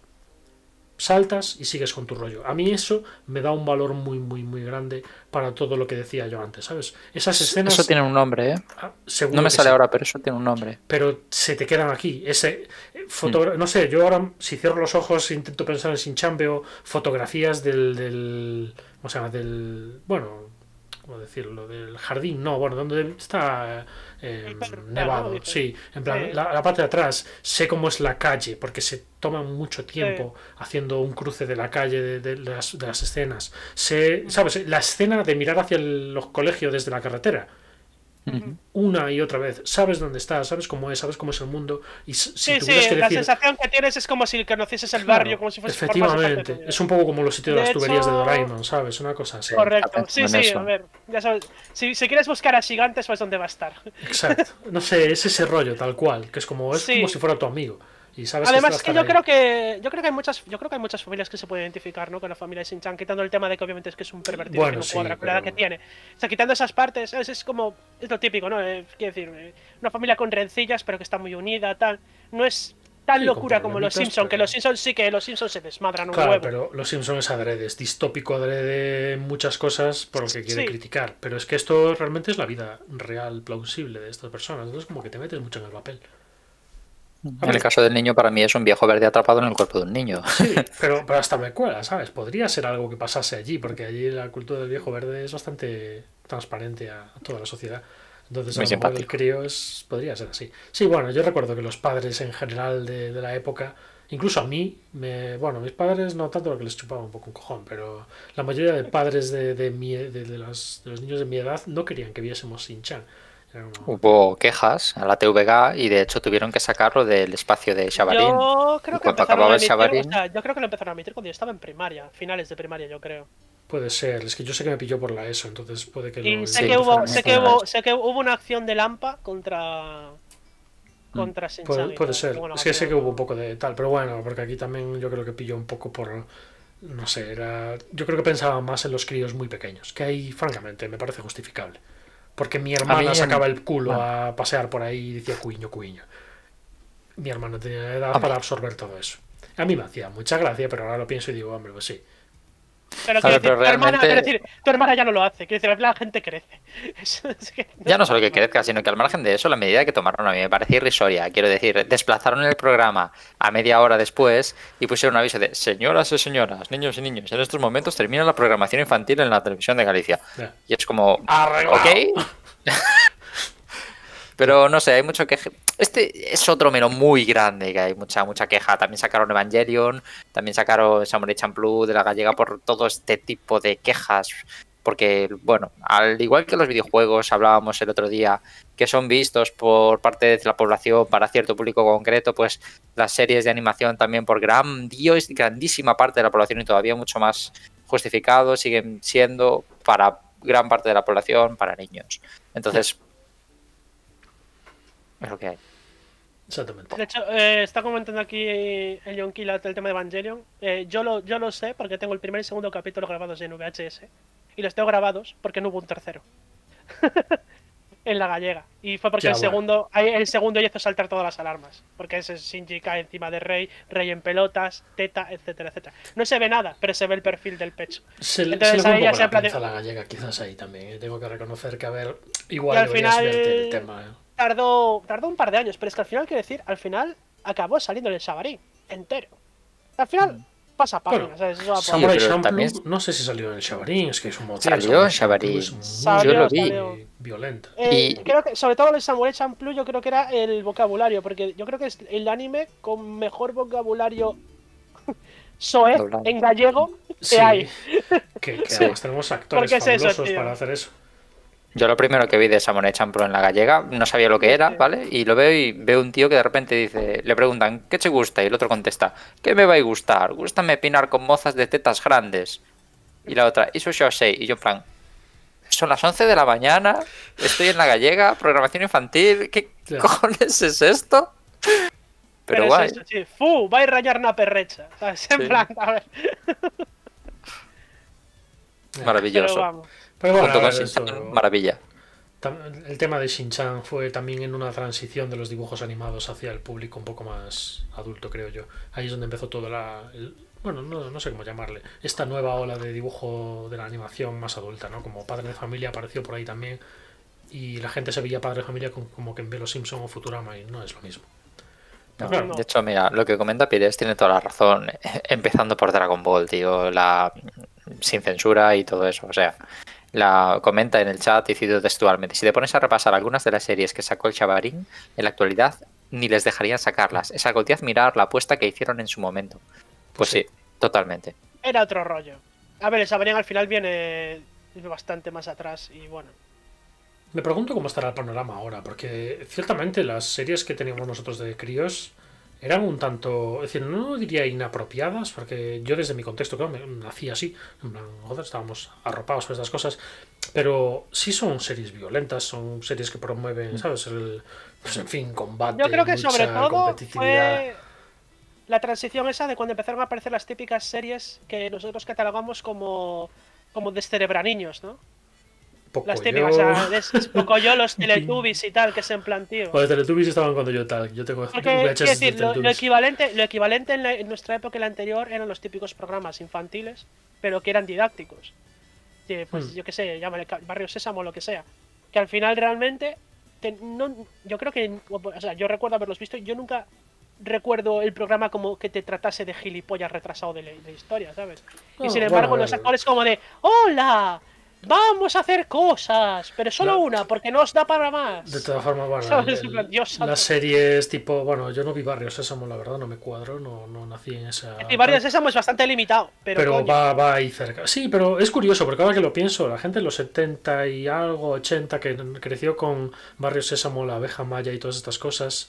Saltas y sigues con tu rollo. A mí eso me da un valor muy, muy, muy grande para todo lo que decía yo antes, ¿sabes? Esas escenas... Eso tiene un nombre, ¿eh? Ah, seguro No me que sale sí, ahora, pero eso tiene un nombre. pero se te quedan aquí. Ese fotogra- no sé, yo ahora si cierro los ojos e intento pensar en Shin-Chan, veo fotografías del, del ¿cómo se llama? Del, bueno, ¿cómo decirlo? Del jardín, no, bueno, donde está eh, El perro, nevado, ¿no? Dice. sí, en plan, Sí. la, la parte de atrás, sé cómo es la calle, porque se toma mucho tiempo haciendo un cruce de la calle, de, de las, de las escenas. Sé, ¿sabes? La escena de mirar hacia el- los colegios desde la carretera. Ujú. Una y otra vez, sabes dónde estás, sabes cómo es, sabes cómo es el mundo y si Sí, tuvieras sí, que la decir, sensación que tienes es como si conocieses el claro, barrio, como si fuese formases parte efectivamente, tuya. es un poco como los sitios de, De las tuberías de hecho- Doraemon, ¿sabes? Una cosa así. Correcto. Está Sí, pensando en sí, eso. a ver, ya sabes. Si, si quieres buscar a gigantes, pues dónde va a estar. Exacto. No sé, es ese rollo tal cual, que es como es Sí. como si fuera tu amigo y sabes Además, que, que está yo creo que yo creo que hay muchas yo creo que hay muchas familias que se pueden identificar, ¿no? Con la familia de Shin-Chan, quitando el tema de que obviamente es que es un pervertido Bueno, que no sí, cuadra con la edad pero- que tiene. O sea, quitando esas partes, es, es como es lo típico, ¿no? Eh, quiero decir, eh, una familia con rencillas, pero que está muy unida, tal. No es tan Sí, locura con como los problemitas, Simpsons, que pero- los Simpsons sí que los Simpsons se desmadran un Claro, huevo. pero Los Simpsons es adrede, es distópico adrede en muchas cosas por lo que quiere Sí. criticar. Pero es que esto realmente es la vida real, plausible de estas personas. Entonces como que te metes mucho en el papel. En el caso del niño, para mí es un viejo verde atrapado en el cuerpo de un niño. Sí, pero, pero hasta me cuela, ¿sabes? Podría ser algo que pasase allí, porque allí la cultura del viejo verde es bastante transparente a, a toda la sociedad. Entonces, Muy a lo mejor el simpático. crío es, podría ser así. Sí, bueno, yo recuerdo que los padres en general de, de la época, incluso a mí, me, bueno, mis padres no tanto, lo que les chupaba un poco un cojón, pero la mayoría de padres de, de, mi, de, de los, de los niños de mi edad no querían que viésemos Shin-Chan. Era como- Hubo quejas a la T V G y de hecho tuvieron que sacarlo del espacio de Xabarín. Yo creo Y que cuando empezaron acababa a el emitir, Xabarín- o sea, yo creo que lo empezaron a emitir cuando yo estaba en primaria, finales de primaria, yo creo. Puede ser, es que yo sé que me pilló por la ESO, entonces puede que Y lo sé sí, que hubo, empezaran a sé que hacer. hubo, sé que hubo una acción de Lampa contra contra Shin-Chan. Puede, y puede tal, ser. pero bueno, Es que sé al que final hubo un no- poco de tal, pero bueno, porque aquí también yo creo que pilló un poco por. No sé, era. Yo creo que pensaba más en los críos muy pequeños, que ahí, francamente, me parece justificable. Porque mi hermana en- sacaba el culo bueno. a pasear por ahí y decía cuiño, cuiño. Mi hermana tenía edad Hombre. para absorber todo eso. A mí me hacía mucha gracia, pero ahora lo pienso y digo, hombre, pues sí. Pero, A ver, quiero pero decir, tu hermana, realmente- quiero decir, tu hermana ya no lo hace. Quiero decir, la gente crece. Eso es que- Ya no solo que crezca, sino que al margen de eso, la medida que tomaron a mí me parece irrisoria. Quiero decir, desplazaron el programa a media hora después y pusieron un aviso de señoras y señoras, niños y niños, en estos momentos termina la programación infantil en la televisión de Galicia. Ya. Y es como, Arreglado. ok. Pero no sé, hay mucho queja. Este es otro menú muy grande, que hay mucha mucha queja. También sacaron Evangelion, también sacaron Samurai Champloo de la gallega por todo este tipo de quejas. Porque, bueno, al igual que los videojuegos, hablábamos el otro día, que son vistos por parte de la población para cierto público concreto, pues las series de animación también por gran, Dios, grandísima parte de la población y todavía mucho más justificado, siguen siendo para gran parte de la población, para niños. Entonces, es lo que hay. Exactamente. De hecho, eh, está comentando aquí el John Killat el tema de Evangelion. Eh, yo, lo, yo lo sé porque tengo el primer y segundo capítulo grabados en V H S. Y los tengo grabados porque no hubo un tercero. En la gallega. Y fue porque Ya, el bueno. segundo ahí el segundo hizo saltar todas las alarmas. Porque ese Shinji cae encima de Rey, Rey en pelotas, teta, etcétera, etcétera. No se ve nada, pero se ve el perfil del pecho. Se, le- Entonces se le ahí fue un ya poco se la plan de- pinza a la gallega, quizás ahí también. eh. Tengo que reconocer que, a ver, igual Y al deberías final- verte el tema. eh. Tardó, tardó un par de años, pero es que al final, quiero decir, al final acabó saliendo en el Sabarín, entero. Al final pasa páginas, Bueno, ¿sabes? Eso va por- Samurai pero Champloo, también- no sé si salió en el Shabarin, es que es un motivo. Salió en Shabarin. Es muy, Salió, Yo lo vi. salió. violento. Eh, Y- Creo que, sobre todo el Samurai Champloo, yo creo que era el vocabulario, porque yo creo que es el anime con mejor vocabulario soez Doblado. en gallego que Sí, hay. que, que Sí. además tenemos actores Porque es eso, fabulosos tío. para hacer eso. Yo lo primero que vi de Samurai Champloo en la gallega, no sabía lo que era, Sí. ¿vale? Y lo veo y veo un tío que de repente dice, le preguntan, ¿qué te gusta? Y el otro contesta, ¿qué me va a gustar? Gústame pinar con mozas de tetas grandes. Y la otra, eso yo sé. Y yo en plan, son las once de la mañana, estoy en la gallega, programación infantil, ¿qué Claro. cojones es esto? Pero es guay. eso, sí. Fu, va a rayar una perrecha. ¿Sabes? En Sí. plan, a ver. Pero Maravilloso. vamos. Pero bueno, Junto a con ver, Shin-chan, eso- maravilla. tam- el tema de Shin-Chan fue también en una transición de los dibujos animados hacia el público un poco más adulto, creo yo. Ahí es donde empezó todo la... el- bueno, no, no sé cómo llamarle. Esta nueva ola de dibujo de la animación más adulta, ¿no? Como Padre de Familia apareció por ahí también. Y la gente se veía Padre de Familia con- como que en ve Los Simpson o Futurama y no es lo mismo. Pero No, claro, no. De hecho, mira, lo que comenta Pires tiene toda la razón. Empezando por Dragon Ball, tío, la sin censura y todo eso. O sea, la comenta en el chat y cito textualmente. Si te pones a repasar algunas de las series que sacó el Chavarín, en la actualidad ni les dejarían sacarlas. Es algo de admirar la apuesta que hicieron en su momento. Pues Sí. sí, totalmente. Era otro rollo. A ver, el Sabarín al final viene bastante más atrás y bueno. Me pregunto cómo estará el panorama ahora, porque ciertamente las series que teníamos nosotros de críos eran un tanto, es decir, no diría inapropiadas, porque yo desde mi contexto, claro, me nací así, en plan, joder, estábamos arropados por estas cosas, pero sí son series violentas, son series que promueven, ¿sabes? El, pues en fin, combate, Yo creo que lucha, sobre todo competitividad. fue la transición esa de cuando empezaron a aparecer las típicas series que nosotros catalogamos como, como descerebra niños, ¿no? Poco Las yo. típicas, o sea, es, es poco yo, los Teletubbies y tal, que es en plan, tío. Los Teletubbies estaban cuando yo tal, yo tengo Porque, V quiero H S de decir, lo, lo Teletubbies. equivalente, lo equivalente en, la- en nuestra época y la anterior eran los típicos programas infantiles, pero que eran didácticos. Que, pues Hmm. yo qué sé, llámale ca- Barrio Sésamo o lo que sea. Que al final realmente, te- no, yo creo que, o sea, yo recuerdo haberlos visto, yo nunca recuerdo el programa como que te tratase de gilipollas retrasado de, la- de historia, ¿sabes? Y No, sin bueno, embargo, a ver. los actuales como de, ¡hola! Vamos a hacer cosas, pero solo No. una, porque no os da para más. De todas formas, bueno, ¿Sabes? el- En plan, Dios santo. las series tipo, bueno, yo no vi Barrio Sésamo, la verdad, no me cuadro, no, no nací en esa... Y Barrio Sésamo es bastante limitado, pero, Pero coño, va, va ahí cerca. Sí, pero es curioso, porque ahora que lo pienso, la gente en los setenta y algo, ochenta, que creció con Barrio Sésamo, la abeja maya y todas estas cosas,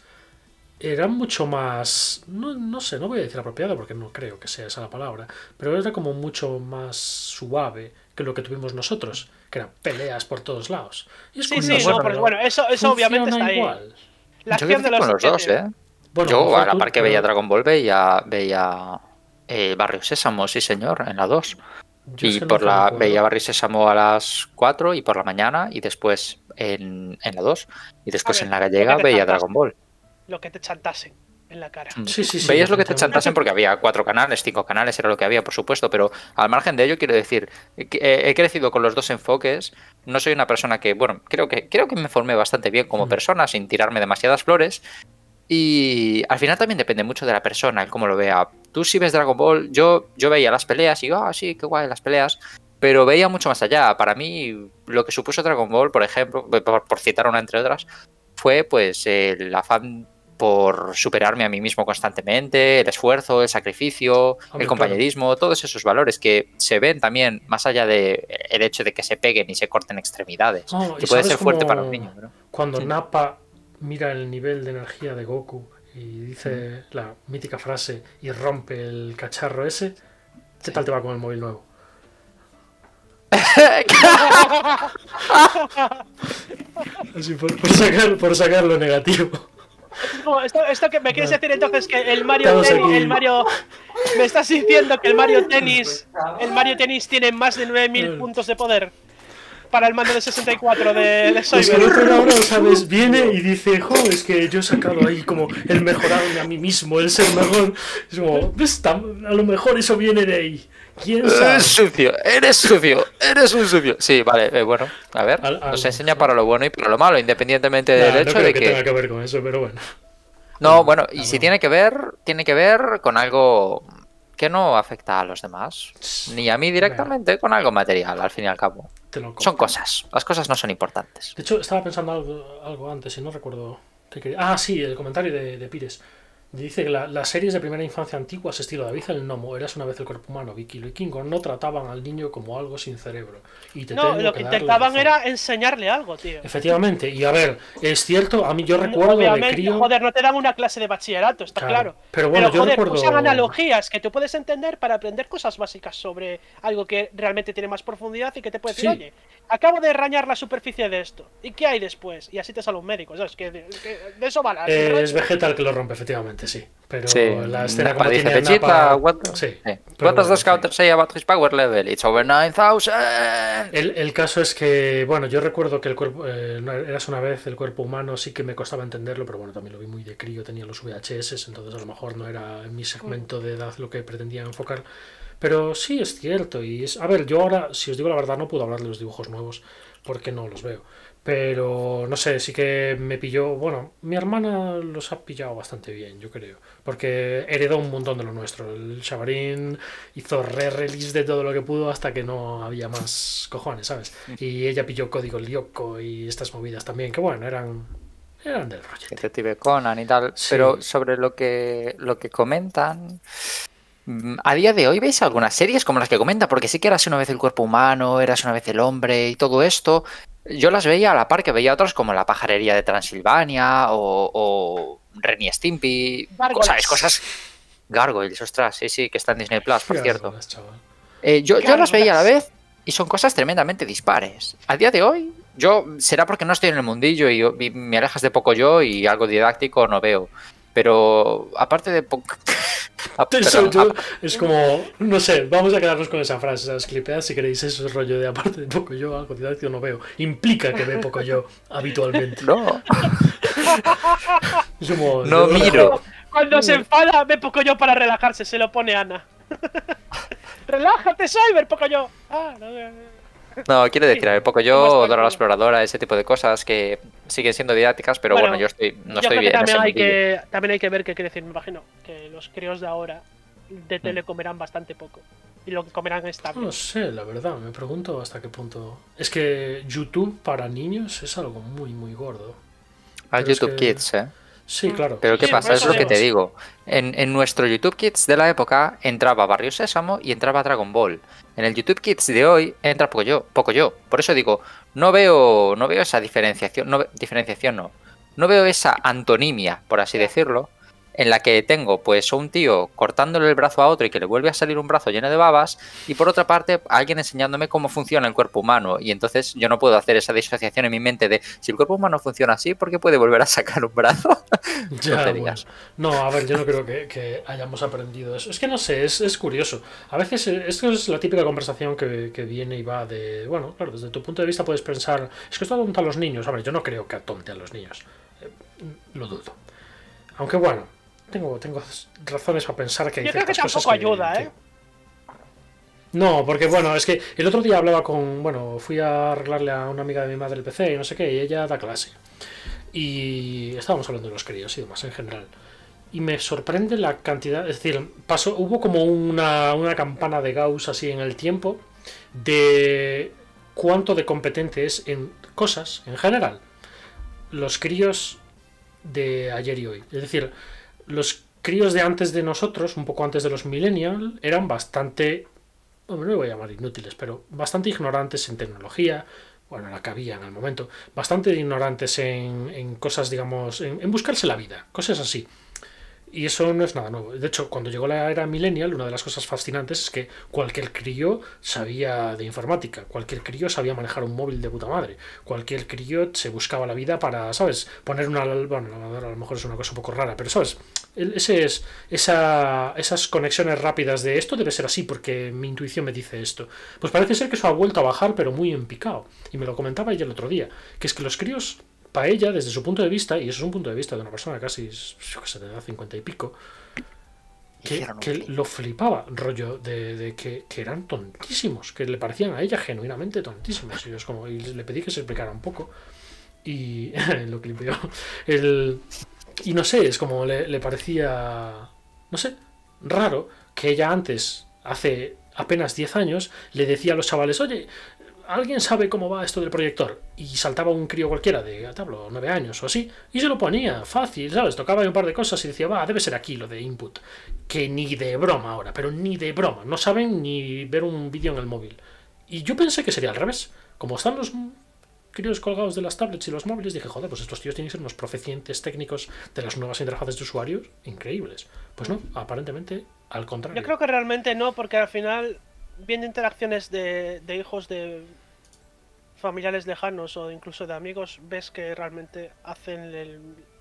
era mucho más, no, no sé, no voy a decir apropiado porque no creo que sea esa la palabra, pero era como mucho más suave que lo que tuvimos nosotros, que eran peleas por todos lados. Y es Sí, curioso, sí, no, pero pero bueno, eso, eso obviamente funciona está ahí. igual. La Yo acción de crecí los con los dos, siete. ¿eh? Bueno, Yo, mejor a la tú, par que pero veía Dragon Ball, veía, veía eh, Barrio Sésamo, sí señor, en la dos. yo es Y que por nunca me la acuerdo. veía Barrio Sésamo a las cuatro y por la mañana y después en, en la dos. Y después ver, en la gallega lo que te veía chantaste. Dragon Ball. Lo que te chantasen. en la cara. Sí, sí, sí. Veías lo que te definitivamente. chantasen porque había cuatro canales, cinco canales, era lo que había, por supuesto, pero al margen de ello quiero decir, que he he crecido con los dos enfoques, no soy una persona que, bueno, creo que, creo que me formé bastante bien como Mm. persona, sin tirarme demasiadas flores, y al final también depende mucho de la persona, el cómo lo vea. Tú si ves Dragon Ball, yo, yo veía las peleas y digo, ah, sí, qué guay las peleas, pero veía mucho más allá. Para mí, lo que supuso Dragon Ball, por ejemplo, por, por citar una entre otras, fue pues el afán por superarme a mí mismo constantemente, el esfuerzo, el sacrificio, Hombre, el compañerismo, todos esos valores que se ven también más allá del hecho de que se peguen y se corten extremidades. Oh, que ¿y puede sabes ser fuerte cómo para un niño, ¿no? Cuando Sí. Nappa mira el nivel de energía de Goku y dice Mm. la mítica frase y rompe el cacharro ese, ¿qué tal te va con el móvil nuevo? Así por, por sacar, por sacar lo negativo. Como, esto, esto que me quieres decir entonces que el Mario Estamos Tennis, aquí. el Mario, me estás diciendo que el Mario Tennis, el Mario Tennis tiene más de nueve mil puntos de poder para el mando de sesenta y cuatro de, de Es que el Soyber. otro ahora, ¿sabes? Viene y dice, jo, es que yo he sacado ahí como el mejorarme a mí mismo, el ser mejor. Es como, ¿ves? Tam- a lo mejor eso viene de ahí. ¿Quién sabe? Eres sucio, eres sucio, eres un sucio. Sí, vale, eh, bueno, a ver, Al- al- nos enseña para lo bueno y para lo malo, independientemente Nah, del no hecho creo de que, que... tenga que ver con eso, pero bueno. No, bueno, y Ah, si no. tiene que ver, tiene que ver con algo que no afecta a los demás, ni a mí directamente, con algo material, al fin y al cabo. Te lo compro. Son cosas, las cosas no son importantes. De hecho, estaba pensando algo, algo antes y no recuerdo qué quería. Ah, sí, el comentario de, de Pires. Dice que la- las series de primera infancia antiguas, estilo David el Gnomo, Eras una vez el cuerpo humano, Vicky y Kingo, no trataban al niño como algo sin cerebro. Y te No, tengo lo que darle intentaban razón. era enseñarle algo, tío. Efectivamente, y a ver, es cierto, a mí yo recuerdo de Obviamente, crío... joder, no te dan una clase de bachillerato, está Claro. claro. Pero bueno, yo joder, recuerdo- usan analogías que tú puedes entender para aprender cosas básicas sobre algo que realmente tiene más profundidad y que te puede decir, Sí. oye, acabo de rañar la superficie de esto. ¿Y qué hay después? Y así te sale un médico, ¿sabes? Que de, que de eso va la... Eh, es Vegeta el que lo rompe, efectivamente, sí. Pero Sí, la escena Nappa como dice, tiene Vegeta, Nappa- what, Sí, sí. pero What does bueno, the sí. scouter say about his power level? It's over nine thousand. El, el caso es que, bueno, yo recuerdo que el cuerpo, eh, no, eras una vez el cuerpo humano, sí que me costaba entenderlo, pero bueno, también lo vi muy de crío, tenía los V H S, entonces a lo mejor no era en mi segmento de edad lo que pretendía enfocar. Pero sí es cierto, y es, a ver, yo ahora, si os digo la verdad, no puedo hablar de los dibujos nuevos, porque no los veo. Pero no sé, sí que me pilló, bueno, mi hermana los ha pillado bastante bien, yo creo, porque heredó un montón de lo nuestro. El Xabarín hizo re-release de todo lo que pudo hasta que no había más cojones, ¿sabes? Y ella pilló Código Lyoko y estas movidas también, que bueno, eran, eran del rollete. Detective Conan y tal. Sí. Pero sobre lo que, lo que comentan, mm, a día de hoy veis algunas series como las que comentan, porque sí que eras una vez el cuerpo humano, eras una vez el hombre y todo esto. Yo las veía a la par que veía otras como La pajarería de Transilvania o, o Ren y Stimpy. Gargoyles. ¿Sabes? Cosas. Gargoyles, ostras, sí, sí, que está en Disney Plus, por cierto. Gárgolas, chaval. Eh, yo, yo las veía a la Gargolas. vez y son cosas tremendamente dispares. A día de hoy, yo será porque no estoy en el mundillo y, y me alejas de poco yo y algo didáctico no veo. Pero aparte de poco... Ah, Eso, perdón, yo- ap- es como, no sé, vamos a quedarnos con esa frase, ¿sabes? Clipead si queréis eso, es rollo de aparte de poco yo, algo didáctico no veo. Implica que ve poco yo habitualmente. no, Es como, no yo- miro. Cuando se enfada, ve poco yo para relajarse, se lo pone Ana. Relájate, Cyber, poco yo. Ah, no, no, no. No, quiero decir, a ver, poco Más yo, Dora la tranquilo. Exploradora, ese tipo de cosas que siguen siendo didácticas, pero bueno, Bueno, yo estoy, no Yo estoy creo que bien en ese también hay mundillo. que también hay que ver qué quiere decir, me imagino, que los críos de ahora de tele Mm. comerán bastante poco. Y lo que comerán está No bien. lo sé, la verdad, me pregunto hasta qué punto. Es que YouTube para niños es algo muy, muy gordo. Al pero es YouTube que- Kids, ¿eh? Sí, claro. Pero ¿qué Sí, pasa? por Es eso lo que digo. te digo. En, en nuestro YouTube Kids de la época entraba Barrio Sésamo y entraba Dragon Ball. En el YouTube Kids de hoy entra poco yo, poco yo. Por eso digo, no veo, no veo esa diferenciación, no, ve- diferenciación no. No veo esa antonimia, por así decirlo, en la que tengo pues a un tío cortándole el brazo a otro y que le vuelve a salir un brazo lleno de babas, y por otra parte alguien enseñándome cómo funciona el cuerpo humano, y entonces yo no puedo hacer esa disociación en mi mente de si el cuerpo humano funciona así, ¿por qué puede volver a sacar un brazo? Ya, bueno. Tonterías. No, a ver, yo no creo que, que hayamos aprendido eso. Es que no sé, es, es curioso. A veces eh, esto es la típica conversación que, que viene y va de... Bueno, claro, desde tu punto de vista puedes pensar... Es que esto atonta a los niños. A ver, yo no creo que atonte a los niños. Eh, lo dudo. Aunque bueno, tengo, tengo razones para pensar que hay Yo creo que ciertas cosas tampoco que, ayuda, que- ¿eh? No, porque bueno, es que el otro día hablaba con, bueno, fui a arreglarle a una amiga de mi madre el P C y no sé qué, y ella da clase. Y estábamos hablando de los críos y demás en general. Y me sorprende la cantidad, es decir, pasó, hubo como una, una campana de Gauss así en el tiempo de cuánto de competente es en cosas en general los críos de ayer y hoy. Es decir, los críos de antes de nosotros, un poco antes de los millennials, eran bastante, bueno, no lo voy a llamar inútiles, pero bastante ignorantes en tecnología, bueno, la que había en el momento, bastante ignorantes en, en cosas, digamos, en, en buscarse la vida, cosas así. Y eso no es nada nuevo. De hecho, cuando llegó la era millennial, una de las cosas fascinantes es que cualquier crío sabía de informática, cualquier crío sabía manejar un móvil de puta madre, cualquier crío se buscaba la vida para, ¿sabes? Poner una... Bueno, la lavadora a lo mejor es una cosa un poco rara, pero, ¿sabes? Ese es, esa, esas conexiones rápidas de esto debe ser así porque mi intuición me dice esto. Pues parece ser que eso ha vuelto a bajar, pero muy en picado. Y me lo comentaba ella el otro día, que es que los críos... Para ella, desde su punto de vista, y eso es un punto de vista de una persona casi, yo que sé, de edad cincuenta y pico, que, que lo flipaba, rollo de, de que, que eran tontísimos, que le parecían a ella genuinamente tontísimos. Y, yo es como, y le pedí que se explicara un poco. Y lo clipeó. El, y no sé, es como le, le parecía, no sé, raro que ella antes, hace apenas diez años, le decía a los chavales, oye, ¿alguien sabe cómo va esto del proyector? Y saltaba un crío cualquiera de, tablo, nueve años o así, y se lo ponía fácil, ¿sabes? Tocaba un par de cosas y decía, va, debe ser aquí lo de input. Que ni de broma ahora, pero ni de broma. No saben ni ver un vídeo en el móvil. Y yo pensé que sería al revés. Como están los críos colgados de las tablets y los móviles, dije, joder, pues estos tíos tienen que ser unos proficientes técnicos de las nuevas interfaces de usuarios increíbles. Pues no, aparentemente al contrario. Yo creo que realmente no, porque al final, viendo interacciones de, de hijos de familiares lejanos o incluso de amigos, ves que realmente hacen el...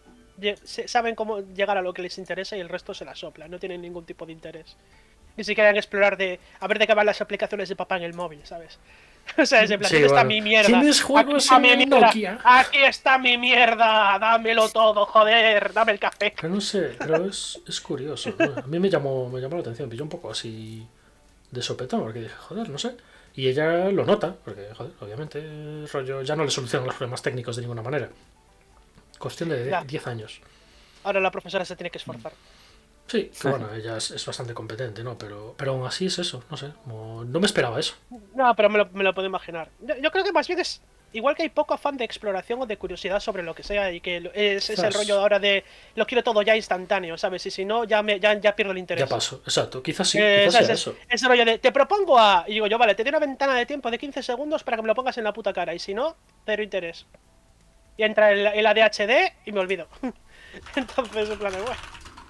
saben cómo llegar a lo que les interesa y el resto se la sopla, no tienen ningún tipo de interés. Ni siquiera en explorar de a ver de qué van las aplicaciones de papá en el móvil, ¿sabes? O sea, es en plan, Sí, ¿dónde está bueno. mi mierda? ¿Tienes juegos Aquí está en mi mierda. Nokia? Aquí está mi mierda, dámelo todo, joder, dame el café. Pero no sé, pero es, es curioso, ¿no? A mí me llamó, me llamó la atención, pilló un poco así de sopetón, porque dije, joder, no sé. Y ella lo nota, porque, joder, obviamente, rollo, ya no le solucionan los problemas técnicos de ninguna manera. Cuestión de diez años. Ahora la profesora se tiene que esforzar. Sí, que bueno, ella es, es bastante competente, ¿no? Pero, pero aún así es eso, no sé. Como, no me esperaba eso. No, pero me lo, me lo puedo imaginar. Yo, yo creo que más bien es... Igual que hay poco afán de exploración o de curiosidad sobre lo que sea y que es, es el rollo ahora de lo quiero todo ya instantáneo, ¿sabes? Y si no, ya me ya, ya pierdo el interés. Ya paso, exacto. Quizás sí, eh, quizás sea es, eso. Ese rollo de, te propongo a... Y digo yo, vale, te doy una ventana de tiempo de quince segundos para que me lo pongas en la puta cara. Y si no, cero interés. Y entra el, el A D H D y me olvido. Entonces, en plan de, bueno.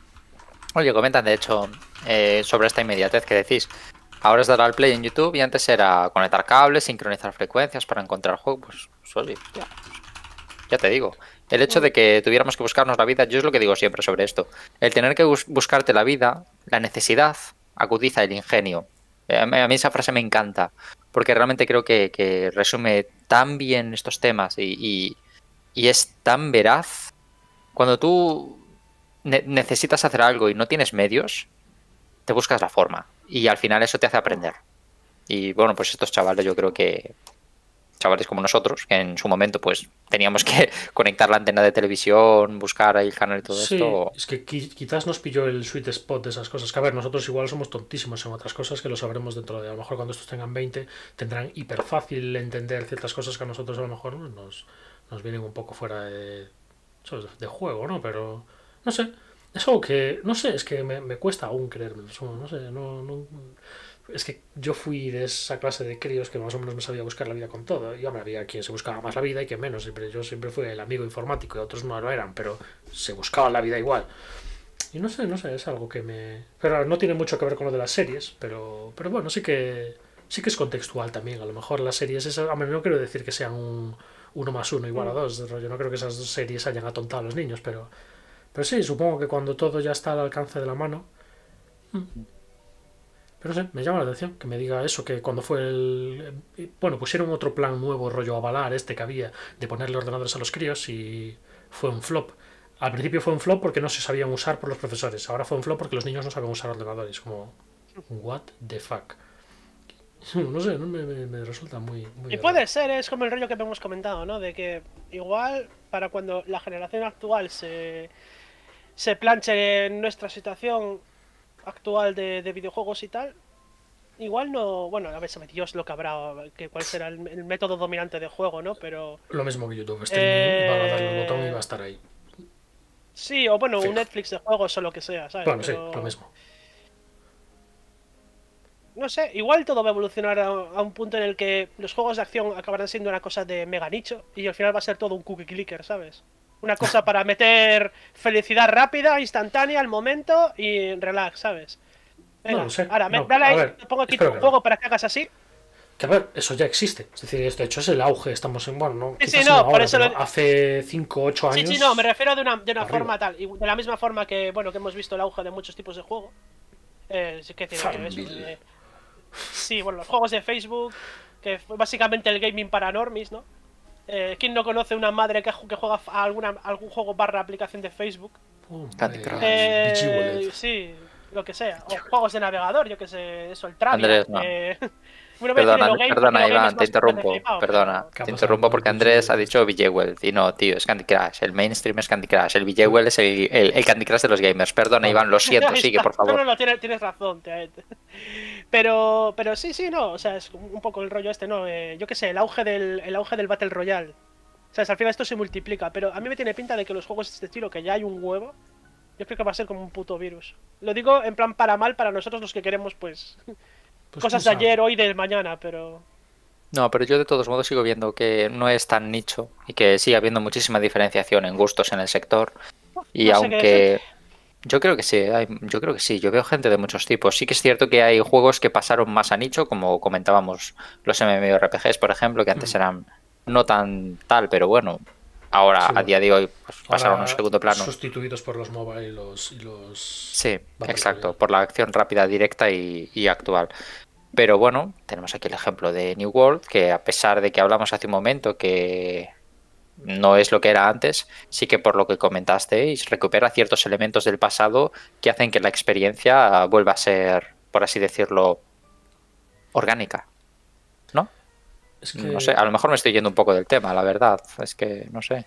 Oye, comentan de hecho eh, sobre esta inmediatez que decís. Ahora es dar al play en YouTube y antes era conectar cables, sincronizar frecuencias para encontrar juegos. Pues, pues oye, ya, ya te digo. El hecho de que tuviéramos que buscarnos la vida, yo es lo que digo siempre sobre esto. El tener que bus buscarte la vida, la necesidad, agudiza el ingenio. Eh, a mí esa frase me encanta, porque realmente creo que, que resume tan bien estos temas y, y, y es tan veraz. Cuando tú ne necesitas hacer algo y no tienes medios, te buscas la forma. Y al final eso te hace aprender. Y bueno, pues estos chavales, yo creo que chavales como nosotros, que en su momento pues teníamos que conectar la antena de televisión, buscar ahí el canal y todo sí, esto. Es que quizás nos pilló el sweet spot de esas cosas. Que a ver, nosotros igual somos tontísimos en otras cosas que lo sabremos dentro de... A lo mejor cuando estos tengan veinte tendrán hiper fácil entender ciertas cosas que a nosotros a lo mejor nos, nos vienen un poco fuera de, de juego, ¿no? Pero no sé. Es algo que, no sé, es que me, me cuesta aún creerme. No sé, no, no... Es que yo fui de esa clase de críos que más o menos me sabía buscar la vida con todo. Y hombre, había quien se buscaba más la vida y quien menos. Siempre, yo siempre fui el amigo informático y otros no lo eran, pero se buscaban la vida igual. Y no sé, no sé, es algo que me... Pero no tiene mucho que ver con lo de las series, pero, pero bueno, sí que sí que es contextual también. A lo mejor las series, esas, hombre, no quiero decir que sean un uno más uno igual a dos. Yo no creo que esas dos series hayan atontado a los niños, pero... Pero sí, supongo que cuando todo ya está al alcance de la mano... Pero no sé, me llama la atención que me diga eso, que cuando fue el... Bueno, pusieron otro plan nuevo, rollo avalar este que había, de ponerle ordenadores a los críos y fue un flop. Al principio fue un flop porque no se sabían usar por los profesores. Ahora fue un flop porque los niños no saben usar ordenadores. Como, what the fuck. No sé, no me, me, me resulta muy, muy... Y puede raro. ser, es como el rollo que hemos comentado, ¿no? De que igual para cuando la generación actual se, se planche en nuestra situación actual de, de videojuegos y tal, igual no... Bueno, a ver, Dios lo que habrá, que cuál será el, el método dominante de juego, ¿no? Pero... Lo mismo que YouTube, streaming, eh... van a darle al botón y va a estar ahí. Sí, o bueno, Fijo. un Netflix de juegos o lo que sea, ¿sabes? Bueno, Pero... sí, lo mismo. No sé, igual todo va a evolucionar a, a un punto en el que los juegos de acción acabarán siendo una cosa de mega nicho y al final va a ser todo un cookie clicker, ¿sabes? Una cosa para meter felicidad rápida, instantánea, al momento y relax, ¿sabes? Venga, no lo sé. ahora, no, dale ahí, ver, te pongo aquí tu juego no. para que hagas así. Que a ver, eso ya existe. Es decir, esto de hecho es el auge. Estamos en, bueno, no, sí, quizás sí, no, no ahora, por eso pero lo... hace cinco, ocho años. Sí, sí, no, me refiero de una, de una arriba. forma tal. Y de la misma forma que, bueno, que hemos visto el auge de muchos tipos de juego. Eh, sí, que tiene eso, eh, sí, bueno, los juegos de Facebook, que fue básicamente el gaming para normies, ¿no? Eh, ¿Quién no conoce una madre que, que juega a alguna, algún juego barra aplicación de Facebook? Oh, eh, sí, lo que sea. O juegos de navegador, yo que sé, eso, el Travia. Andrés, no. Eh, bueno, perdona, game, perdona Iván, te interrumpo. flipado, perdona, pero... te interrumpo porque Andrés ha dicho Villewell. Y no, tío, es Candy Crush. El mainstream es Candy Crush. El Villewell es el, el, el Candy Crush de los gamers. Perdona, Iván, lo siento, sigue, por favor. No, no, no, tienes, tienes razón. Te... Pero, pero sí, sí, no. O sea, es un poco el rollo este, ¿no? Eh, yo qué sé, el auge del, el auge del Battle Royale. O sea, al final esto se multiplica. Pero a mí me tiene pinta de que los juegos de este estilo, que ya hay un huevo, yo creo que va a ser como un puto virus. Lo digo en plan para mal para nosotros los que queremos, pues, pues cosas de ayer, hoy, de mañana, pero... No, pero yo de todos modos sigo viendo que no es tan nicho y que sigue habiendo muchísima diferenciación en gustos en el sector. Y no sé aunque... Yo creo que sí, hay, yo creo que sí, yo veo gente de muchos tipos. Sí que es cierto que hay juegos que pasaron más a nicho, como comentábamos los MMORPGs, por ejemplo, que antes eran no tan tal, pero bueno, ahora sí, a día de hoy pues, pasaron a un segundo plano. Sustituidos por los mobile y los... Y los... Sí, exacto, por la acción rápida, directa y, y actual. Pero bueno, tenemos aquí el ejemplo de New World, que a pesar de que hablamos hace un momento que no es lo que era antes, sí que por lo que comentasteis, recupera ciertos elementos del pasado que hacen que la experiencia vuelva a ser, por así decirlo, orgánica, ¿no? Es que... No sé, a lo mejor me estoy yendo un poco del tema, la verdad, es que no sé.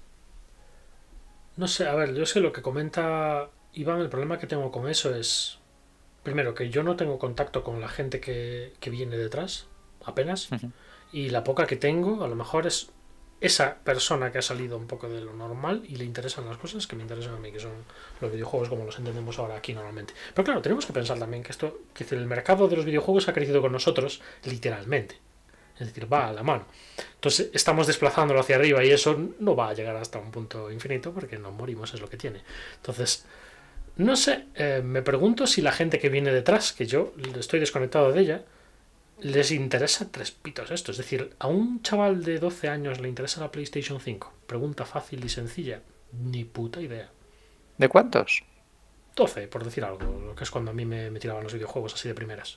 No sé, a ver, yo sé lo que comenta Iván, el problema que tengo con eso es... Primero, que yo no tengo contacto con la gente que, que viene detrás, apenas, uh-huh. Y la poca que tengo, a lo mejor es esa persona que ha salido un poco de lo normal y le interesan las cosas que me interesan a mí, que son los videojuegos como los entendemos ahora aquí normalmente. Pero claro, tenemos que pensar también que esto, que el mercado de los videojuegos ha crecido con nosotros literalmente. Es decir, va a la mano. Entonces estamos desplazándolo hacia arriba y eso no va a llegar hasta un punto infinito porque no morimos, es lo que tiene. Entonces... No sé, eh, me pregunto si la gente que viene detrás, que yo estoy desconectado de ella, les interesa tres pitos esto. Es decir, a un chaval de doce años le interesa la PlayStation cinco. Pregunta fácil y sencilla. Ni puta idea. ¿De cuántos? doce, por decir algo. Lo que es cuando a mí me, me tiraban los videojuegos así de primeras.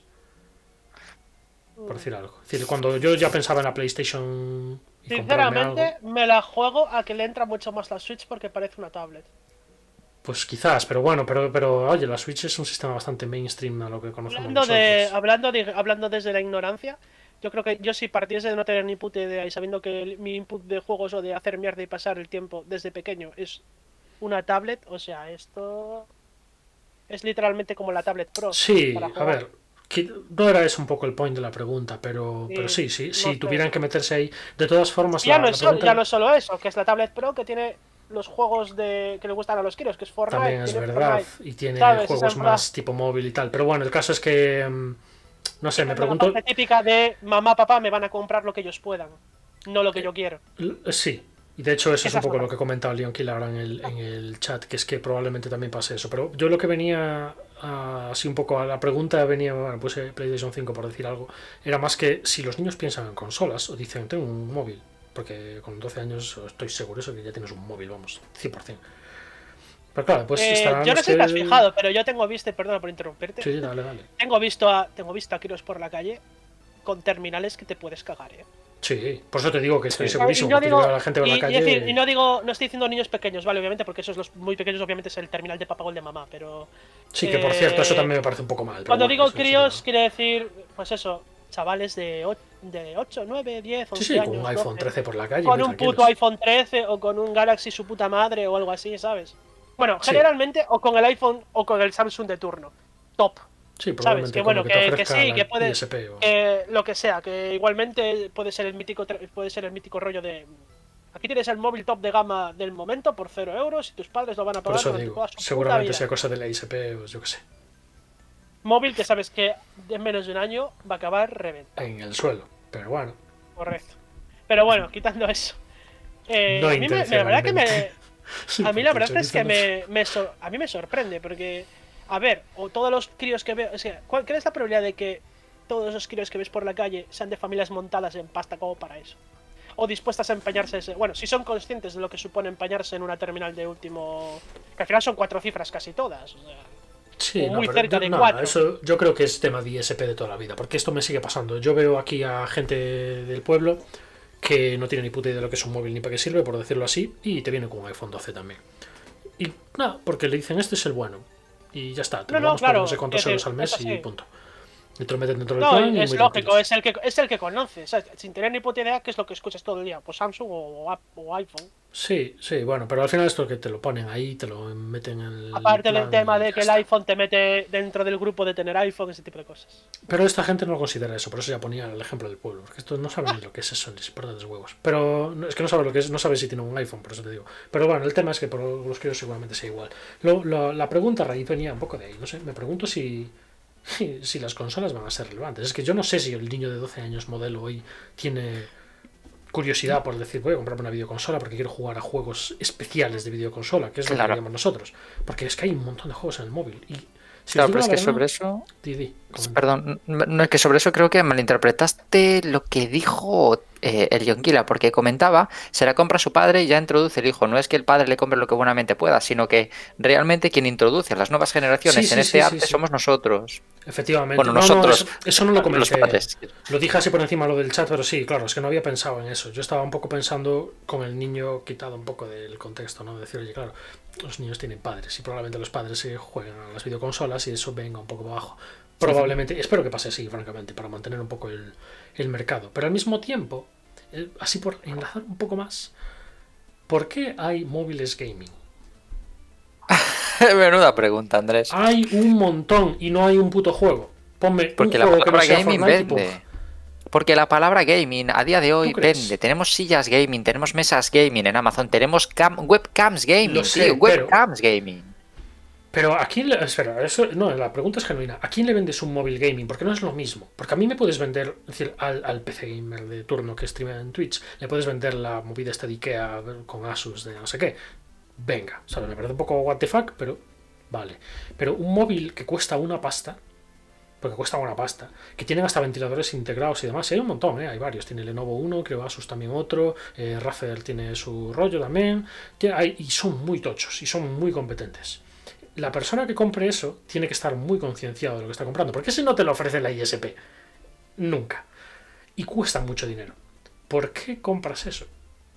Por decir algo. Es decir, cuando yo ya pensaba en la PlayStation... Y Sinceramente, algo, me la juego a que le entra mucho más la Switch porque parece una tablet. Pues quizás, pero bueno, pero, pero oye, la Switch es un sistema bastante mainstream a lo que conocemos hablando nosotros. De, hablando, de, hablando desde la ignorancia, yo creo que yo si partiese de no tener ni puta idea y sabiendo que el, mi input de juegos o de hacer mierda y pasar el tiempo desde pequeño es una tablet, o sea, esto es literalmente como la tablet Pro. Sí, a ver, no era ese un poco el point de la pregunta, pero sí, pero sí, sí, no si tuvieran que meterse ahí, de todas formas... Ya, la, no la es pregunta... solo, ya no es solo eso, que es la tablet Pro que tiene... los juegos de que le gustan a los críos, que es Fortnite. También es verdad, Fortnite, y tiene ¿sabes? Juegos más tipo móvil y tal. Pero bueno, el caso es que, no sé, me pregunto... La típica de mamá, papá, me van a comprar lo que ellos puedan, no lo que yo quiero. Sí, y de hecho eso es un poco lo que comentaba Leon Kill ahora en el, en el chat, que es que probablemente también pase eso. Pero yo lo que venía, a, así un poco a la pregunta, venía, bueno, puse PlayStation cinco por decir algo, era más que si los niños piensan en consolas o dicen, tengo un móvil, porque con doce años estoy seguro eso que ya tienes un móvil, vamos, cien por cien. Pero claro, pues eh, yo no sé si te has fijado, pero yo tengo visto, perdona por interrumpirte. Sí, dale, dale. Tengo visto a, tengo visto a críos por la calle con terminales que te puedes cagar, eh. Sí, por eso te digo que estoy Sí. segurísimo Y no que digo, a la gente por y, la y calle. decir, y no digo, no estoy diciendo niños pequeños, vale, obviamente, porque esos los muy pequeños obviamente es el terminal de papá o el de mamá, pero Sí, que por eh, cierto, eso también me parece un poco mal. Pero cuando bueno, digo eso es críos, otro- quiere decir, pues eso, chavales de ocho, de ocho, nueve, diez, Sí, once sí, con años, un iPhone doce, trece por la calle, con muy un tranquilos. puto iPhone trece o con un Galaxy su puta madre o algo así, ¿sabes? Bueno, Sí. generalmente o con el iPhone o con el Samsung de turno. Top. Sí, ¿Sabes? probablemente Que con bueno, lo que te que, que ofrezca sí, la que puede, I S P o... que lo que sea, que igualmente puede ser el mítico, tra- puede ser el mítico rollo de aquí tienes el móvil top de gama del momento por cero euros y tus padres lo van a Por pagar eso durante digo, toda su puta seguramente vida. sea cosa de la I S P o yo qué sé. Móvil que sabes que en menos de un año va a acabar reventado. En el suelo, pero bueno. Correcto. Pero bueno, quitando eso. Eh, No a mí me, me- la verdad que me, intencionalmente. a mí la Porque verdad es que chorizo me, me sor- a mí me sorprende porque, a ver, o todos los críos que veo, o sea, ¿cuál cuál es la probabilidad de que todos esos críos que ves por la calle sean de familias montadas en pasta como para eso? O dispuestas a empeñarse, ese- bueno, si son conscientes de lo que supone empeñarse en una terminal de último, que al final son cuatro cifras casi todas, o sea, Sí, o no, muy pero cerca yo- de no, cuatro. eso yo creo que es tema de I S P de toda la vida, porque esto me sigue pasando. Yo veo aquí a gente del pueblo que no tiene ni puta idea de lo que es un móvil ni para qué sirve, por decirlo así, y te viene con un iPhone doce también. Y nada, porque le dicen este es el bueno. Y ya está, te No, lo no, damos por claro, no sé cuántos quiero euros decir, al mes eso y sí. punto. Y te lo meten dentro del No, plan y es muy lógico, tranquilos. es el que es el que conoces, ¿sabes? Sin tener ni puta idea qué es lo que escuchas todo el día, pues Samsung o, o App- o iPhone. Sí, sí, bueno, pero al final esto que te lo ponen ahí, te lo meten en el Aparte plan del tema y de ya que el está. iPhone te mete dentro del grupo de tener iPhone, ese tipo de cosas. Pero esta gente no considera eso, por eso ya ponía el ejemplo del pueblo, porque estos no saben ni lo que es eso, les importa de huevos. Pero no, es que no sabe lo que es, no sabe si tiene un iPhone, por eso te digo. Pero bueno, el tema es que por los críos seguramente sea igual. Lo, lo- la pregunta a raíz venía un poco de ahí, no sé, me pregunto si, si las consolas van a ser relevantes. Es que yo no sé si el niño de doce años modelo hoy tiene curiosidad por decir, voy a comprarme una videoconsola porque quiero jugar a juegos especiales de videoconsola, que es lo Claro. que queríamos nosotros. Porque es que hay un montón de juegos en el móvil. Y si Claro, os digo pero es la que verdad, sobre eso. di, di, comenta. Perdón, no es que sobre eso creo que malinterpretaste lo que dijo eh, el Yonquila, porque comentaba, se la compra a su padre y ya introduce el hijo. No es que el padre le compre lo que buenamente pueda, sino que realmente quien introduce a las nuevas generaciones Sí, sí, en este sí, arte sí, sí. somos nosotros. Efectivamente. Bueno, no, nosotros, no, eso, eso no lo los comenté. padres. Lo dije así por encima lo del chat, pero sí, claro, es que no había pensado en eso. Yo estaba un poco pensando con el niño quitado un poco del contexto, ¿no? Decir, oye, claro, los niños tienen padres y probablemente los padres se jueguen a las videoconsolas y eso venga un poco abajo. Probablemente, espero que pase así, francamente, para mantener un poco el, el mercado. Pero al mismo tiempo, eh, así por enlazar un poco más, ¿por qué hay móviles gaming? Menuda pregunta, Andrés. Hay un montón y no hay un puto juego. Ponme Porque un la juego que no palabra sea gaming Fortnite y vende. pum. Porque la palabra gaming a día de hoy ¿Tú crees? vende. Tenemos sillas gaming, tenemos mesas gaming en Amazon, tenemos cam- webcams gaming, Lo sé, tío, pero- webcams gaming. Pero a quién le... Espera, eso... No, la pregunta es genuina. ¿A quién le vendes un móvil gaming? Porque no es lo mismo. Porque a mí me puedes vender... Es decir, al, al P C gamer de turno que streamea en Twitch, le puedes vender la movida esta de Ikea con Asus de no sé qué. Venga, ¿sabes? Me parece un poco what the fuck, pero... Vale. Pero un móvil que cuesta una pasta... Porque cuesta una pasta. Que tienen hasta ventiladores integrados y demás. Hay un montón, ¿eh? Hay varios. Tiene Lenovo uno, creo Asus también otro. Eh, Razer tiene su rollo también. Tiene- hay- y son muy tochos y son muy competentes. La persona que compre eso tiene que estar muy concienciado de lo que está comprando, porque ese no te lo ofrece la I S P. Nunca. Y cuesta mucho dinero. ¿Por qué compras eso?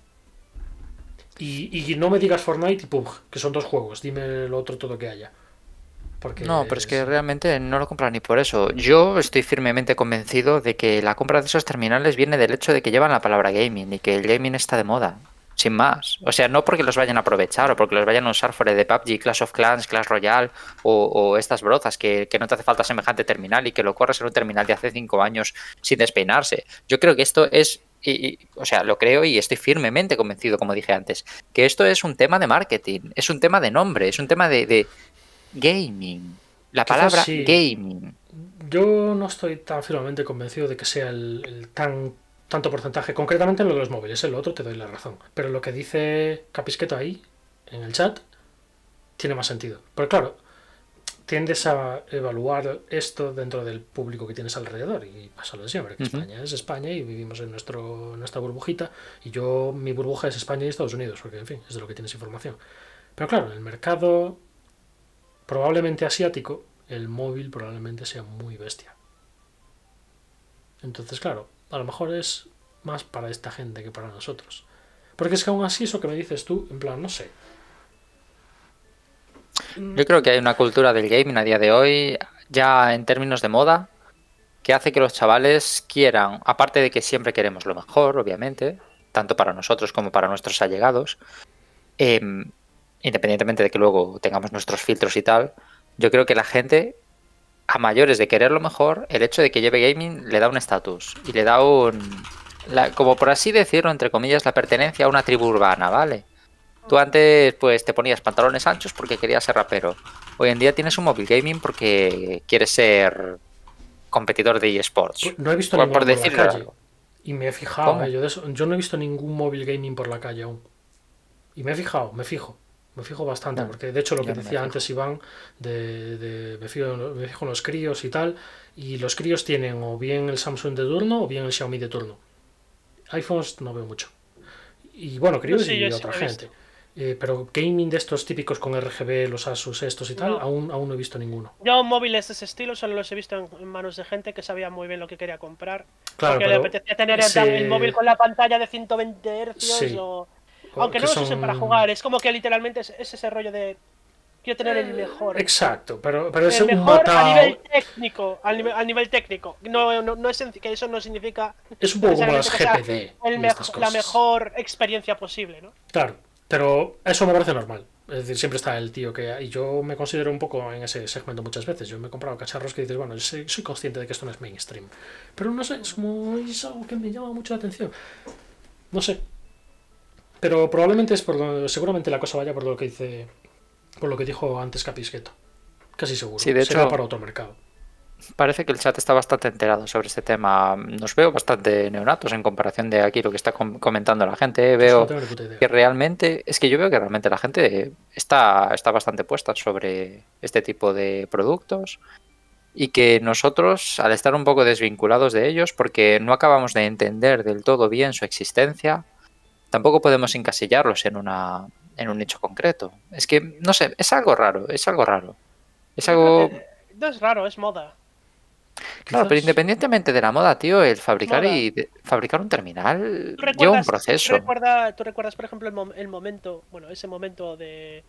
Y, y no me digas Fortnite y P U B G, que son dos juegos. Dime lo otro todo que haya. Porque No, pero es que realmente no lo compras ni por eso. Yo estoy firmemente convencido de que la compra de esos terminales viene del hecho de que llevan la palabra gaming y que el gaming está de moda. Sin más. O sea, no porque los vayan a aprovechar o porque los vayan a usar fuera de P U B G, Clash of Clans, Clash Royale o, o estas brozas que, que no te hace falta semejante terminal y que lo corres en un terminal de hace cinco años sin despeinarse. Yo creo que esto es, y, y, o sea, lo creo y estoy firmemente convencido, como dije antes, que esto es un tema de marketing, es un tema de nombre, es un tema de, de gaming. La Quizás palabra sí. gaming. yo no estoy tan firmemente convencido de que sea el, el tan tanto porcentaje, concretamente en lo de los móviles, en lo otro te doy la razón. Pero lo que dice Capisqueto ahí, en el chat, tiene más sentido. Pero claro, tiendes a evaluar esto dentro del público que tienes alrededor y pasa lo de siempre, que Ujú. España es España y vivimos en nuestro, nuestra burbujita y yo, mi burbuja es España y Estados Unidos, porque en fin, es de lo que tienes información. Pero claro, en el mercado probablemente asiático, el móvil probablemente sea muy bestia. Entonces, claro, a lo mejor es más para esta gente que para nosotros. Porque es que aún así eso que me dices tú, en plan, no sé. Yo creo que hay una cultura del gaming a día de hoy, ya en términos de moda, que hace que los chavales quieran, aparte de que siempre queremos lo mejor, obviamente, tanto para nosotros como para nuestros allegados, eh, independientemente de que luego tengamos nuestros filtros y tal, yo creo que la gente, a mayores de querer lo mejor, el hecho de que lleve gaming le da un estatus y le da un, la, como por así decirlo, entre comillas, la pertenencia a una tribu urbana, ¿vale? Tú antes pues te ponías pantalones anchos porque querías ser rapero. Hoy en día tienes un móvil gaming porque quieres ser competidor de eSports. Pues no he visto por, ninguno por por decirlo la calle. algo. Y me he fijado, ¿Cómo? eh, yo, de eso, yo no he visto ningún móvil gaming por la calle aún. Y me he fijado, me fijo. Me fijo bastante, No, porque de hecho lo que yo no me decía fijo. antes Iván, de, de me, fijo, me fijo en los críos y tal, y los críos tienen o bien el Samsung de turno o bien el Xiaomi de turno. iPhones no veo mucho. Y bueno, críos No, sí, y yo sí otra lo he gente. visto. Eh, pero gaming de estos típicos con R G B, los Asus estos y tal, No. aún, aún no he visto ninguno. Yo móviles de ese estilo solo los he visto en, en manos de gente que sabía muy bien lo que quería comprar. Claro, porque pero le apetecía tener en ese- plan el móvil con la pantalla de ciento veinte hercios Sí. o... O Aunque que no lo son- usen para jugar, es como que literalmente es, es ese rollo de... Quiero tener el mejor. Exacto, pero, pero es El un mejor matao- a nivel técnico, al nivel, al nivel técnico. No, no, no es en- que eso no significa Es un poco como las necesariamente G que P sea D el y mejo- estas la cosas. mejor experiencia posible, ¿no? Claro, pero eso me parece normal. Es decir, siempre está el tío que... Y yo me considero un poco en ese segmento muchas veces. Yo me he comprado cacharros que dices, bueno, yo soy, soy consciente de que esto no es mainstream. Pero no sé, es como... Es algo que me llama mucho la atención. No sé. Pero probablemente es por... lo- seguramente la cosa vaya por lo que dice... Por lo que dijo antes Capisqueto. Casi seguro. Sí, de Será hecho- para otro mercado. Parece que el chat está bastante enterado sobre este tema. Nos veo bastante neonatos en comparación de aquí lo que está com- comentando la gente. Pues no Veo tengo ni puta idea. que realmente, es que yo veo que realmente la gente está, está bastante puesta sobre este tipo de productos y que nosotros, al estar un poco desvinculados de ellos, porque no acabamos de entender del todo bien su existencia, tampoco podemos encasillarlos en una en un nicho concreto. Es que, no sé, es algo raro, es algo raro. Es Yo creo algo... que- No es raro, es moda. Claro, pero Quizás- independientemente de la moda, tío, el fabricar Moda. y de- fabricar un terminal ¿Tú lleva un recuerdas, proceso. ¿tú, recuerda- tú recuerdas, por ejemplo, el, mom- el momento, bueno, ese momento de,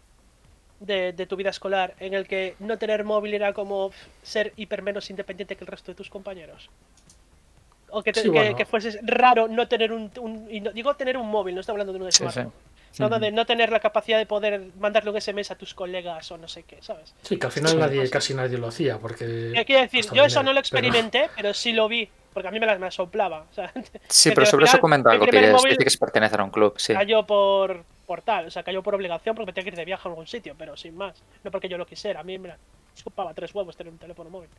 de, de tu vida escolar en el que no tener móvil era como ser hiper menos independiente que el resto de tus compañeros? O que, te- Sí, que, bueno. que fuese raro no tener un, un- y no- digo tener un móvil, no estoy hablando de un Sí, smartphone. sí. Hablando de Ujú. no tener la capacidad de poder mandarle un S M S a tus colegas o no sé qué, ¿sabes? Sí, que al final Sí. nadie, casi nadie lo hacía, porque... ¿Qué quiero decir? costaba Yo eso dinero, no lo pero- experimenté, pero, sí lo vi, porque a mí me las me soplaba. O sea, Sí, que pero al sobre eso final, comenta mi algo, primer Pires. móvil Dice que es pertenecer a un club, sí. cayó por, por tal, o sea, cayó por obligación porque me tenía que ir de viaje a algún sitio, pero sin más. No porque yo lo quisiera, a mí me escupaba tres huevos tener un teléfono móvil.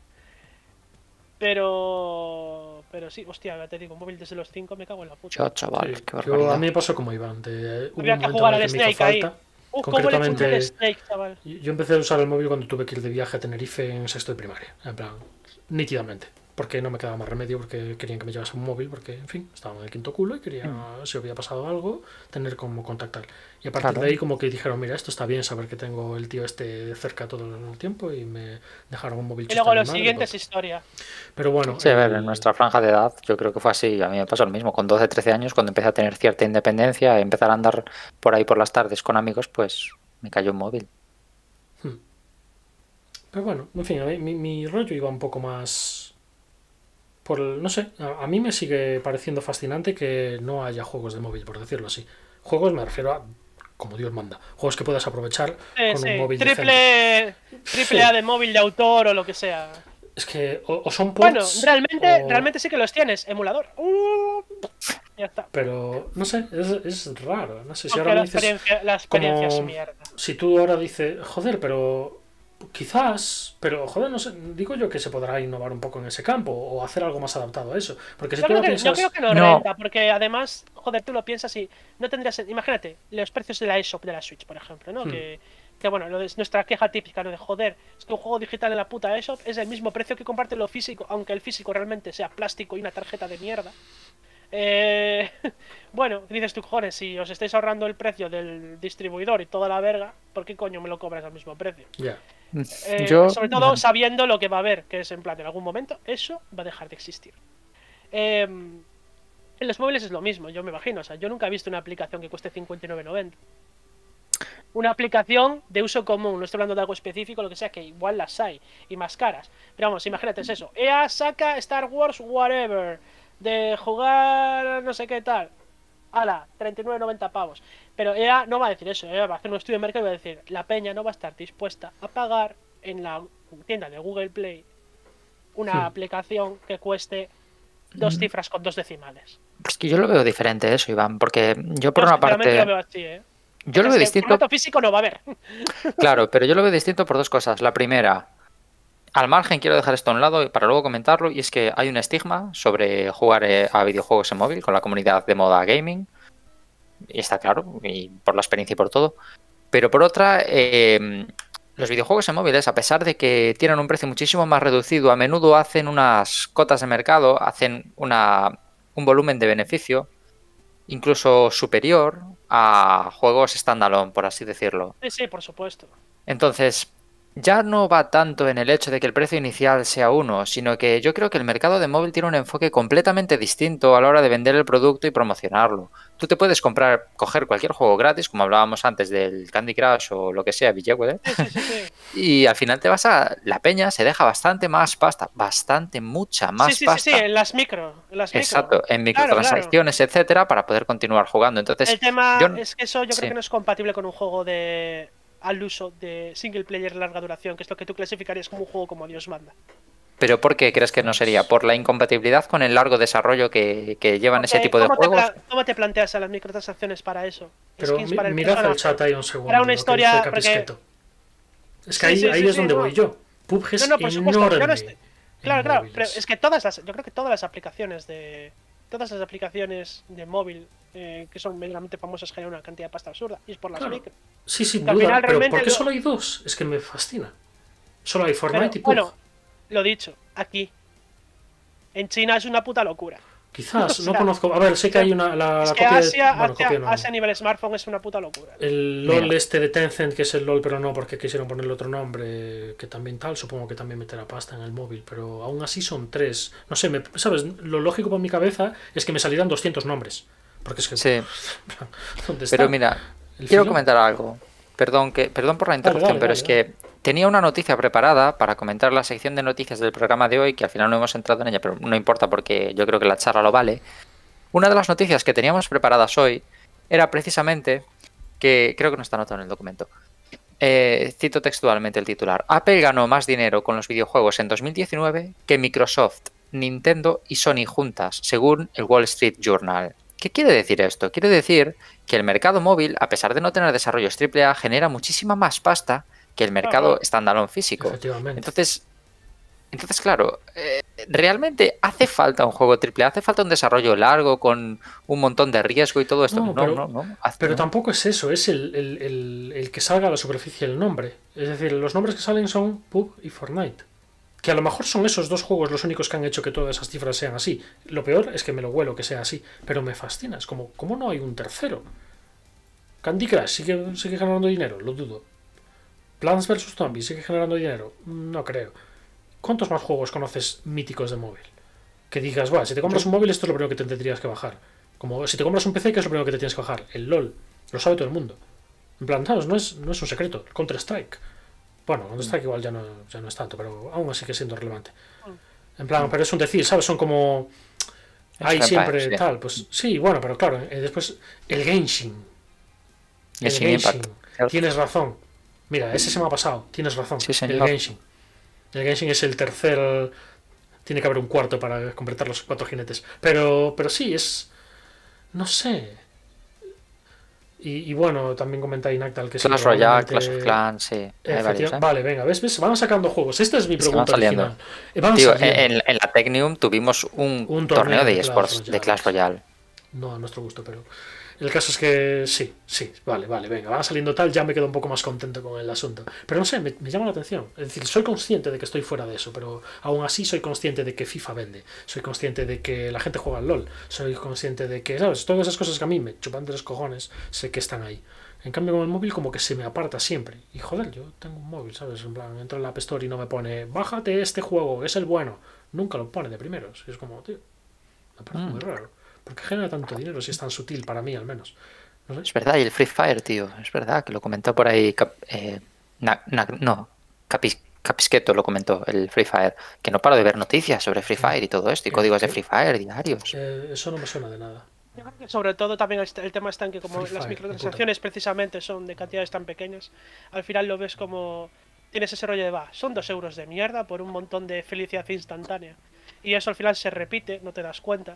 Pero... Pero sí, hostia, ya te digo, móvil desde los cinco me cago en la puta. Yo, chaval, Sí, qué yo, barbaridad. a mí me pasó como Iván. De, hubo Había un que momento jugar en el al que me hizo Snake ahí. falta. Uh, ¿cómo le chunté concretamente- el Snake, chaval? Yo empecé a usar el móvil cuando tuve que ir de viaje a Tenerife en sexto de primaria. En plan, nítidamente. Porque no me quedaba más remedio, porque querían que me llevase un móvil, porque, en fin, estaba en el quinto culo y quería, si había pasado algo, tener como contactar. Y a partir Claro. de ahí como que dijeron, mira, esto está bien saber que tengo el tío este cerca todo el tiempo y me dejaron un móvil Y chista luego de lo madre, siguiente es pues. historia. Pero bueno, Sí, a ver, el- en nuestra franja de edad yo creo que fue así. A mí me pasó lo mismo. Con doce, trece años, cuando empecé a tener cierta independencia, empezar a andar por ahí por las tardes con amigos, pues me cayó un móvil. Pero bueno, en fin, a mí- mi, mi rollo iba un poco más por el- no sé, a, a mí me sigue pareciendo fascinante que no haya juegos de móvil, por decirlo así. Juegos me refiero a, como Dios manda, juegos que puedas aprovechar Sí, con sí. un móvil decente. Triple, triple Sí. A de móvil de autor o lo que sea. Es que o, o son Bueno, ports realmente, o- realmente sí que los tienes. Emulador. Uh, ya está. Pero no sé, es, es raro, no sé si Porque ahora la me dices experiencia, la experiencia es como- mierda. si tú ahora dices, joder, pero quizás, pero joder, no sé, digo yo que se podrá innovar un poco en ese campo o hacer algo más adaptado a eso, porque si Yo tú creo, lo que, yo piensas, creo que no, No. renta, porque además, joder, tú lo piensas y no tendrías. Imagínate, los precios de la eShop de la Switch, por ejemplo, ¿no? Hmm. Que, que bueno, lo de nuestra queja típica, ¿no? De joder, es que un juego digital en la puta eShop es el mismo precio que comparte lo físico, aunque el físico realmente sea plástico y una tarjeta de mierda. Eh, bueno, dices tú, cojones, si os estáis ahorrando el precio del distribuidor y toda la verga, ¿por qué coño me lo cobras al mismo precio? ya. Eh, Yo- sobre todo sabiendo lo que va a haber, que es en plan, en algún momento eso va a dejar de existir. Eh, En los móviles es lo mismo, yo me imagino. O sea, yo nunca he visto una aplicación que cueste cincuenta y nueve noventa. Una aplicación de uso común, no estoy hablando de algo específico, lo que sea, que igual las hay, y más caras. Pero vamos, imagínate, es eso. E A saca Star Wars Whatever, de jugar no sé qué tal. Ala, treinta y nueve noventa pavos. Pero E A no va a decir eso, E A va a hacer un estudio de mercado y va a decir, la peña no va a estar dispuesta a pagar en la tienda de Google Play una Hmm. aplicación que cueste dos Mm. cifras con dos decimales. Es que yo lo veo diferente eso, Iván, porque yo por Yo una sinceramente parte... lo veo así, ¿eh? Yo lo Es veo que distinto, formato físico no va a haber. claro, pero yo lo veo distinto por dos cosas. La primera, al margen quiero dejar esto a un lado para luego comentarlo, y es que hay un estigma sobre jugar eh, a videojuegos en móvil con la comunidad de moda gaming, y está claro, y por la experiencia y por todo. Pero por otra, eh, los videojuegos en móviles, a pesar de que tienen un precio muchísimo más reducido, a menudo hacen unas cotas de mercado, hacen una, un volumen de beneficio incluso superior a juegos standalone, por así decirlo. Sí, sí, por supuesto. Entonces, ya no va tanto en el hecho de que el precio inicial sea uno, sino que yo creo que el mercado de móvil tiene un enfoque completamente distinto a la hora de vender el producto y promocionarlo. Tú te puedes comprar, coger cualquier juego gratis, como hablábamos antes del Candy Crush o lo que sea, Villagüe, Sí, sí, sí, sí. y al final te vas a... La peña se deja bastante más pasta, bastante, mucha más Sí, sí, sí, pasta. sí, en las micro. En las micro. Exacto, en Claro, microtransacciones, etcétera, para poder continuar jugando. Entonces, El tema yo... es que eso yo sí. creo que no es compatible con un juego de al uso de single player de larga duración, que es lo que tú clasificarías como un juego como Dios manda. ¿Pero por qué crees que no sería? ¿Por la incompatibilidad con el largo desarrollo que, que llevan ese Porque, tipo de ¿cómo te juegos? pla- ¿Cómo te planteas a las microtransacciones para eso? Pero Skins mi- para el mirad el personaje. chat ahí un segundo. Para una lo que historia, dice porque- Capisqueto. Es que Sí, ahí, sí, ahí sí, es sí, donde no. voy yo. P U B G es No, no, por supuesto, enorme yo no estoy- en Claro, claro, móviles. pero es que todas las, yo creo que todas las aplicaciones de, todas las aplicaciones de móvil eh, que son medianamente famosas generan una cantidad de pasta absurda y es por las Claro. micro. Sí, sin Que al duda. final Pero realmente ¿por qué lo- solo hay dos? Es que me fascina. Solo hay Pero, Fortnite y P U B G. bueno, lo dicho, aquí en China es una puta locura. Quizás, o no sea, conozco. A ver, sé que hay una. La, es la que copia Asia, de. Bueno, Asia, copia no. Asia a nivel smartphone es una puta locura. El LOL Mira. este de Tencent, que es el LOL, pero no porque quisieron ponerle otro nombre, que también tal, supongo que también meterá pasta en el móvil, pero aún así son tres. No sé, me, ¿sabes? Lo lógico por mi cabeza es que me salieran doscientos nombres. Porque es que... Sí, ¿Dónde está? pero mira, ¿El quiero filón? comentar algo. Perdón, que, perdón por la interrupción, dale, pero dale, es que tenía una noticia preparada para comentar la sección de noticias del programa de hoy, que al final no hemos entrado en ella, pero no importa porque yo creo que la charla lo vale. Una de las noticias que teníamos preparadas hoy era precisamente que, creo que no está anotado en el documento, eh, cito textualmente el titular: Apple ganó más dinero con los videojuegos en dos mil diecinueve que Microsoft, Nintendo y Sony juntas, según el Wall Street Journal. ¿Qué quiere decir esto? Quiere decir que el mercado móvil, a pesar de no tener desarrollos triple A, genera muchísima más pasta que el mercado Ajá. standalone físico. Efectivamente. Entonces, entonces claro, eh, realmente hace falta un juego triple A, hace falta un desarrollo largo con un montón de riesgo y todo esto. No, No, pero- no, no. haz- Pero no. tampoco es eso, es el, el- el- el que salga a la superficie el nombre. Es decir, los nombres que salen son P U B G y Fortnite. Que a lo mejor son esos dos juegos los únicos que han hecho que todas esas cifras sean así. Lo peor es que me lo huelo que sea así. Pero me fascina. Es como, ¿cómo no hay un tercero? Candy Crush sigue, sigue generando dinero, lo dudo. Plants versus. Zombies sigue generando dinero, no creo. ¿Cuántos más juegos conoces míticos de móvil? Que digas, va, si te compras un móvil, esto es lo primero que te tendrías que bajar. Como si te compras un P C, ¿qué es lo primero que te tienes que bajar? El LOL. Lo sabe todo el mundo. En plan, ¿sabes? No es, no es un secreto. El Counter-Strike. Bueno, Counter-Strike igual ya no, ya no es tanto, pero aún sigue siendo relevante. En plan, pero es un decir, ¿sabes? Son como... Hay Empire, siempre sí. tal, pues sí, bueno, pero claro, eh, después el Genshin. El Genshin Genshin. Impact, ¿cierto? Tienes razón. Mira, ese se me ha pasado. Tienes razón. Sí, el señor. Genshin. El Genshin es el tercer... Tiene que haber un cuarto para completar los cuatro jinetes. Pero, pero sí, es... No sé. Y, y bueno, también comenta Inactal que sí, Clash Royale, probablemente- Clash of Clans, sí. Hay Efectiva- varios, ¿eh? Vale, venga, ¿ves? ¿ves? Van sacando juegos. Esta es mi Sí, van pregunta saliendo. original. Eh, van Tío, saliendo. en, en la Technium tuvimos un, Un torneo, torneo de de esports Clash de Clash Royale. No a nuestro gusto, pero... El caso es que sí, sí, vale, vale, venga, van saliendo tal, ya me quedo un poco más contento con el asunto. Pero no sé, me, me llama la atención. Es decir, soy consciente de que estoy fuera de eso, pero aún así soy consciente de que FIFA vende. Soy consciente de que la gente juega al LOL. Soy consciente de que, ¿sabes? Todas esas cosas que a mí me chupan de los cojones, sé que están ahí. En cambio, con el móvil como que se me aparta siempre. Y joder, yo tengo un móvil, ¿sabes? En plan, entro en la App Store y no me pone, bájate este juego, es el bueno. Nunca lo pone de primeros. Y es como, tío, me parece Mm. muy raro. ¿Por qué genera tanto dinero si es tan sutil para mí, al menos? No sé. Es verdad, y el Free Fire, tío, es verdad, que lo comentó por ahí, cap- eh, na- na- no, Capis- Capisqueto lo comentó, el Free Fire, que no paro de ver noticias sobre Free Fire y todo esto, y ¿Qué? códigos de ¿Qué? Free Fire diarios. Eh, eso no me suena de nada. Yo creo que sobre todo también este- el tema está en que como Free las Fire, microtransacciones precisamente son de cantidades tan pequeñas, al final lo ves como tienes ese rollo de va, son dos euros de mierda por un montón de felicidad instantánea. Y eso al final se repite, no te das cuenta.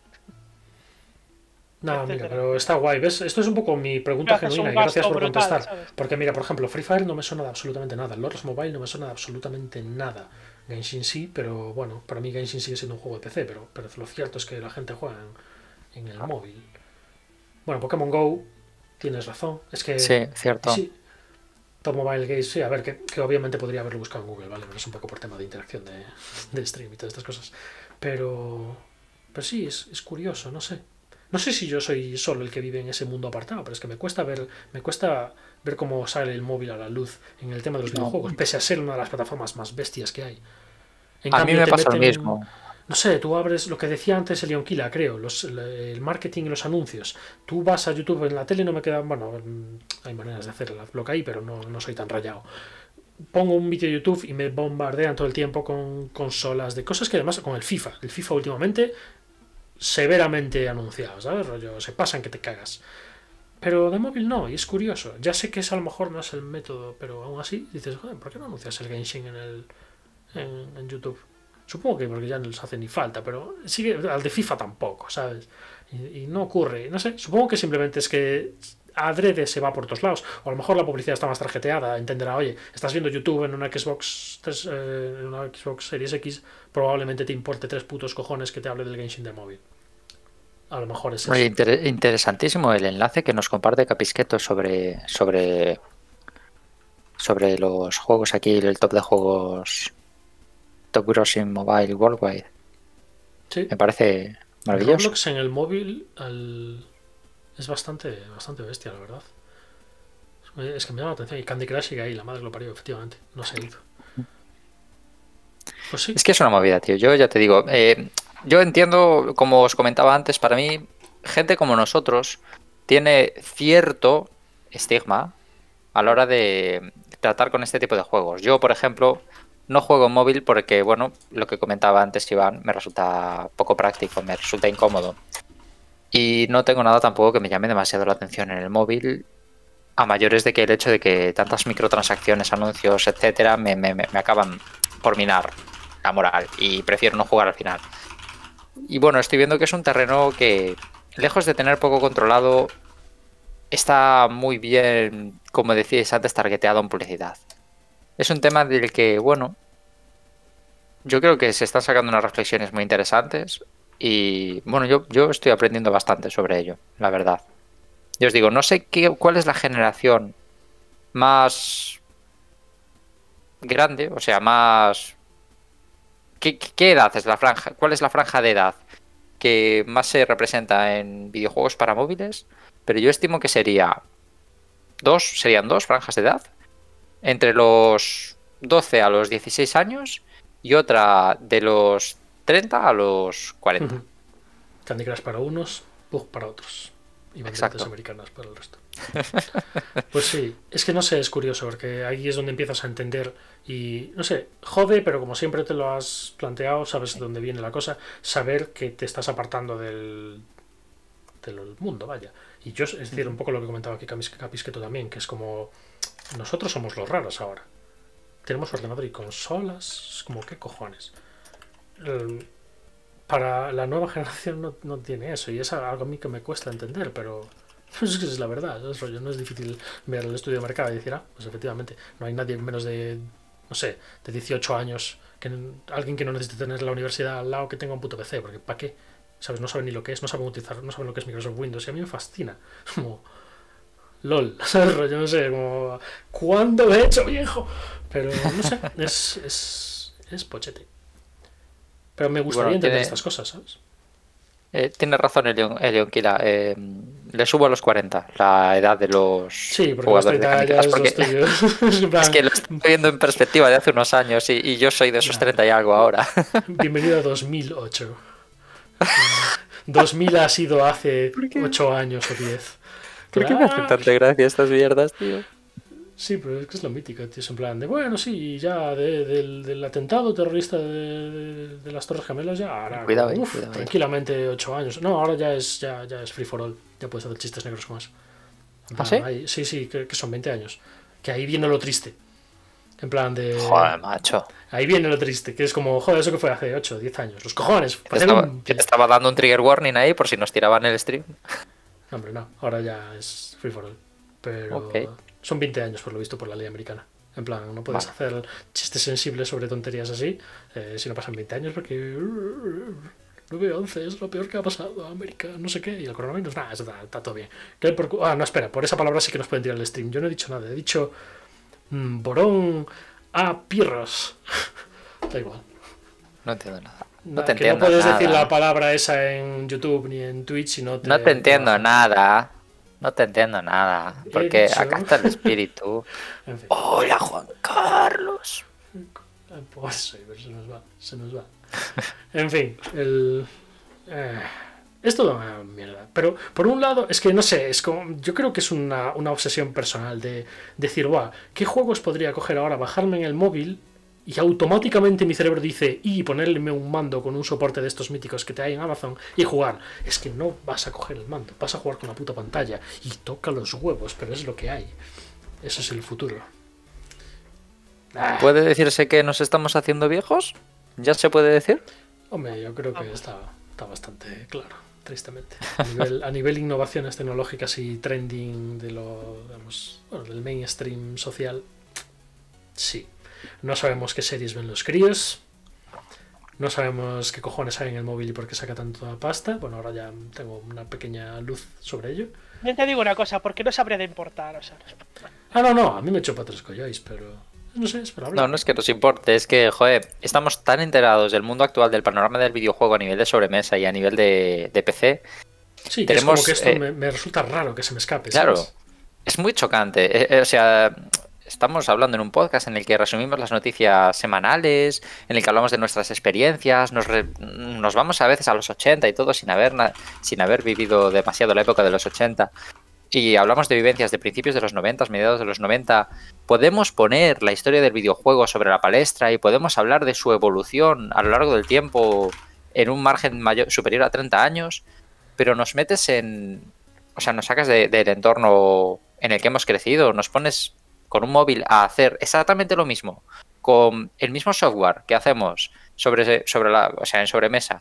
No, etcétera. mira, pero está guay. ¿Ves? Esto es un poco mi pregunta Pero haces genuina un y gracias gasto por brutal, contestar. ¿sabes? Porque mira, por ejemplo, Free Fire no me suena de absolutamente nada. El Lords Mobile no me suena de absolutamente nada. Genshin sí, pero bueno, para mí Genshin sigue siendo un juego de P C, pero, pero lo cierto es que la gente juega en, en el móvil. Bueno, Pokémon Go, tienes razón. Es que Sí, cierto. sí, Top Mobile Games, sí, a ver, que, que obviamente podría haberlo buscado en Google, ¿vale? Pero es un poco por tema de interacción de, de stream y todas estas cosas. Pero, pero sí, es, es curioso, no sé. No sé si yo soy solo el que vive en ese mundo apartado, pero es que me cuesta ver, me cuesta ver cómo sale el móvil a la luz en el tema de los No. videojuegos, pese a ser una de las plataformas más bestias que hay. En A mí me te pasa lo meten- mismo. No sé, tú abres lo que decía antes el Leonquila, creo, los, el, el marketing y los anuncios. Tú vas a YouTube en la tele, no me queda. Bueno, mm, hay maneras de hacer el adblock ahí, pero no, no soy tan rayado. Pongo un vídeo de YouTube y me bombardean todo el tiempo con consolas de cosas que además con el FIFA. El FIFA últimamente severamente anunciado, ¿sabes? Rollo, se pasan que te cagas. Pero de móvil no, y es curioso. Ya sé que es a lo mejor no es el método, pero aún así dices, joder, ¿por qué no anuncias el Genshin en el en, en YouTube? Supongo que porque ya no les hace ni falta, pero sigue al de FIFA tampoco, ¿sabes? Y, y no ocurre, no sé, supongo que simplemente es que adrede se va por todos lados, o a lo mejor la publicidad está más tarjeteada, entenderá, oye, estás viendo YouTube en una Xbox tres, eh, en una Xbox Series X, probablemente te importe tres putos cojones que te hable del Genshin de móvil. A lo mejor es eso. Oye, inter- interesantísimo el enlace que nos comparte Capisqueto sobre, sobre, sobre los juegos aquí, el top de juegos Top Grossing Mobile Worldwide. Sí. Me parece maravilloso. Roblox en el móvil al... es bastante, bastante bestia, la verdad. Es que me llama la atención. Y Candy Crush sigue ahí, la madre lo parió, efectivamente. No se ha ido. Pues sí. Es que es una movida, tío. Yo ya te digo, eh, yo entiendo, como os comentaba antes, para mí, gente como nosotros tiene cierto estigma a la hora de tratar con este tipo de juegos. Yo, por ejemplo, no juego en móvil porque, bueno, lo que comentaba antes Iván, me resulta poco práctico, me resulta incómodo. Y no tengo nada tampoco que me llame demasiado la atención en el móvil, a mayores de que el hecho de que tantas microtransacciones, anuncios, etcétera, me, me, me acaban por minar la moral y prefiero no jugar al final. Y bueno, estoy viendo que es un terreno que, lejos de tener poco controlado, está muy bien, como decíais antes, targeteado en publicidad. Es un tema del que, bueno, yo creo que se están sacando unas reflexiones muy interesantes y, bueno, yo, yo estoy aprendiendo bastante sobre ello, la verdad. Yo os digo, no sé qué, cuál es la generación más grande, o sea, más... ¿Qué, qué edad es la franja? ¿Cuál es la franja de edad que más se representa en videojuegos para móviles? Pero yo estimo que sería dos, serían dos franjas de edad, entre los doce a los dieciséis años y otra de los treinta a los cuarenta. Uh-huh. Candy Crush para unos, Pug para otros. Y banderas americanas para el resto. Pues sí, es que no sé, es curioso, porque ahí es donde empiezas a entender y, no sé, jode, pero como siempre te lo has planteado, sabes de dónde viene la cosa, saber que te estás apartando del, del mundo, vaya. Y yo, es decir, un poco lo que comentaba aquí Capisqueto también, que es como, nosotros somos los raros ahora. Tenemos ordenador y consolas, como qué cojones. El, para la nueva generación no, no tiene eso, y es algo a mí que me cuesta entender, pero es que es la verdad, es rollo, no es difícil ver el estudio de mercado y decir, ah, pues efectivamente, no hay nadie menos de, no sé, de dieciocho años, que alguien que no necesite tener la universidad al lado que tenga un puto P C, porque ¿para qué? ¿Sabes? No saben ni lo que es, no saben utilizar, no saben lo que es Microsoft Windows, y a mí me fascina, como, lol, ¿sabes? Rollo, no sé, como, ¿cuándo lo he hecho, viejo? Pero, no sé, es, es, es pochete. Pero me gustaría bueno, entender tiene, estas cosas, ¿sabes? Eh, tiene razón Elionquila. Eh, le subo a los cuarenta la edad de los sí, porque jugadores de Candy Crush. Porque es que lo estoy viendo en perspectiva de hace unos años y, y yo soy de esos ya. treinta y algo ahora. Bienvenido a dos mil ocho. dos mil ha sido hace ocho años o diez. ¿Por qué me hacen tanta gracia estas mierdas, tío? Sí, pero es que es lo mítico, tío. Es en plan de, bueno, sí, ya de, del, del atentado terrorista de, de, de las Torres Gemelas, ya ahora. Cuidado, Uf, cuidado, tranquilamente ocho años. No, ahora ya es, ya, ya es free for all. Ya puedes hacer chistes negros con eso. ¿Ah, sí? Ahí, sí, sí, que, que son veinte años. Que ahí viene lo triste. En plan de. Joder, macho. Ahí viene lo triste, que es como, joder, eso que fue hace ocho, diez años. Los cojones. Yo estaba, un... yo estaba dando un trigger warning ahí por si nos tiraban el stream. No, hombre, no. Ahora ya es free for all. Pero Okay. son veinte años, por lo visto, por la ley americana. En plan, no puedes vale. hacer chistes sensibles sobre tonterías así eh, si no pasan veinte años, porque nueve once es lo peor que ha pasado a América, no sé qué, y el coronavirus, nada, está, está todo bien. Por... Ah, no, espera, por esa palabra sí que nos pueden tirar el stream. Yo no he dicho nada, he dicho mmm, borón a pirros. Da igual. No entiendo nada. No nada, te que entiendo no puedes nada. decir la palabra esa en YouTube ni en Twitch si no te... No te entiendo te nada. No te entiendo nada. Porque dicho... acá está el espíritu. En fin. Hola, Juan Carlos. Pues sí, pero se nos va, se nos va. En fin, el... Eh, es toda una mierda. Pero por un lado, es que no sé, es como, yo creo que es una, una obsesión personal de, de decir, guau, ¿qué juegos podría coger ahora, bajarme en el móvil? Y automáticamente mi cerebro dice, y ponerle un mando con un soporte de estos míticos que te hay en Amazon y jugar. Es que no vas a coger el mando, vas a jugar con la puta pantalla y toca los huevos, pero es lo que hay. Eso es el futuro. Ah. ¿Puede decirse que nos estamos haciendo viejos? ¿Ya se puede decir? Hombre, yo creo que está, está bastante claro, tristemente. A nivel, a nivel innovaciones tecnológicas y trending de lo, digamos, bueno, del mainstream social, sí. No sabemos qué series ven los críos. No sabemos qué cojones hay en el móvil y por qué saca tanta pasta. Bueno, ahora ya tengo una pequeña luz sobre ello. Yo te digo una cosa, porque no sabría de importar, o sea... Ah, no, no, a mí me chupa tres colláis, pero... No sé, esperable. No, no es que nos importe, es que, joder, estamos tan enterados del mundo actual, del panorama del videojuego a nivel de sobremesa y a nivel de, de P C. Sí, que tenemos, es como que esto eh, me, me resulta raro que se me escape. Claro, ¿sabes? Es muy chocante. Eh, eh, o sea... Estamos hablando en un podcast en el que resumimos las noticias semanales, en el que hablamos de nuestras experiencias, nos, re, nos vamos a veces a los ochenta y todo sin haber, sin haber vivido demasiado la época de los ochenta. Y hablamos de vivencias de principios de los noventa, mediados de los noventa. Podemos poner la historia del videojuego sobre la palestra y podemos hablar de su evolución a lo largo del tiempo en un margen mayor, superior a treinta años, pero nos metes en... O sea, nos sacas de, del entorno en el que hemos crecido, nos pones... con un móvil a hacer exactamente lo mismo, con el mismo software que hacemos sobre, sobre la, o sea, en sobremesa,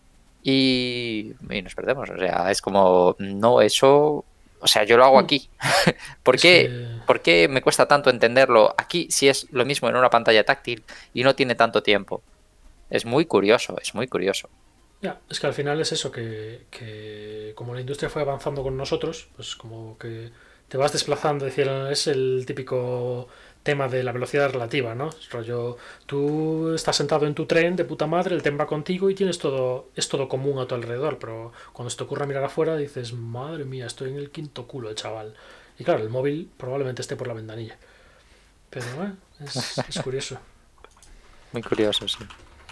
y, y nos perdemos. O sea, es como, no, eso, o sea, yo lo hago aquí. ¿Por qué, que... ¿Por qué me cuesta tanto entenderlo aquí si es lo mismo en una pantalla táctil y no tiene tanto tiempo? Es muy curioso, es muy curioso. Ya, es que al final es eso, que, que como la industria fue avanzando con nosotros, pues como que te vas desplazando, es decir, es el típico tema de la velocidad relativa, ¿no? Rollo, tú estás sentado en tu tren de puta madre, el tren va contigo y tienes todo, es todo común a tu alrededor, pero cuando se te ocurra mirar afuera dices, madre mía, estoy en el quinto culo, chaval. Y claro, el móvil probablemente esté por la ventanilla. Pero bueno, es, es curioso. Muy curioso, sí.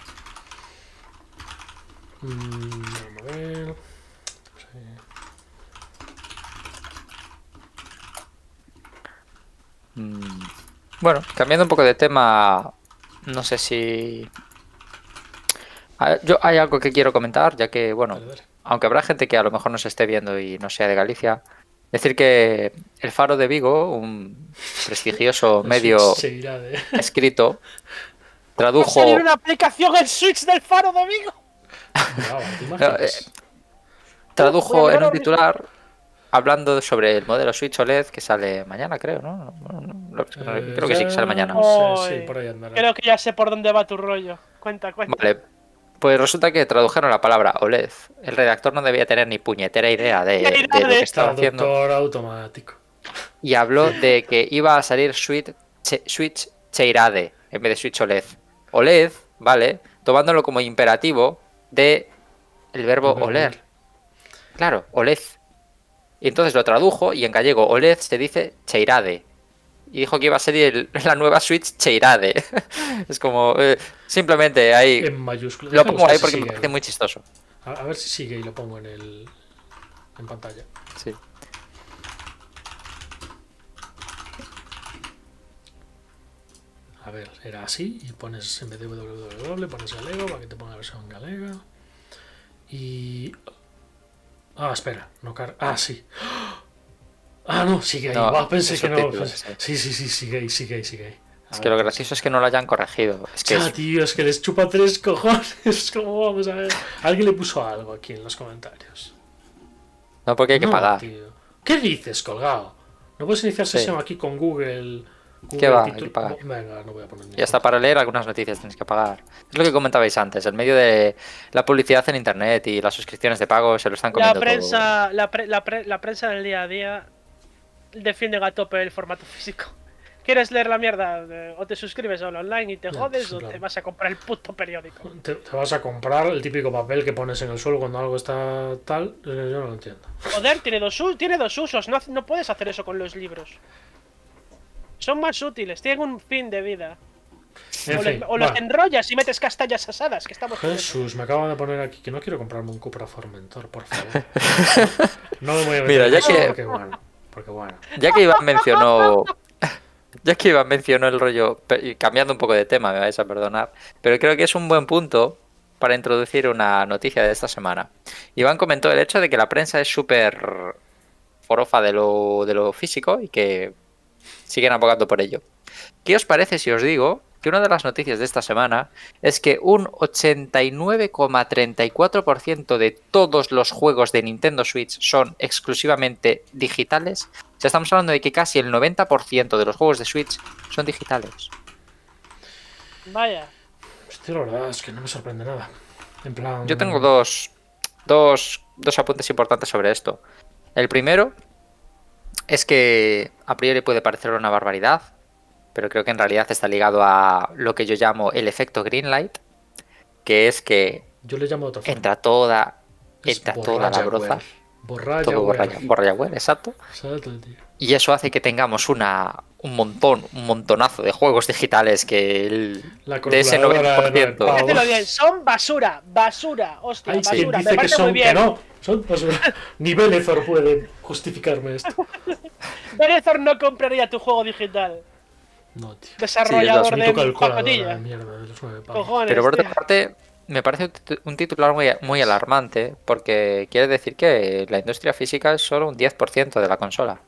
Mm, vamos a ver. Sí. Bueno, cambiando un poco de tema, no sé si... Yo hay algo que quiero comentar, ya que, bueno, Dale, dale. aunque habrá gente que a lo mejor nos esté viendo y no sea de Galicia, decir que El Faro de Vigo, un prestigioso medio Se irá de... escrito, ¿Va a tradujo... salir una aplicación en Switch del Faro de Vigo? Wow, ¿te imaginas? Eh, tradujo en un titular... Hablando sobre el modelo Switch O L E D que sale mañana, creo, ¿no? no, no, no Eh, creo que sí, que sale mañana. No sé, sí, por ahí andará. Creo que ya sé por dónde va tu rollo. Cuenta, cuenta. Vale, pues resulta que tradujeron la palabra O L E D. El redactor no debía tener ni puñetera idea de, de lo que estaba haciendo. Traductor automático. Y habló de que iba a salir Switch, Switch Cheirade en vez de Switch O L E D. O L E D, ¿vale? Tomándolo como imperativo de el verbo El verbo oler. oler. Claro, O L E D. Y entonces lo tradujo y en gallego O L E D se dice Cheirade. Y dijo que iba a ser el, la nueva Switch Cheirade. Es como, eh, simplemente ahí... En mayúsculas. Lo Déjalos pongo que ahí se porque me sigan. parece muy chistoso. A, a ver si sigue y lo pongo en el en pantalla. Sí. A ver, era así y pones en vez de www pones galego para que te ponga la versión galega. Y... Ah, espera, no carga... Ah, sí. Ah, no, sigue ahí. No, Buah, pensé es que no. subtítulos, Pues... sí. Sí, sí, sí, sigue ahí, sigue ahí, sigue ahí. A Es ver, que lo pues- gracioso es que no lo hayan corregido. Es que Ya, es- tío, es que les chupa tres cojones. ¿Cómo vamos a ver? Alguien le puso algo aquí en los comentarios. No, porque hay que No, pagar. tío. ¿Qué dices, colgado? ¿No puedes iniciar Sí. sesión aquí con Google? Google ¿Qué va? Hay título- que pagar. Venga, no voy a poner ni Y hasta para leer algunas noticias tienes que pagar. Es lo que comentabais antes. El medio de la publicidad en internet y las suscripciones de pago se lo están La comiendo prensa, la, pre- la, pre- la prensa del día a día defiende a tope el formato físico. ¿Quieres leer la mierda? Eh, O te suscribes a lo online y te Ya, jodes, sí, o claro. te vas a comprar el puto periódico. Te, te vas a comprar el típico papel que pones en el suelo cuando algo está tal. eh, Yo no lo entiendo. Joder, tiene dos, u- tiene dos usos, no, hace- no puedes hacer eso con los libros. Son más útiles, tienen un fin de vida. En o fin, los, o los va. enrollas y metes castañas asadas, que estamos... Jesús, me acaban de poner aquí que no quiero comprarme un Cupra Formentor, por favor. No me voy a meter Mira, en ya eso que- porque bueno. Porque bueno. Ya que Iván mencionó. Ya que Iván mencionó el rollo. pe- y Cambiando un poco de tema, me vais a perdonar. Pero creo que es un buen punto para introducir una noticia de esta semana. Iván comentó el hecho de que la prensa es súper forofa de lo, de lo físico y que siguen abogando por ello. ¿Qué os parece si os digo que una de las noticias de esta semana es que un ochenta y nueve coma treinta y cuatro por ciento de todos los juegos de Nintendo Switch son exclusivamente digitales? O sea, estamos hablando de que casi el noventa por ciento de los juegos de Switch son digitales. Vaya. Hostia, la verdad es que no me sorprende nada. En plan. Yo tengo dos, dos, dos apuntes importantes sobre esto. El primero es que a priori puede parecer una barbaridad, pero creo que en realidad está ligado a lo que yo llamo el efecto Greenlight, que es que Yo le llamo de otra forma. entra toda, Es entra toda la broza, Borraya, todo borraya, borraya web, exacto, Exacto, tío. y eso hace que tengamos una un montón, un montonazo de juegos digitales que el, La de ese calculadora noventa por ciento. de nueve Hacelo bien, son basura, basura, hostia, Hay quien basura, me dice que parece muy son, que bien. no. Son basura. Ni Belethor puede justificarme esto. Berethor no compraría tu juego digital. No, tío. Desarrollador Ni de tu calculadora pacotilla. de mierda de los nueve pavos. Cojones. Pero por otra tío. parte, me parece un titu- un titular muy, muy alarmante, porque quiere decir que la industria física es solo un diez por ciento de la consola.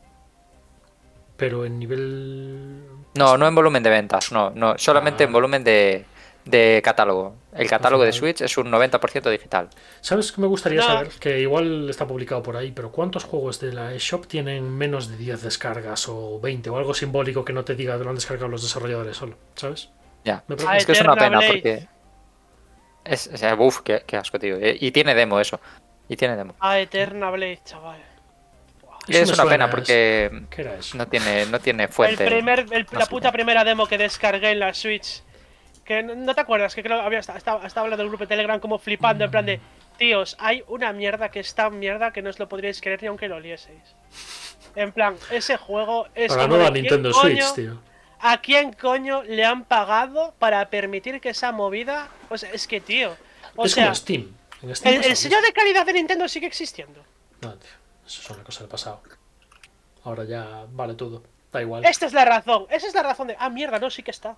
Pero en nivel. No, no en volumen de ventas, no, no, solamente Ah. en volumen de, de catálogo. El catálogo de final- Switch es un noventa por ciento digital. ¿Sabes qué me gustaría No. saber? Que igual está publicado por ahí, pero ¿cuántos juegos de la eShop tienen menos de diez descargas o veinte o algo simbólico que no te diga que lo han descargado los desarrolladores solo? ¿Sabes? Ya. Me Ah, pregunto. Es que es una Eterna pena Blade. porque... Es, o sea, uf, qué, qué asco, tío. Y y tiene demo eso. Y tiene demo. Ah, Eterna Blade, chaval. Eso Es me una suena, pena es- porque ¿Qué era eso? no tiene, no tiene El fuente. primer, el- no la sé. puta primera demo que descargué en la Switch. Que no, ¿no te acuerdas? Que creo que había estaba, estaba hablando del grupo de Telegram como flipando, en plan de... Tíos, hay una mierda que es tan mierda que no os lo podríais creer ni aunque lo olieseis. En plan, ese juego es Para la como nueva de, ¿quién Nintendo coño- Switch, tío. ¿A quién coño le han pagado para permitir que esa movida... O sea, es que, tío... O es sea, como Steam. En Steam el, pasa el lo sello mismo. de calidad de Nintendo sigue existiendo. No, tío. Eso es una cosa del pasado. Ahora ya vale todo. Da igual. Esta es la razón. Esa es la razón de... Ah, mierda, no, sí que está.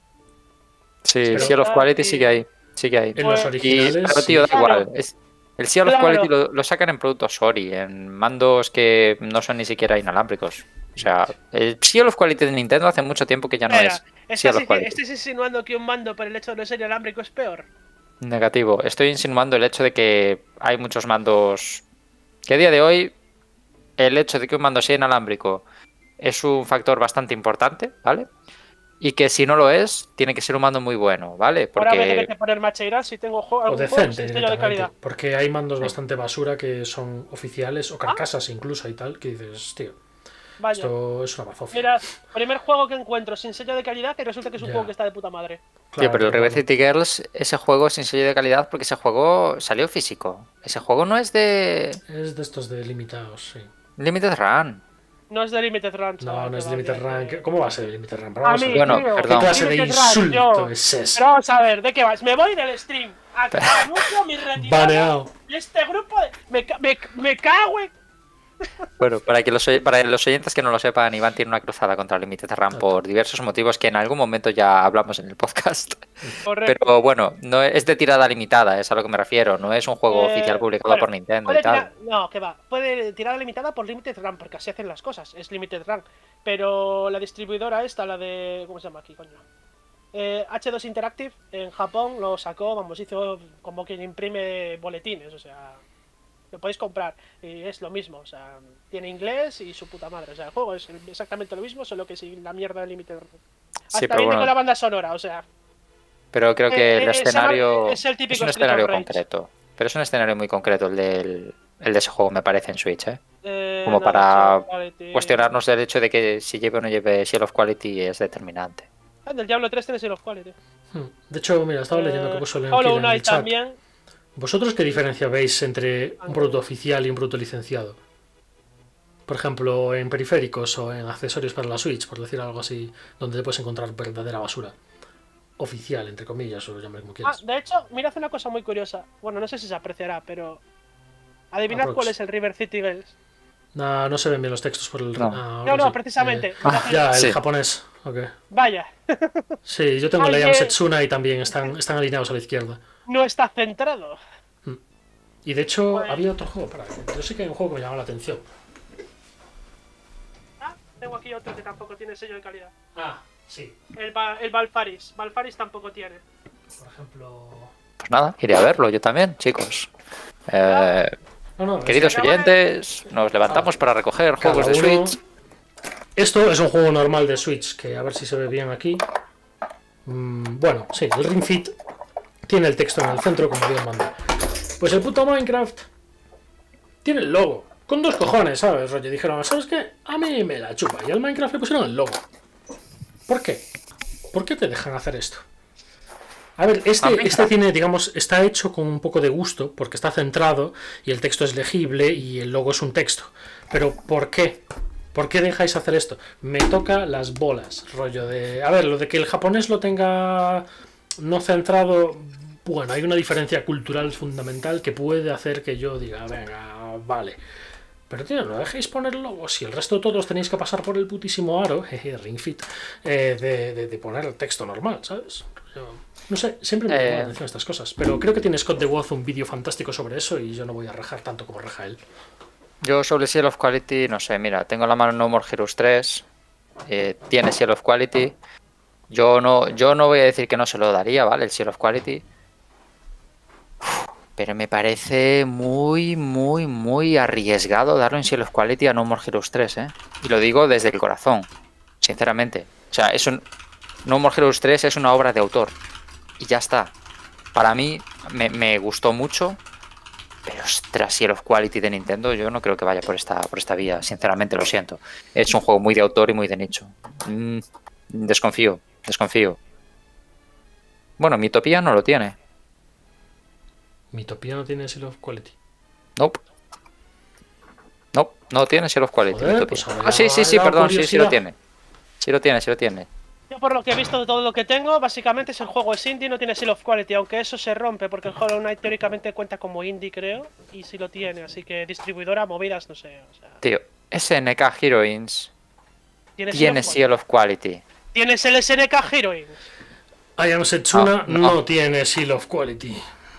Sí, Pero- Seal of Quality y- sigue ahí. Sigue ahí. En los Pues- Y, originales. pero tío, da sí. Claro. igual. Es- el Seal of Claro. Quality lo, lo sacan en productos Sori, en mandos que no son ni siquiera inalámbricos. O sea, el Seal of Quality de Nintendo hace mucho tiempo que ya no Espera, es Seal ¿estás, of Quality. ¿estás insinuando que un mando por el hecho de no ser inalámbrico es peor? Negativo. Estoy insinuando el hecho de que hay muchos mandos que a día de hoy el hecho de que un mando sea inalámbrico es un factor bastante importante, ¿vale? Y que si no lo es, tiene que ser un mando muy bueno, ¿vale? Ahora voy a tener Porque que poner macheiras si tengo juego, O algún juego decente sin sello de directamente. calidad. Porque hay mandos bastante basura que son oficiales o carcasas incluso y tal. Que dices, tío, Vaya. esto es una bazofia. Mira, primer juego que encuentro sin sello de calidad y resulta que es un Ya. juego que está de puta madre. Tío, pero el River claro. City Girls, ese juego sin sello de calidad, porque ese juego salió físico. Ese juego no es de Es de estos de limitados, sí. Limited Run. No es de Limited Run, No, chaval, no es que de va Limited bien, Run. que- ¿Qué- ¿Cómo va a ser de Limited Run? Pero A vamos a mí, ver. Bueno, tío, perdón. ¿Qué clase de Limited Run, insulto yo. es ese? Pero vamos a ver, ¿de qué vas? Me voy del stream. Aquí anuncio mi retirada Baneado. de este grupo de... Me, ca- me, me cago en... Bueno, para, que los, oy- para los oyentes que no lo sepan, Iván tiene una cruzada contra Limited Run por diversos motivos que en algún momento ya hablamos en el podcast. Correcto. Pero bueno, no es de tirada limitada, es a lo que me refiero. No es un juego Eh, oficial publicado bueno, por Nintendo puede y tal. tirar- no, que va. Puede tirar limitada por Limited Run, porque así hacen las cosas. Es Limited Run. Pero la distribuidora esta, la de... ¿Cómo se llama aquí, coño? Eh, H dos Interactive en Japón lo sacó, vamos, hizo como quien imprime boletines, o sea, lo podéis comprar y es lo mismo, o sea, tiene inglés y su puta madre, o sea, el juego es exactamente lo mismo, solo que sin la mierda de Limited Run. Hasta Sí, pero viene bueno. con la banda sonora, o sea, Pero creo que Eh, el eh, se llama- escenario es el típico un Street of escenario Rage. concreto. Pero es un escenario muy concreto el, del, el de ese juego, me parece, en Switch, ¿eh? eh, Como no, para no, quality. cuestionarnos del hecho de que si lleve o no lleve Seal of Quality es determinante. Ah, del Diablo tres tiene Seal of Quality. Hmm. De hecho, mira, estaba leyendo que Eh, puso Leon Hollow Kill en el Knight chat. también. ¿Vosotros qué diferencia veis entre un producto oficial y un producto licenciado? Por ejemplo, en periféricos o en accesorios para la Switch, por decir algo así, donde te puedes encontrar verdadera basura. Oficial, entre comillas, o llámale como Ah, quieras. de hecho, mirad una cosa muy curiosa. Bueno, no sé si se apreciará, pero... Adivinad Aprox. cuál es el River City Girls. No, no se ven bien los textos por el... No. ah, No, ahora no, sí. precisamente. Eh, Mirad- ya, el Sí. japonés. Ok. Vaya, Sí, yo tengo Ay, la Yam eh. Setsuna y también están, están alineados a la izquierda. no está centrado. Y de hecho, Pues- había otro juego, para yo sé que hay un juego que me llamó la atención. Ah, tengo aquí otro que tampoco tiene sello de calidad. Ah, sí. El, Ba- el Balfaris. Balfaris tampoco tiene. Por ejemplo... Pues nada, iré a verlo yo también, chicos. Eh, No, no, queridos es- oyentes, nos levantamos para recoger cada juegos de uno- Switch. Esto es un juego normal de Switch, que a ver si se ve bien aquí. Mm, bueno, sí, el Ring Fit tiene el texto en el centro, como Dios manda. Pues el puto Minecraft tiene el logo. Con dos cojones, ¿sabes? Rollo, dijeron, ¿sabes qué? A mí me la chupa. Y al Minecraft le pusieron el logo. ¿Por qué? ¿Por qué te dejan hacer esto? A ver, A este, mí- este tiene, digamos, está hecho con un poco de gusto, porque está centrado y el texto es legible y el logo es un texto. Pero ¿por qué? ¿Por qué dejáis hacer esto? Me toca las bolas, rollo de... A ver, lo de que el japonés lo tenga no centrado... Bueno, hay una diferencia cultural fundamental que puede hacer que yo diga, venga, vale. Pero tío, no dejéis poner logo. Si el resto de todos tenéis que pasar por el putísimo aro, jeje, Ring Fit, eh, de, de, de poner el texto normal, ¿sabes? Yo, no sé, siempre me llama Eh. la atención estas cosas. Pero creo que tiene Scott de Woz un vídeo fantástico sobre eso y yo no voy a rajar tanto como raja él. Yo sobre Seal of Quality, no sé, mira, tengo en la mano No More Heroes tres, eh, tiene Seal of Quality. Yo no, yo no voy a decir que no se lo daría, ¿vale? El Seal of Quality. Uf, pero me parece muy, muy, muy arriesgado darle un Seal of Quality a No More Heroes tres, ¿eh? Y lo digo desde el corazón, sinceramente. O sea, es un... No More Heroes tres es una obra de autor. Y ya está. Para mí me, me gustó mucho. Pero ostras, Seal of Quality de Nintendo, yo no creo que vaya por esta, por esta vía, sinceramente, lo siento. Es un juego muy de autor y muy de nicho. Mm, desconfío, desconfío. Bueno, Miitopia no lo tiene. Miitopia no tiene Seal of Quality. Nope. Nope, no tiene Seal of Quality. Joder, Miitopia. pues ahora Ah, sí, ya sí, sí, me ha dado perdón, sí, sí lo curiosidad. tiene. Sí lo tiene, sí lo tiene. Yo por lo que he visto de todo lo que tengo, básicamente es el juego es indie, no tiene Seal of Quality, aunque eso se rompe porque el Hollow Knight teóricamente cuenta como indie, creo, y sí lo tiene, así que distribuidora, movidas, no sé, o sea... Tío, S N K Heroines ¿Tiene tiene Seal of Seal of Quality. Quality? ¿Tienes el S N K Heroines? I Am Setsuna Ah, no. no tiene Seal of Quality.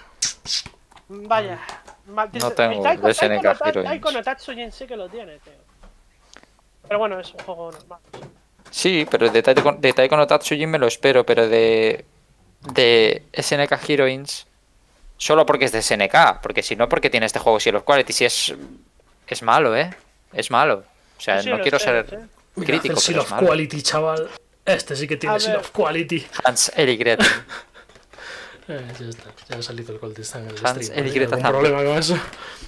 Vaya. ma- No tengo Taiko- el S N K Taiko no- Heroines. Taiko no Tatsujin sí que lo tiene, tío. Pero bueno, es un juego normal. Sí, pero de Taiko, de Taiko no Tatsujin me lo espero, pero de, de S N K Heroines, solo porque es de S N K, porque si no, porque tiene este juego Seal of Quality, si es, es malo, ¿eh? Es malo. O sea, Sí, no lo quiero sé, ser lo sé. Mira, crítico, hacer Seal pero of es malo. Quality, chaval. Este sí que tiene A Seal ver. of Quality. Hans Erik Greta. Eh, ya está, ya ha salido el Goldstein en el Hans stream. ¿no? Erik ¿Hay algún Greta problema con eso?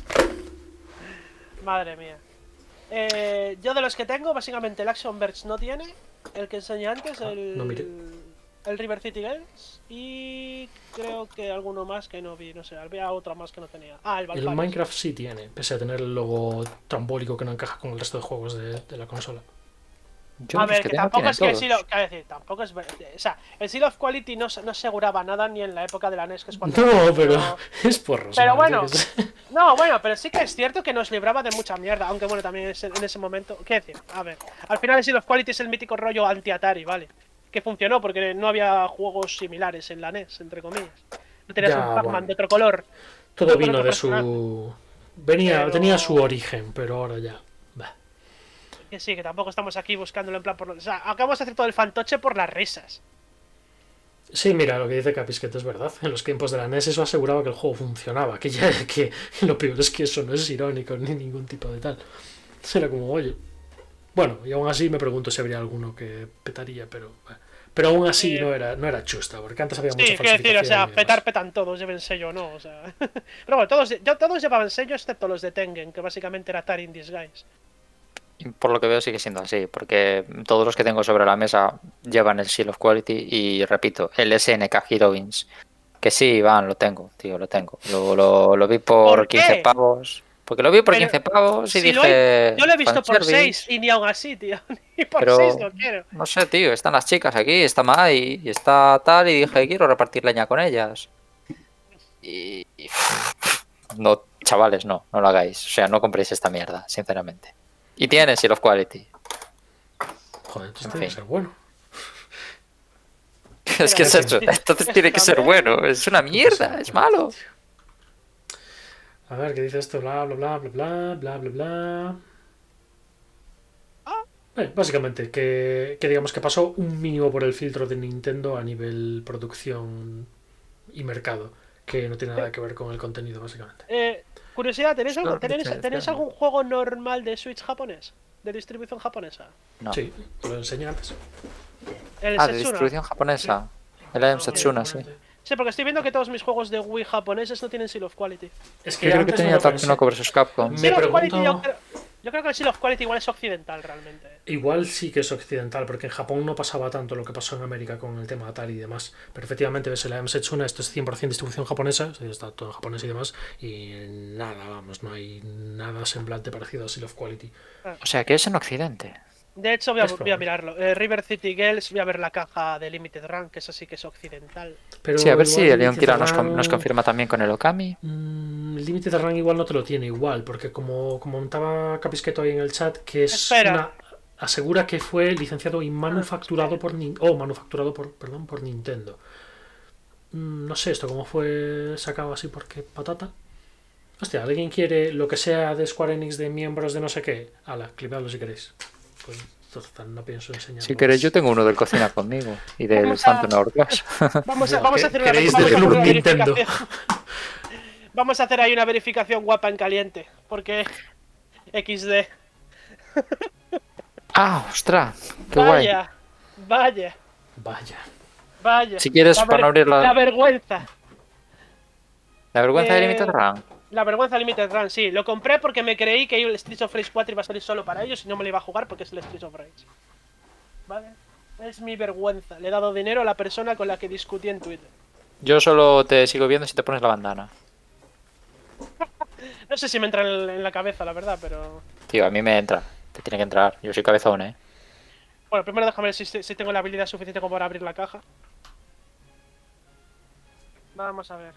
Madre mía. Eh, yo de los que tengo, básicamente el Action Verge no tiene. El que enseñé antes, el. no mire. El River City Girls. Y creo que alguno más que no vi, no sé, había otro más que no tenía. Ah, el El Valkyrie. Minecraft sí tiene, pese a tener el logo trambólico que no encaja con el resto de juegos de, de la consola. Yo A los ver, que que tengo tampoco tienen es que el todos. Seal of, quiero decir, tampoco es ver- o sea, el Seal of Quality no, no aseguraba nada ni en la época de la N E S, que es cuando... No, pero es por Pero bueno, yo qué sé. no, bueno, pero sí que es cierto que nos libraba de mucha mierda, aunque bueno, también es- en ese momento... ¿Qué decir? A ver, al final el Seal of Quality es el mítico rollo anti-Atari, ¿vale? Que funcionó porque no había juegos similares en la N E S, entre comillas. No tenías Ya, un Pac-Man bueno. de otro color. Todo Con vino otro de personaje. su... Venía, Pero- tenía su origen, pero ahora ya. Bah. Que sí, que tampoco estamos aquí buscándolo en plan por... O sea, acabamos de hacer todo el fantoche por las risas. Sí, mira, lo que dice Capisquet es verdad. En los tiempos de la N E S eso aseguraba que el juego funcionaba. Que ya que lo peor es que eso no es irónico ni ningún tipo de tal. Era como, oye. Bueno, y aún así me pregunto si habría alguno que petaría, pero. bah. Pero aún así Sí. no era, no era chusta, porque antes había mucha Sí, quiero decir, o falsificación sea, y demás. petar petan todos, lleven sello o no, o sea... Pero bueno, todos, ya todos llevaban sello excepto los de Tengen, que básicamente era Atari in Disguise. Y por lo que veo sigue siendo así, porque todos los que tengo sobre la mesa llevan el Seal of Quality y repito, el S N K Heroines. Que sí, Iván, lo tengo, tío, lo tengo. Lo, lo, lo vi por, ¿Por qué? quince pavos. Porque lo vi por Pero quince pavos y si lo dije. Yo lo he visto por fanservice. seis y ni aún así, tío. Ni por Pero- seis lo quiero. No sé, tío, están las chicas aquí, está Mai y está tal, y dije, quiero repartir leña con ellas. Y. y- No, chavales, no, no lo hagáis. O sea, no compréis esta mierda, sinceramente. Y tiene Seal of Quality. Joder, entonces En tiene que fin. ser bueno. Es que es eso, entonces tiene que ser bueno. Es una mierda, es malo. A ver, ¿qué dice esto? Bla, bla, bla, bla, bla, bla, bla, bla. Ah. Eh, básicamente, que, que digamos que pasó un mínimo por el filtro de Nintendo a nivel producción y mercado, que no tiene nada que ver con el contenido, básicamente. Eh, curiosidad, ¿tenéis, algo- Solo tenéis, diferencia, ¿tenéis ¿no? algún juego normal de Switch japonés? ¿De distribución japonesa? No. Sí, te lo enseñé antes. El Ah, de Setsuna. distribución japonesa. El I Am Setsuna, sí. Sí, porque estoy viendo que todos mis juegos de Wii japoneses no tienen Seal of Quality. Es Yo creo que antes me tenía lo también pensé. uno versus Capcom. Me Seal of pregunto- Quality yo creo, yo creo que el Seal of Quality igual es occidental realmente. Igual sí que es occidental, porque en Japón no pasaba tanto lo que pasó en América con el tema Atari y demás. Pero efectivamente ves el I Am Setsuna, esto es cien por ciento distribución japonesa, o sea, está todo en japonés y demás, y nada, vamos, no hay nada semblante parecido a Seal of Quality. O sea, que es en Occidente. De hecho, voy a, Es voy a probable. mirarlo. Eh, River City Girls, voy a ver la caja de Limited Run, que eso sí que es occidental. Pero Sí, a ver igual si el Leon Limited Kira nos, con- Run- nos confirma también con el Okami. Mm, el Limited Run igual no te lo tiene igual, porque como comentaba Capisqueto ahí en el chat, que es Espera. una... Asegura que fue licenciado y manufacturado por Nin- oh, manufacturado por, perdón, por Nintendo. Mm, no sé esto cómo fue sacado así porque patata. Hostia, ¿alguien quiere lo que sea de Square Enix de miembros de no sé qué? Ala, clipadlo si queréis. Pues total, no pienso enseñarlo. Si queréis, yo tengo uno del Cocina conmigo y del Vamos a- Phantom Hourglass. Vamos a, Ya, vamos ¿qué- a hacer una, queréis vamos a del hacer Club una Nintendo? verificación. Vamos a hacer ahí una verificación guapa en caliente. Porque equis de. Ah, ostras, qué guay. Vaya, vaya, Vaya. vaya. Si quieres, La para ver- no abrir la- La vergüenza. La vergüenza de Eh, Limited Run. La vergüenza Limited Run, sí. Lo compré porque me creí que el Streets of Rage cuatro iba a salir solo para ellos y no me lo iba a jugar porque es el Streets of Rage. ¿Vale? Es mi vergüenza. Le he dado dinero a la persona con la que discutí en Twitter. Yo solo te sigo viendo si te pones la bandana. No sé si me entra en en la cabeza, la verdad, pero... Tío, a mí me entra. Te tiene que entrar. Yo soy cabezón, ¿eh? Bueno, primero déjame ver si, si tengo la habilidad suficiente como para abrir la caja. Vamos a ver.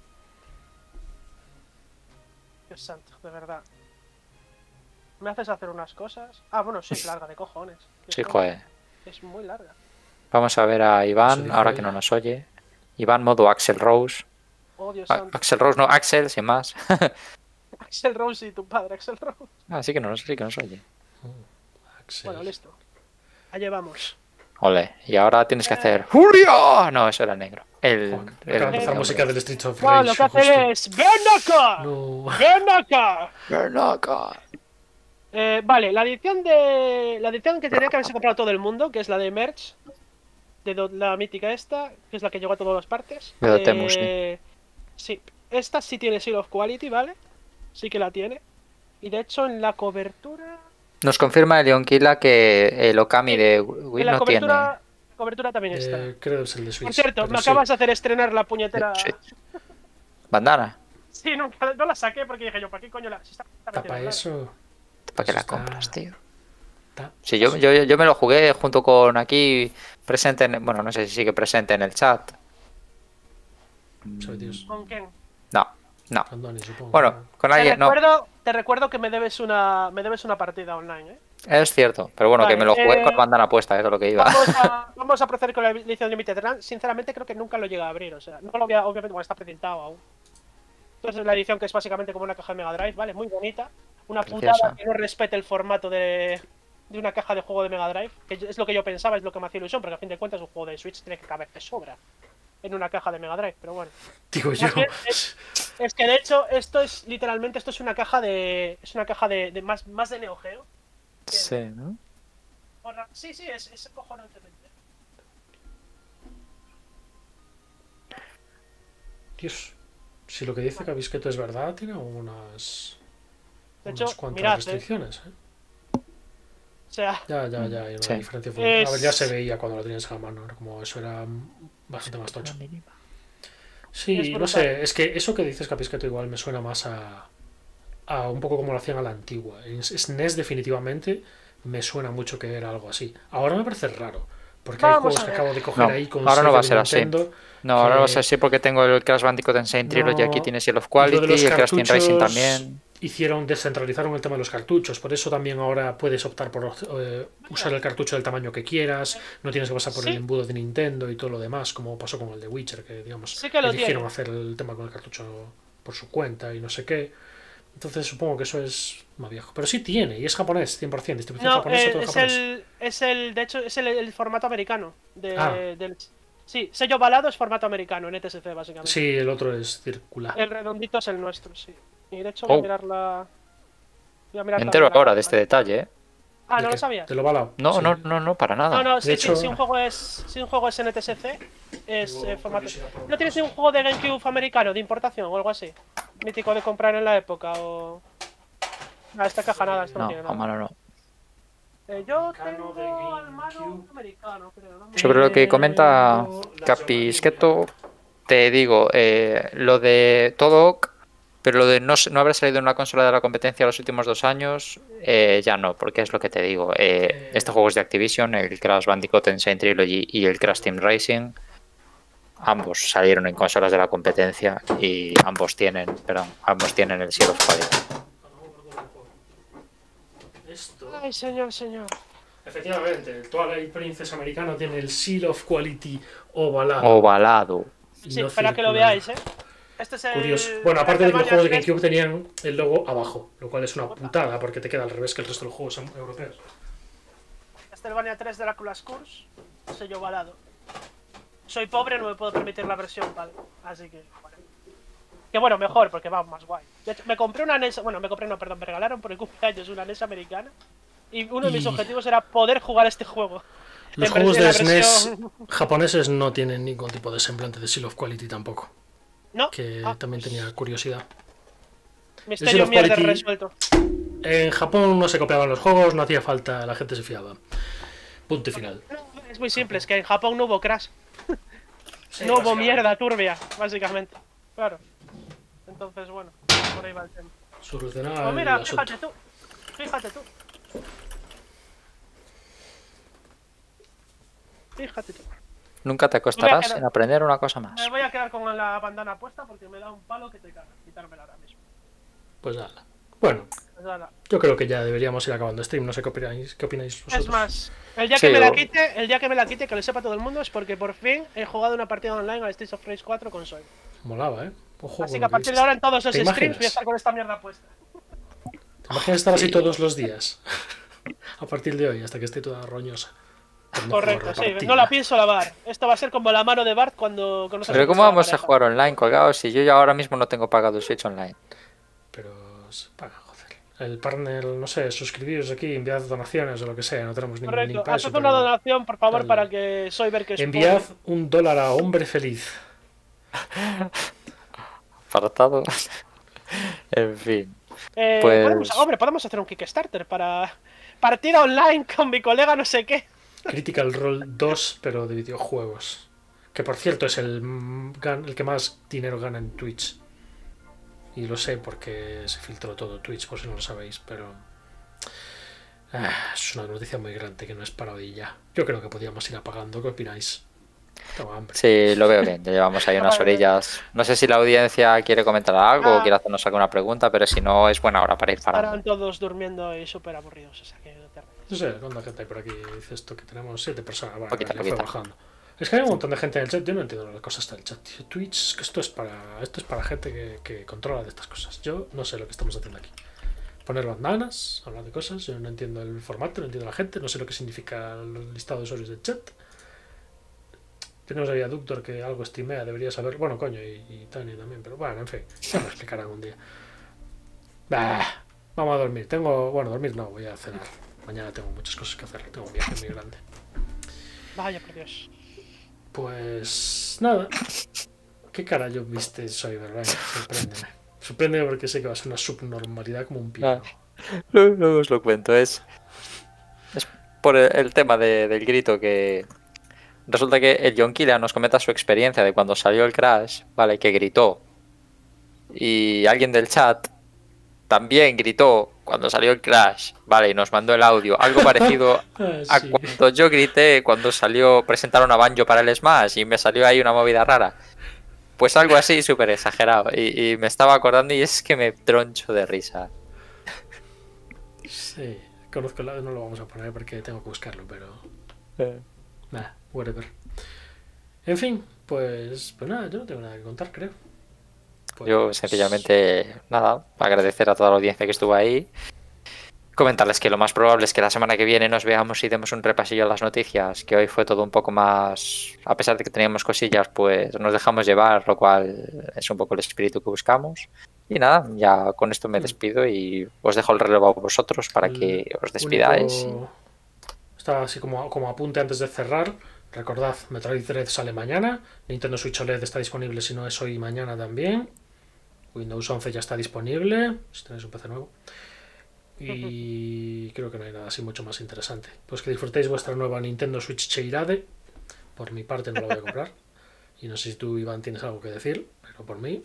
Dios santo, de verdad. ¿Me haces hacer unas cosas? Ah, bueno, sí, es larga de cojones. Sí, Es- joder. Es muy larga. Vamos a ver a Eso Iván, dice ahora él. que no nos oye. Iván modo Axel Rose. Oh, Dios A- santo. Axel Rose, no, Axel, sin más. Axel Rose y tu padre, Axel Rose. Ah, sí que no, sí que nos oye. Axel. Bueno, listo. Allá vamos. Ole, y ahora tienes que hacer ¡Julia! No, eso era el negro. El, Joder, el- acaba de empezar el- música del Streets of No, Rage. lo que justo. hace es... ¡Ven acá! No. ¡Ven acá! Bernaca. Eh, vale, la edición de. La edición que tenía que haberse comprado todo el mundo, que es la de Merch. De do- la mítica esta, que es la que llegó a todas las partes. De Dotemu, Eh, sí. Esta sí tiene Seal of Quality, ¿vale? Sí que la tiene. Y de hecho en la cobertura. Nos confirma el Leonquila que el Okami Sí, de En Wii la no cobertura. tiene. La cobertura también está. Eh, creo que es el de Switch. Por cierto, pero me sí. acabas de hacer estrenar la puñetera. Sí. Bandana. Sí, nunca, no la saqué porque dije yo, ¿para qué coño la.? Si está, está metida Tapa en la- eso. ¿Para qué la Está- compras, tío? Ta. Sí, yo, yo, yo me lo jugué junto con aquí presente, en, bueno, no sé si sigue presente en el chat. Sabe Dios. ¿Con quién? No, no. Con Dani, supongo. Bueno, con Te alguien, no. recuerdo, te recuerdo que me debes una, me debes una partida online, ¿eh? Es cierto, pero bueno, Vale, que me lo jugué eh, con bandana puesta, eso es lo que iba. Vamos a, vamos a proceder con la edición Limited Run. Sinceramente creo que nunca lo llega a abrir, o sea, no lo voy a, obviamente bueno, está precintado aún. Entonces la edición que es básicamente como una caja de Mega Drive, ¿vale? Muy bonita. Una Preciosa. putada que no respete el formato de, de una caja de juego de Mega Drive, que es lo que yo pensaba, es lo que me hacía ilusión, porque a fin de cuentas un juego de Switch tiene que caber de sobra en una caja de Mega Drive, pero bueno. Digo yo. Más bien, Es, es que de hecho esto es literalmente esto es una caja de es una caja de, de más más de Neo Geo. Sí, ¿no? Ahora, sí, sí, es, es cojonantemente. Dios. Si lo que dice Cabisqueto es verdad, tiene unas. De unas hecho, cuantas mirad, eh. restricciones, ¿eh? O sea, Ya, ya, ya. Hay una Sí. diferencia. fue- Es- A ver, ya se veía cuando lo tenías a la mano. Era como eso era bastante más tocho. Es Sí, brutal. no sé. Es que eso que dices, Capisqueto, igual me suena más a. a un poco como lo hacían a la antigua. En S N E S, definitivamente, me suena mucho que era algo así. Ahora me parece raro. Porque hay Vamos juegos a que ver. acabo de coger No, ahí con ahora no va a sello ser de así. Nintendo. No, ahora va a que- ser así porque tengo el Crash Bandicoot Insane Trilogy, No, aquí tiene Seal of y lo Quality, de los el Crash Team Racing cartuchos también. hicieron, descentralizaron el tema de los cartuchos, por eso también ahora puedes optar por eh, usar el cartucho del tamaño que quieras, no tienes que pasar por Sí. el embudo de Nintendo y todo lo demás, como pasó con el de Witcher, que digamos, Sí que lo eligieron tiene. hacer el tema con el cartucho por su cuenta y no sé qué. Entonces supongo que eso es más viejo. Pero sí tiene, y es japonés, cien por ciento, distribución No, japonesa, eh, todo es japonés. el es el de hecho es el, el formato americano de, Ah. del sí, sello balado es formato americano en E T S C básicamente. Sí, el otro es circular. El redondito es el nuestro, sí. Y de hecho voy a Oh. mirar la voy a mirar Me entero también la- ahora de este detalle, ¿eh? Ah, ¿De no qué? lo sabías. ¿Te lo balao? No, Sí. no, no, no, para nada. No, no, sí, De sí, hecho- si un juego es si un juego es N T S C es Tengo eh, formato. curiosidad por- ¿No tienes ni un juego de GameCube americano de importación o algo así? Mítico de comprar en la época o Ah, esta caja nada, esto no, No, tiene a nada. mano no. Eh, yo Americano de tengo al mano GameCube. americano, creo. ¿no? Sobre lo que Eh, comenta no, las Capisqueto, te digo, eh, lo de todo ok, pero lo de no, s- no haber salido en una consola de la competencia los últimos dos años, eh, ya no, porque es lo que te digo. Eh, Eh. este juego es de Activision, el Crash Bandicoot Insane Trilogy y el Crash Team Racing. Ambos salieron en consolas de la competencia y ambos tienen, perdón, ambos tienen el Seal of Quality. Esto. Ay, señor, señor. Efectivamente, el Twilight Princess americano tiene el Seal of Quality ovalado. Ovalado. y Sí, no para que lo circular. veáis, ¿eh? Este es el. Curioso. Bueno, aparte de que los Castlevania juegos de tres. GameCube tenían el logo abajo, lo cual es una putada porque te queda al revés que el resto de los juegos em- europeos. Castlevania tres Dracula's Curse, sello balado. Soy pobre, no me puedo permitir la versión PAL, así que bueno. Que bueno, mejor, porque va más guay. De hecho, me compré una N E S, bueno, me compré, no, perdón, me regalaron por el cumpleaños una N E S americana. Y uno de mis Y- objetivos era poder jugar este juego. Los En juegos de versión- la S N E S versión- japoneses no tienen ningún tipo de semblante de Seal of Quality tampoco, No, que Ah, también tenía curiosidad. Seal misterio of mierda Quality- resuelto. En Japón no se copiaban los juegos, no hacía falta, la gente se fiaba. Punto y final. No, es muy simple, es que en Japón no hubo crash. No hubo mierda turbia, básicamente. Claro. Entonces, bueno, por ahí va el tema. Solucionar Pues el mira, asunto. fíjate tú. Fíjate tú. Fíjate tú. Nunca te Voy a acostarás quedar- en aprender una cosa más. Me voy a quedar con la bandana puesta porque me da un palo que te caga. Quitármela ahora mismo. Pues nada. Bueno, Pues nada. yo creo que ya deberíamos ir acabando stream, no sé qué opináis, qué opináis vosotros. Es más, el día Sí, que me la o- quite, el día que me la quite, que lo sepa todo el mundo, es porque por fin he jugado una partida online al Streets of Rage cuatro con Soy. Molaba, ¿eh? Ojo Así con que a lo partir dices. de ahora en todos los ¿Te streams imaginas? voy a estar con esta mierda puesta. ¿Te imaginas estar así Sí. todos los días? A partir de hoy, hasta que esté toda roñosa. Por no Correcto, jugar sí, partida. no la pienso lavar. Esto va a ser como la mano de Bart cuando conoces Pero a ¿cómo la vamos a pareja. jugar online, colgados, si yo ya ahora mismo no tengo pagado Switch Online? Pero se paga, joder. El partner, no sé, suscribiros aquí, enviad donaciones o lo que sea, no tenemos ningún link Correcto, para haced eso. una pero donación, por favor, Tal. para que soy ver que es Enviad un dólar a Hombre Feliz. Apartado. En fin. Eh, Pues- podemos, hombre, podemos hacer un Kickstarter para partida online con mi colega no sé qué. Critical Role dos, pero de videojuegos. Que por cierto es el, mm, gan- el que más dinero gana en Twitch. Y lo sé porque se filtró todo Twitch, por si no lo sabéis, pero... Ah, es una noticia muy grande que no es para hoy ya. Yo creo que podíamos ir apagando. ¿Qué opináis? Tengo hambre. Sí, lo veo bien. Ya llevamos ahí unas orillas. No sé si la audiencia quiere comentar algo o Ah. quiere hacernos alguna pregunta, pero si no, es buena hora para ir Estarán parando. todos durmiendo y súper aburridos, o sea que no te No sé cuánta gente hay por aquí. Dice esto que tenemos siete personas. Bueno, Poquita, ya fue poquita. bajando. Es que hay un montón de gente en el chat. Yo no entiendo las cosas del chat. Tío. Twitch, que esto es para esto es para gente que, que controla de estas cosas. Yo no sé lo que estamos haciendo aquí. Poner bandanas, hablar de cosas. Yo no entiendo el formato, no entiendo la gente. No sé lo que significa el listado de usuarios del chat. Tenemos ahí a Ductor que algo streamea, debería saber. Bueno, coño, y, y Tony también, pero bueno, en fin, ya me lo explicarán un día. Bah, vamos a dormir. Tengo. Bueno, dormir no, voy a cenar. Mañana tengo muchas cosas que hacer. Tengo un viaje muy grande. Vaya por Dios. Pues. Nada. ¿Qué cara yo viste soy, verdad? Sorpréndeme. Sorpréndeme porque sé que va a ser una subnormalidad como un piano. Ah, luego, luego os lo cuento. Es, es por el, el tema de- del grito que. Resulta que el John Killa nos comenta su experiencia de cuando salió el Crash, ¿vale? Que gritó. Y alguien del chat también gritó cuando salió el Crash, ¿vale? Y nos mandó el audio. Algo parecido Ah, a sí. cuando yo grité cuando salió, presentaron a Banjo para el Smash y me salió ahí una movida rara. Pues algo así, súper exagerado. Y, y me estaba acordando y es que me troncho de risa. Sí, conozco el lado, no lo vamos a poner porque tengo que buscarlo, pero. Nah, whatever. En fin, pues. Pues nada, yo no tengo nada que contar, creo. Pues, Yo sencillamente, nada, agradecer a toda la audiencia que estuvo ahí. Comentarles que lo más probable es que la semana que viene nos veamos y demos un repasillo a las noticias, que hoy fue todo un poco más, a pesar de que teníamos cosillas, pues nos dejamos llevar, lo cual es un poco el espíritu que buscamos. Y nada, ya con esto me despido y os dejo el relevo a vosotros para que os despidáis. Único... Estaba así como, como apunte antes de cerrar. Recordad, Metroid Dread sale mañana. Nintendo Switch O L E D está disponible si no es hoy y mañana también. Windows once ya está disponible, si tenéis un P C nuevo. Y creo que no hay nada así mucho más interesante. Pues que disfrutéis vuestra nueva Nintendo Switch Cheirade. Por mi parte no la voy a comprar. Y no sé si tú, Iván, tienes algo que decir, pero por mí...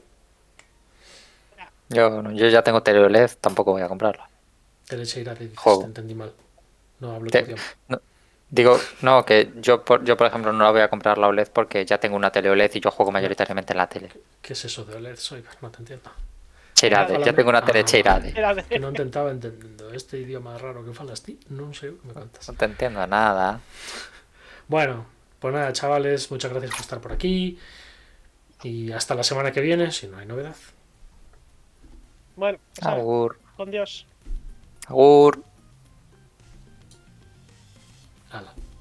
Yo, yo ya tengo tele O L E D, tampoco voy a comprarla. Tele Cheirade, dices, Juego. te entendí mal. No hablo Te- tu idioma. no, digo, no, que yo por, yo por ejemplo no la voy a comprar la O L E D porque ya tengo una tele O L E D y yo juego mayoritariamente en la tele. ¿Qué es eso de O L E D? Soy, no te entiendo. Cheirade, Ojalá ya me- tengo una tele Ah, Cheirade. Era de... Que non te estaba entendendo este idioma raro que falas ti, non sei o que me contas. No te entiendo nada. Bueno, pues nada, chavales, muchas gracias por estar por aquí. Y hasta la semana que viene, si no hay novedad. Bueno, pues nada, Agur. con Dios. Agur. Hala.